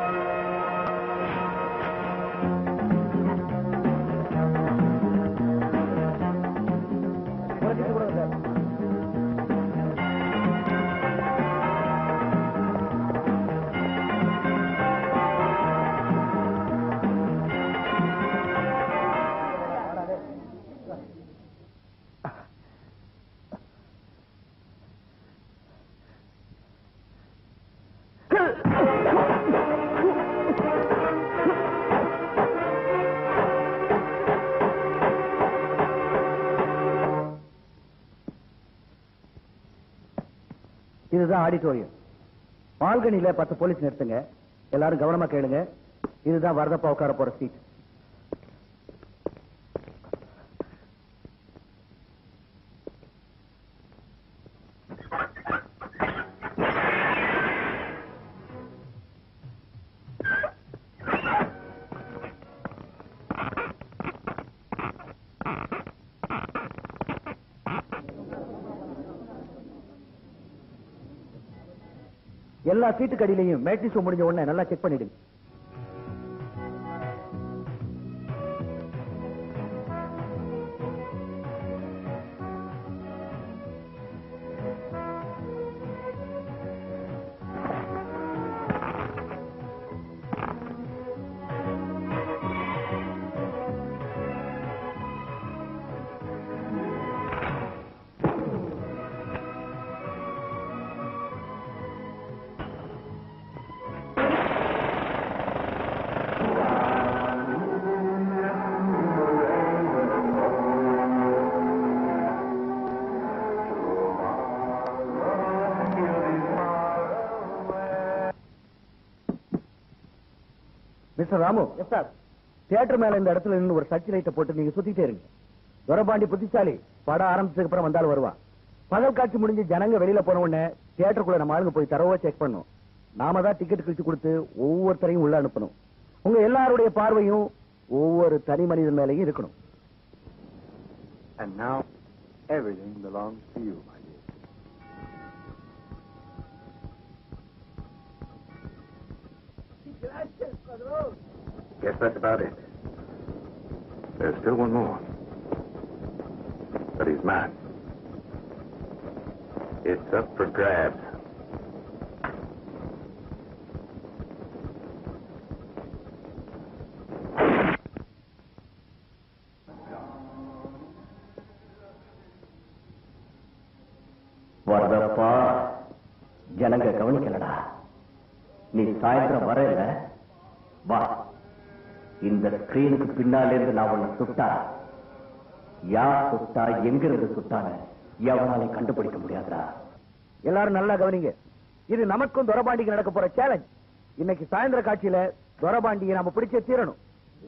இதுதான் ஆடிட்டோரியம். பால்கனியில பத்து போலீஸ் நிறுத்துங்க. எல்லாரும் கவனமா கேளுங்க. இதுதான் வரதப்பா உட்கார போற சீட். எல்லா சீட்டு கடியிலையும் மேட்னி ஷோ முடிஞ்ச உடனே நல்லா செக் பண்ணிடுங்க. Mister Ramu, yes sir. Theatre மேல இந்த இடத்துல நின்று ஒரு சர்ச் லைட்டை போட்டு நீங்க சுத்திட்டே இருங்க. துரபாண்டி புத்திசாலி படம் ஆரம்பிச்சதுக்கு அப்புறம் வந்தாலும் வருவான். பகல் காட்சி முடிஞ்சு ஜனங்க வெளியில போன உடனே தியேட்டருக்குள்ள நம்ம ஆளுங்க போய் தரவா செக் பண்ணும். நாம தான் டிக்கெட் கிழிச்சு கொடுத்து ஒவ்வொருத்தரையும் உள்ள அனுப்பணும். உங்க எல்லாருடைய பார்வையும் ஒவ்வொரு தனி மனிதன் மேலையும் இருக்கணும். And now everything belongs to you, my dear. Guess that's about it. There's still one more. But he's mine. It's up for grabs. வரதப்பா, ஜனங்க கவனிக்கலடா. நீ சாயந்தரம் வரையில வா. இந்த ஸ்கிரீனுக்கு பின்னால இருந்து நான் உன்னை சுட்டா, யார் சுட்டா, எங்கிருந்து சுட்டாங்க எவனாலே கண்டுபிடிக்க முடியாதா? எல்லாரும் நல்லா கவனிங்க. இது நமக்கும் துரபாண்டிக்கு நடக்க போற சேலஞ்ச். இன்னைக்கு சாயந்தர காட்சியில துரபாண்டியை நாம பிடிச்சே தீரணும்.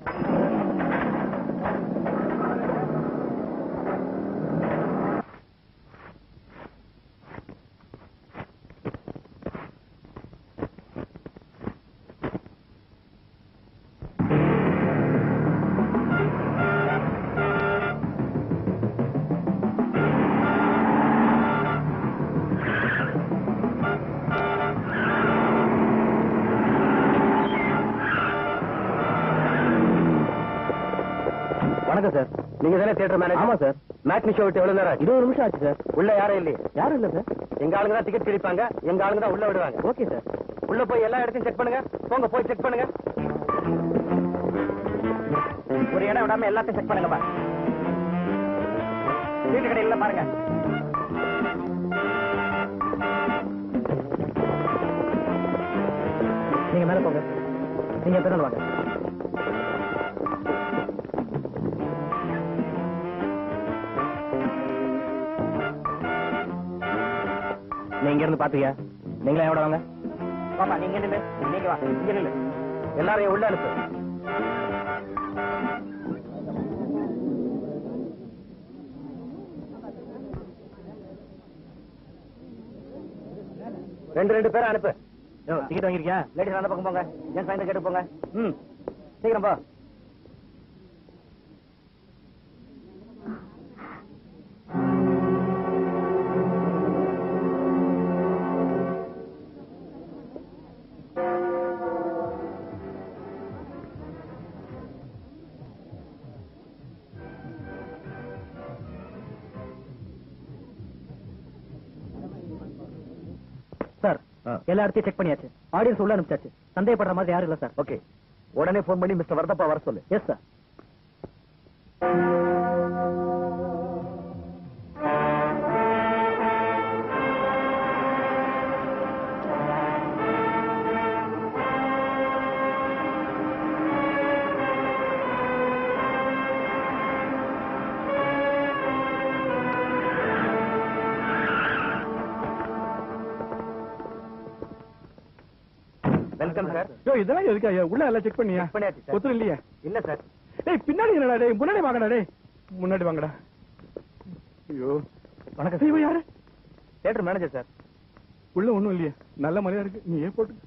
வணக்கம் சார். நீங்க தானே தியேட்டர் மேனேஜர்? ஆமா சார். மேட்னி ஷோ விட்டு எவ்வளவு நேரம்? இருபது நிமிஷம் ஆச்சு சார். உள்ள யாரும் இல்லையே? யாரும் இல்ல சார். எங்க ஆளுங்க தான் டிக்கெட் கிடைப்பாங்க, எங்க ஆளுங்க தான் உள்ள விடுவாங்க. Okay sir. உள்ள போய் எல்லா இடத்தையும் செக் பண்ணுங்க. போங்க, போய் செக் பண்ணுங்க. ஒரு இடம் விடாம எல்லாத்தையும் செக் பண்ணுங்கப்பா. சீட்டு கடையில பாருங்க. நீங்க மேல போங்க. நீங்க எத்தனை வாங்க. நீங்க இருந்து பாத்தீங்க. நீங்களே எவ்வளவு வாங்க. பாப்பா நீங்க நில்லு. நீங்க வா. இங்க நில்லு. எல்லாரையும் உள்ள அனுப்பு. ரெண்டு ரெண்டு பேரும் அனுப்பு. டிக்கெட் வாங்கிருக்கியா? லேடிஸ் அந்த பக்கம் போங்க. ஜென்ஸ் வாங்கி கேட்டு போங்க. ம் சீக்கிரம் போ. சார் எல்லா இடத்தையும் செக் பண்ணியாச்சு. ஆடியன்ஸ் உள்ள அனுப்பிச்சாச்சு. சந்தேகப்படுற மாதிரி யாரும் இல்ல சார். ஓகே, உடனே போன் பண்ணி மிஸ்டர் வரதப்பா வர சொல்லு. Yes sir. Welcome sir. யோ இதெல்லாம் எதுக்கு ஐயா? உள்ள எல்லாம் செக் பண்ணியா? பண்ணியாச்சு சார். ஒத்துரும் இல்லையா? இல்ல சார். டேய் பின்னாடி என்னடா டேய்? முன்னாடி வாங்கடா டேய். முன்னாடி வாங்கடா. ஐயோ வணக்கம் சார். யாரு? Theatre manager sir. உள்ள ஒண்ணும் இல்லையா? நல்ல மரியாதை இருக்கு. நீ ஏன் போட்டு.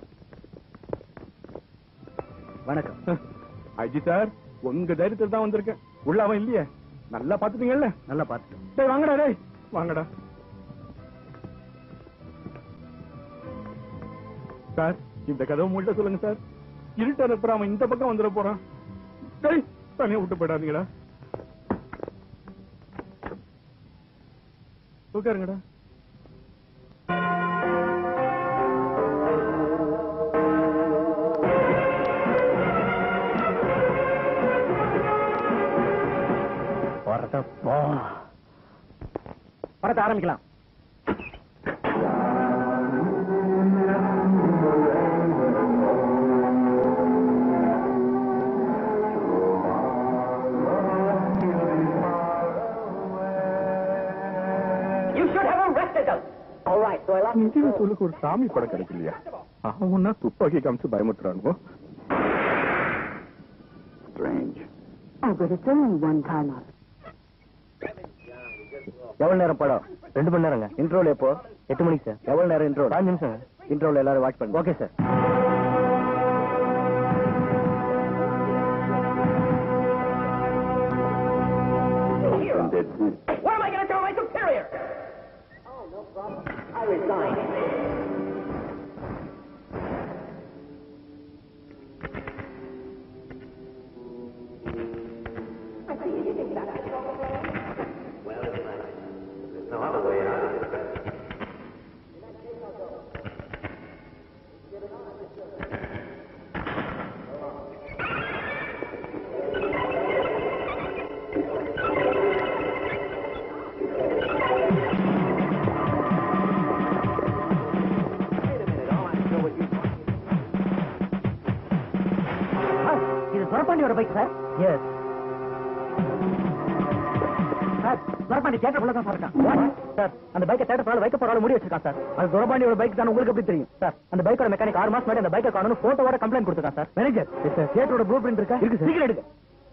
வணக்கம். அஜி சார், உங்க தைரியத்துல தான் வந்திருக்கேன். உள்ள அவன் இல்லையே? நல்லா பாத்துட்டீங்கல்ல? நல்லா பாத்துட்டேன். டேய் வாங்கடா டேய். வாங்கடா. சார் இந்த கதவை மூட்ட சொல்லுங்க சார். இருட்ட இருப்பா அவன் இந்த பக்கம் வந்துட போறான். டேய் தனியா விட்டு போயிடாதீங்கடா. உட்காருங்கடா. படத்தை ஆரம்பிக்கலாம். சொல்லுக்கு ஒரு சாமி படம் கிடைக்கலையா? அவனா துப்பாக்கி காமிச்சு பயமுத்துறானுவோ. எவ்வளவு நேரம் படம்? ரெண்டு மணி நேரங்க. இன்ட்ரோல் எப்போ? எட்டு மணிக்கு சார். எவ்வளவு நேரம் இன்ட்ரோல்? அஞ்சு நிமிஷம். இன்ட்ரோல் எல்லாரும் வாட்ச் பண்ணுங்க. Okay sir. What am I going to tell my superior? Oh, no problem. I resign. Well, there's no other way out. இது துரப்பாண்டியோட bike sir. Yes sir. Duraipandi theatre உள்ள தான் இருக்கான். சார் அந்த பைக்கை தேட்டர் வைக்க போறாலும் முடி வச்சிருக்கான் சார். அது துரப்பாண்டியோட பைக் தான், உங்களுக்கு எப்படி தெரியும் சார்? அந்த பைக்கோட மெக்கானிக் ஆறு மாசம் முன்னாடி அந்த பைக்கை காணணும் போட்டோவோட கம்ப்ளைண்ட் கொடுத்துருக்கான் சார். மேனேஜர் தியேட்டரோட ப்ளூ பிரிண்ட் இருக்கா? இருக்கு சார். சீக்கிரம் எடுங்க.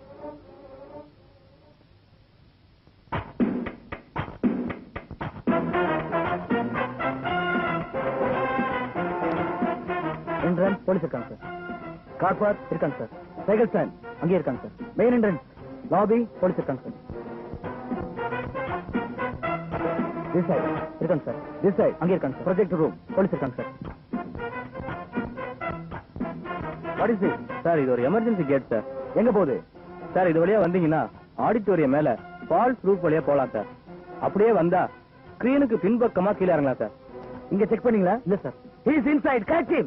என்ட்ரன்ஸ் போலீஸ் இருக்காங்க சார். கார் பார்க் இருக்காங்க சார். சைக்கிள் ஸ்டாண்ட் அங்கே இருக்காங்க sir. Main entrance lobby police இருக்காங்க சார். திஸ் சைடு இருக்காங்க சார். திஸ் சைடு அங்கே இருக்காங்க சார். ப்ரொஜெக்ட் ரூம் போலீஸ் இருக்காங்க sir. What is this? Sir இது ஒரு எமர்ஜென்சி கேட் சார். எங்க போகுது சார்? இது வழியா வந்தீங்கன்னா ஆடிட்டோரியம் மேல ஃபால்ஸ் ரூஃப் வழியா போலாம் சார். அப்படியே வந்தா ஸ்கிரீனுக்கு பின்பக்கமா கீழே இறங்கலாம் சார். இங்க செக் பண்ணீங்களா? இல்ல sir. He is inside. Catch him.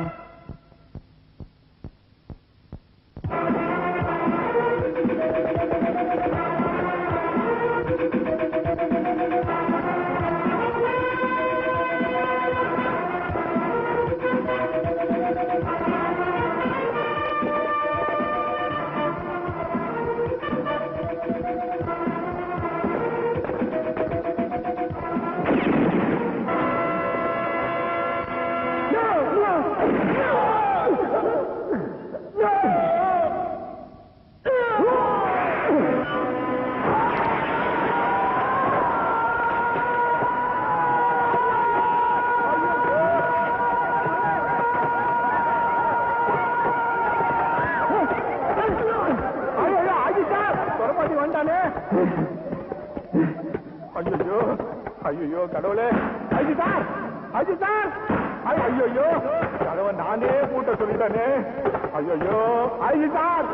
ஐயோ ஐயோ கடவுளே! ஐயோ சார்! ஐயோ சார்! ஐயோ கதவை நானே பூட்ட சொல்லிட்டானே! ஐயோ ஐயோ சார்!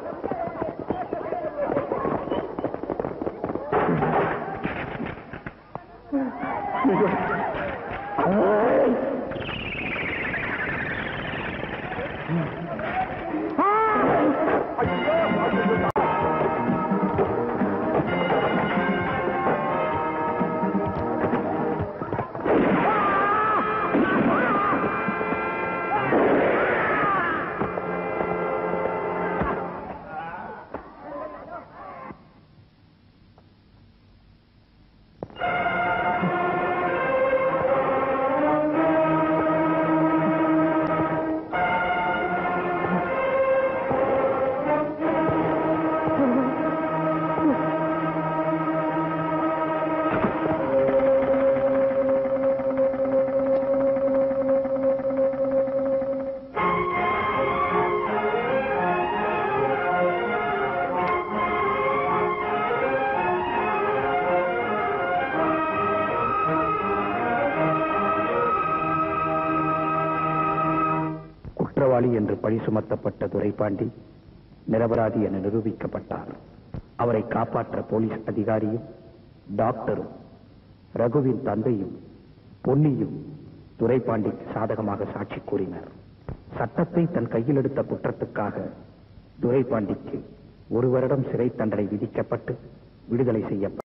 குற்றவாளி என்று பழி சுமத்தப்பட்ட துரைபாண்டி நிரபராதி என நிரூபிக்கப்பட்டார். அவரை காப்பாற்ற போலீஸ் அதிகாரியும் டாக்டரும் ரகுவின் தந்தையும் பொன்னியும் துரைபாண்டிக்கு சாதகமாக சாட்சி கூறினர். சட்டத்தை தன் கையில் எடுத்த குற்றத்துக்காக துரைபாண்டிக்கு ஒரு வருடம் சிறை தண்டனை விதிக்கப்பட்டு விடுதலை செய்யப்பட்டார்.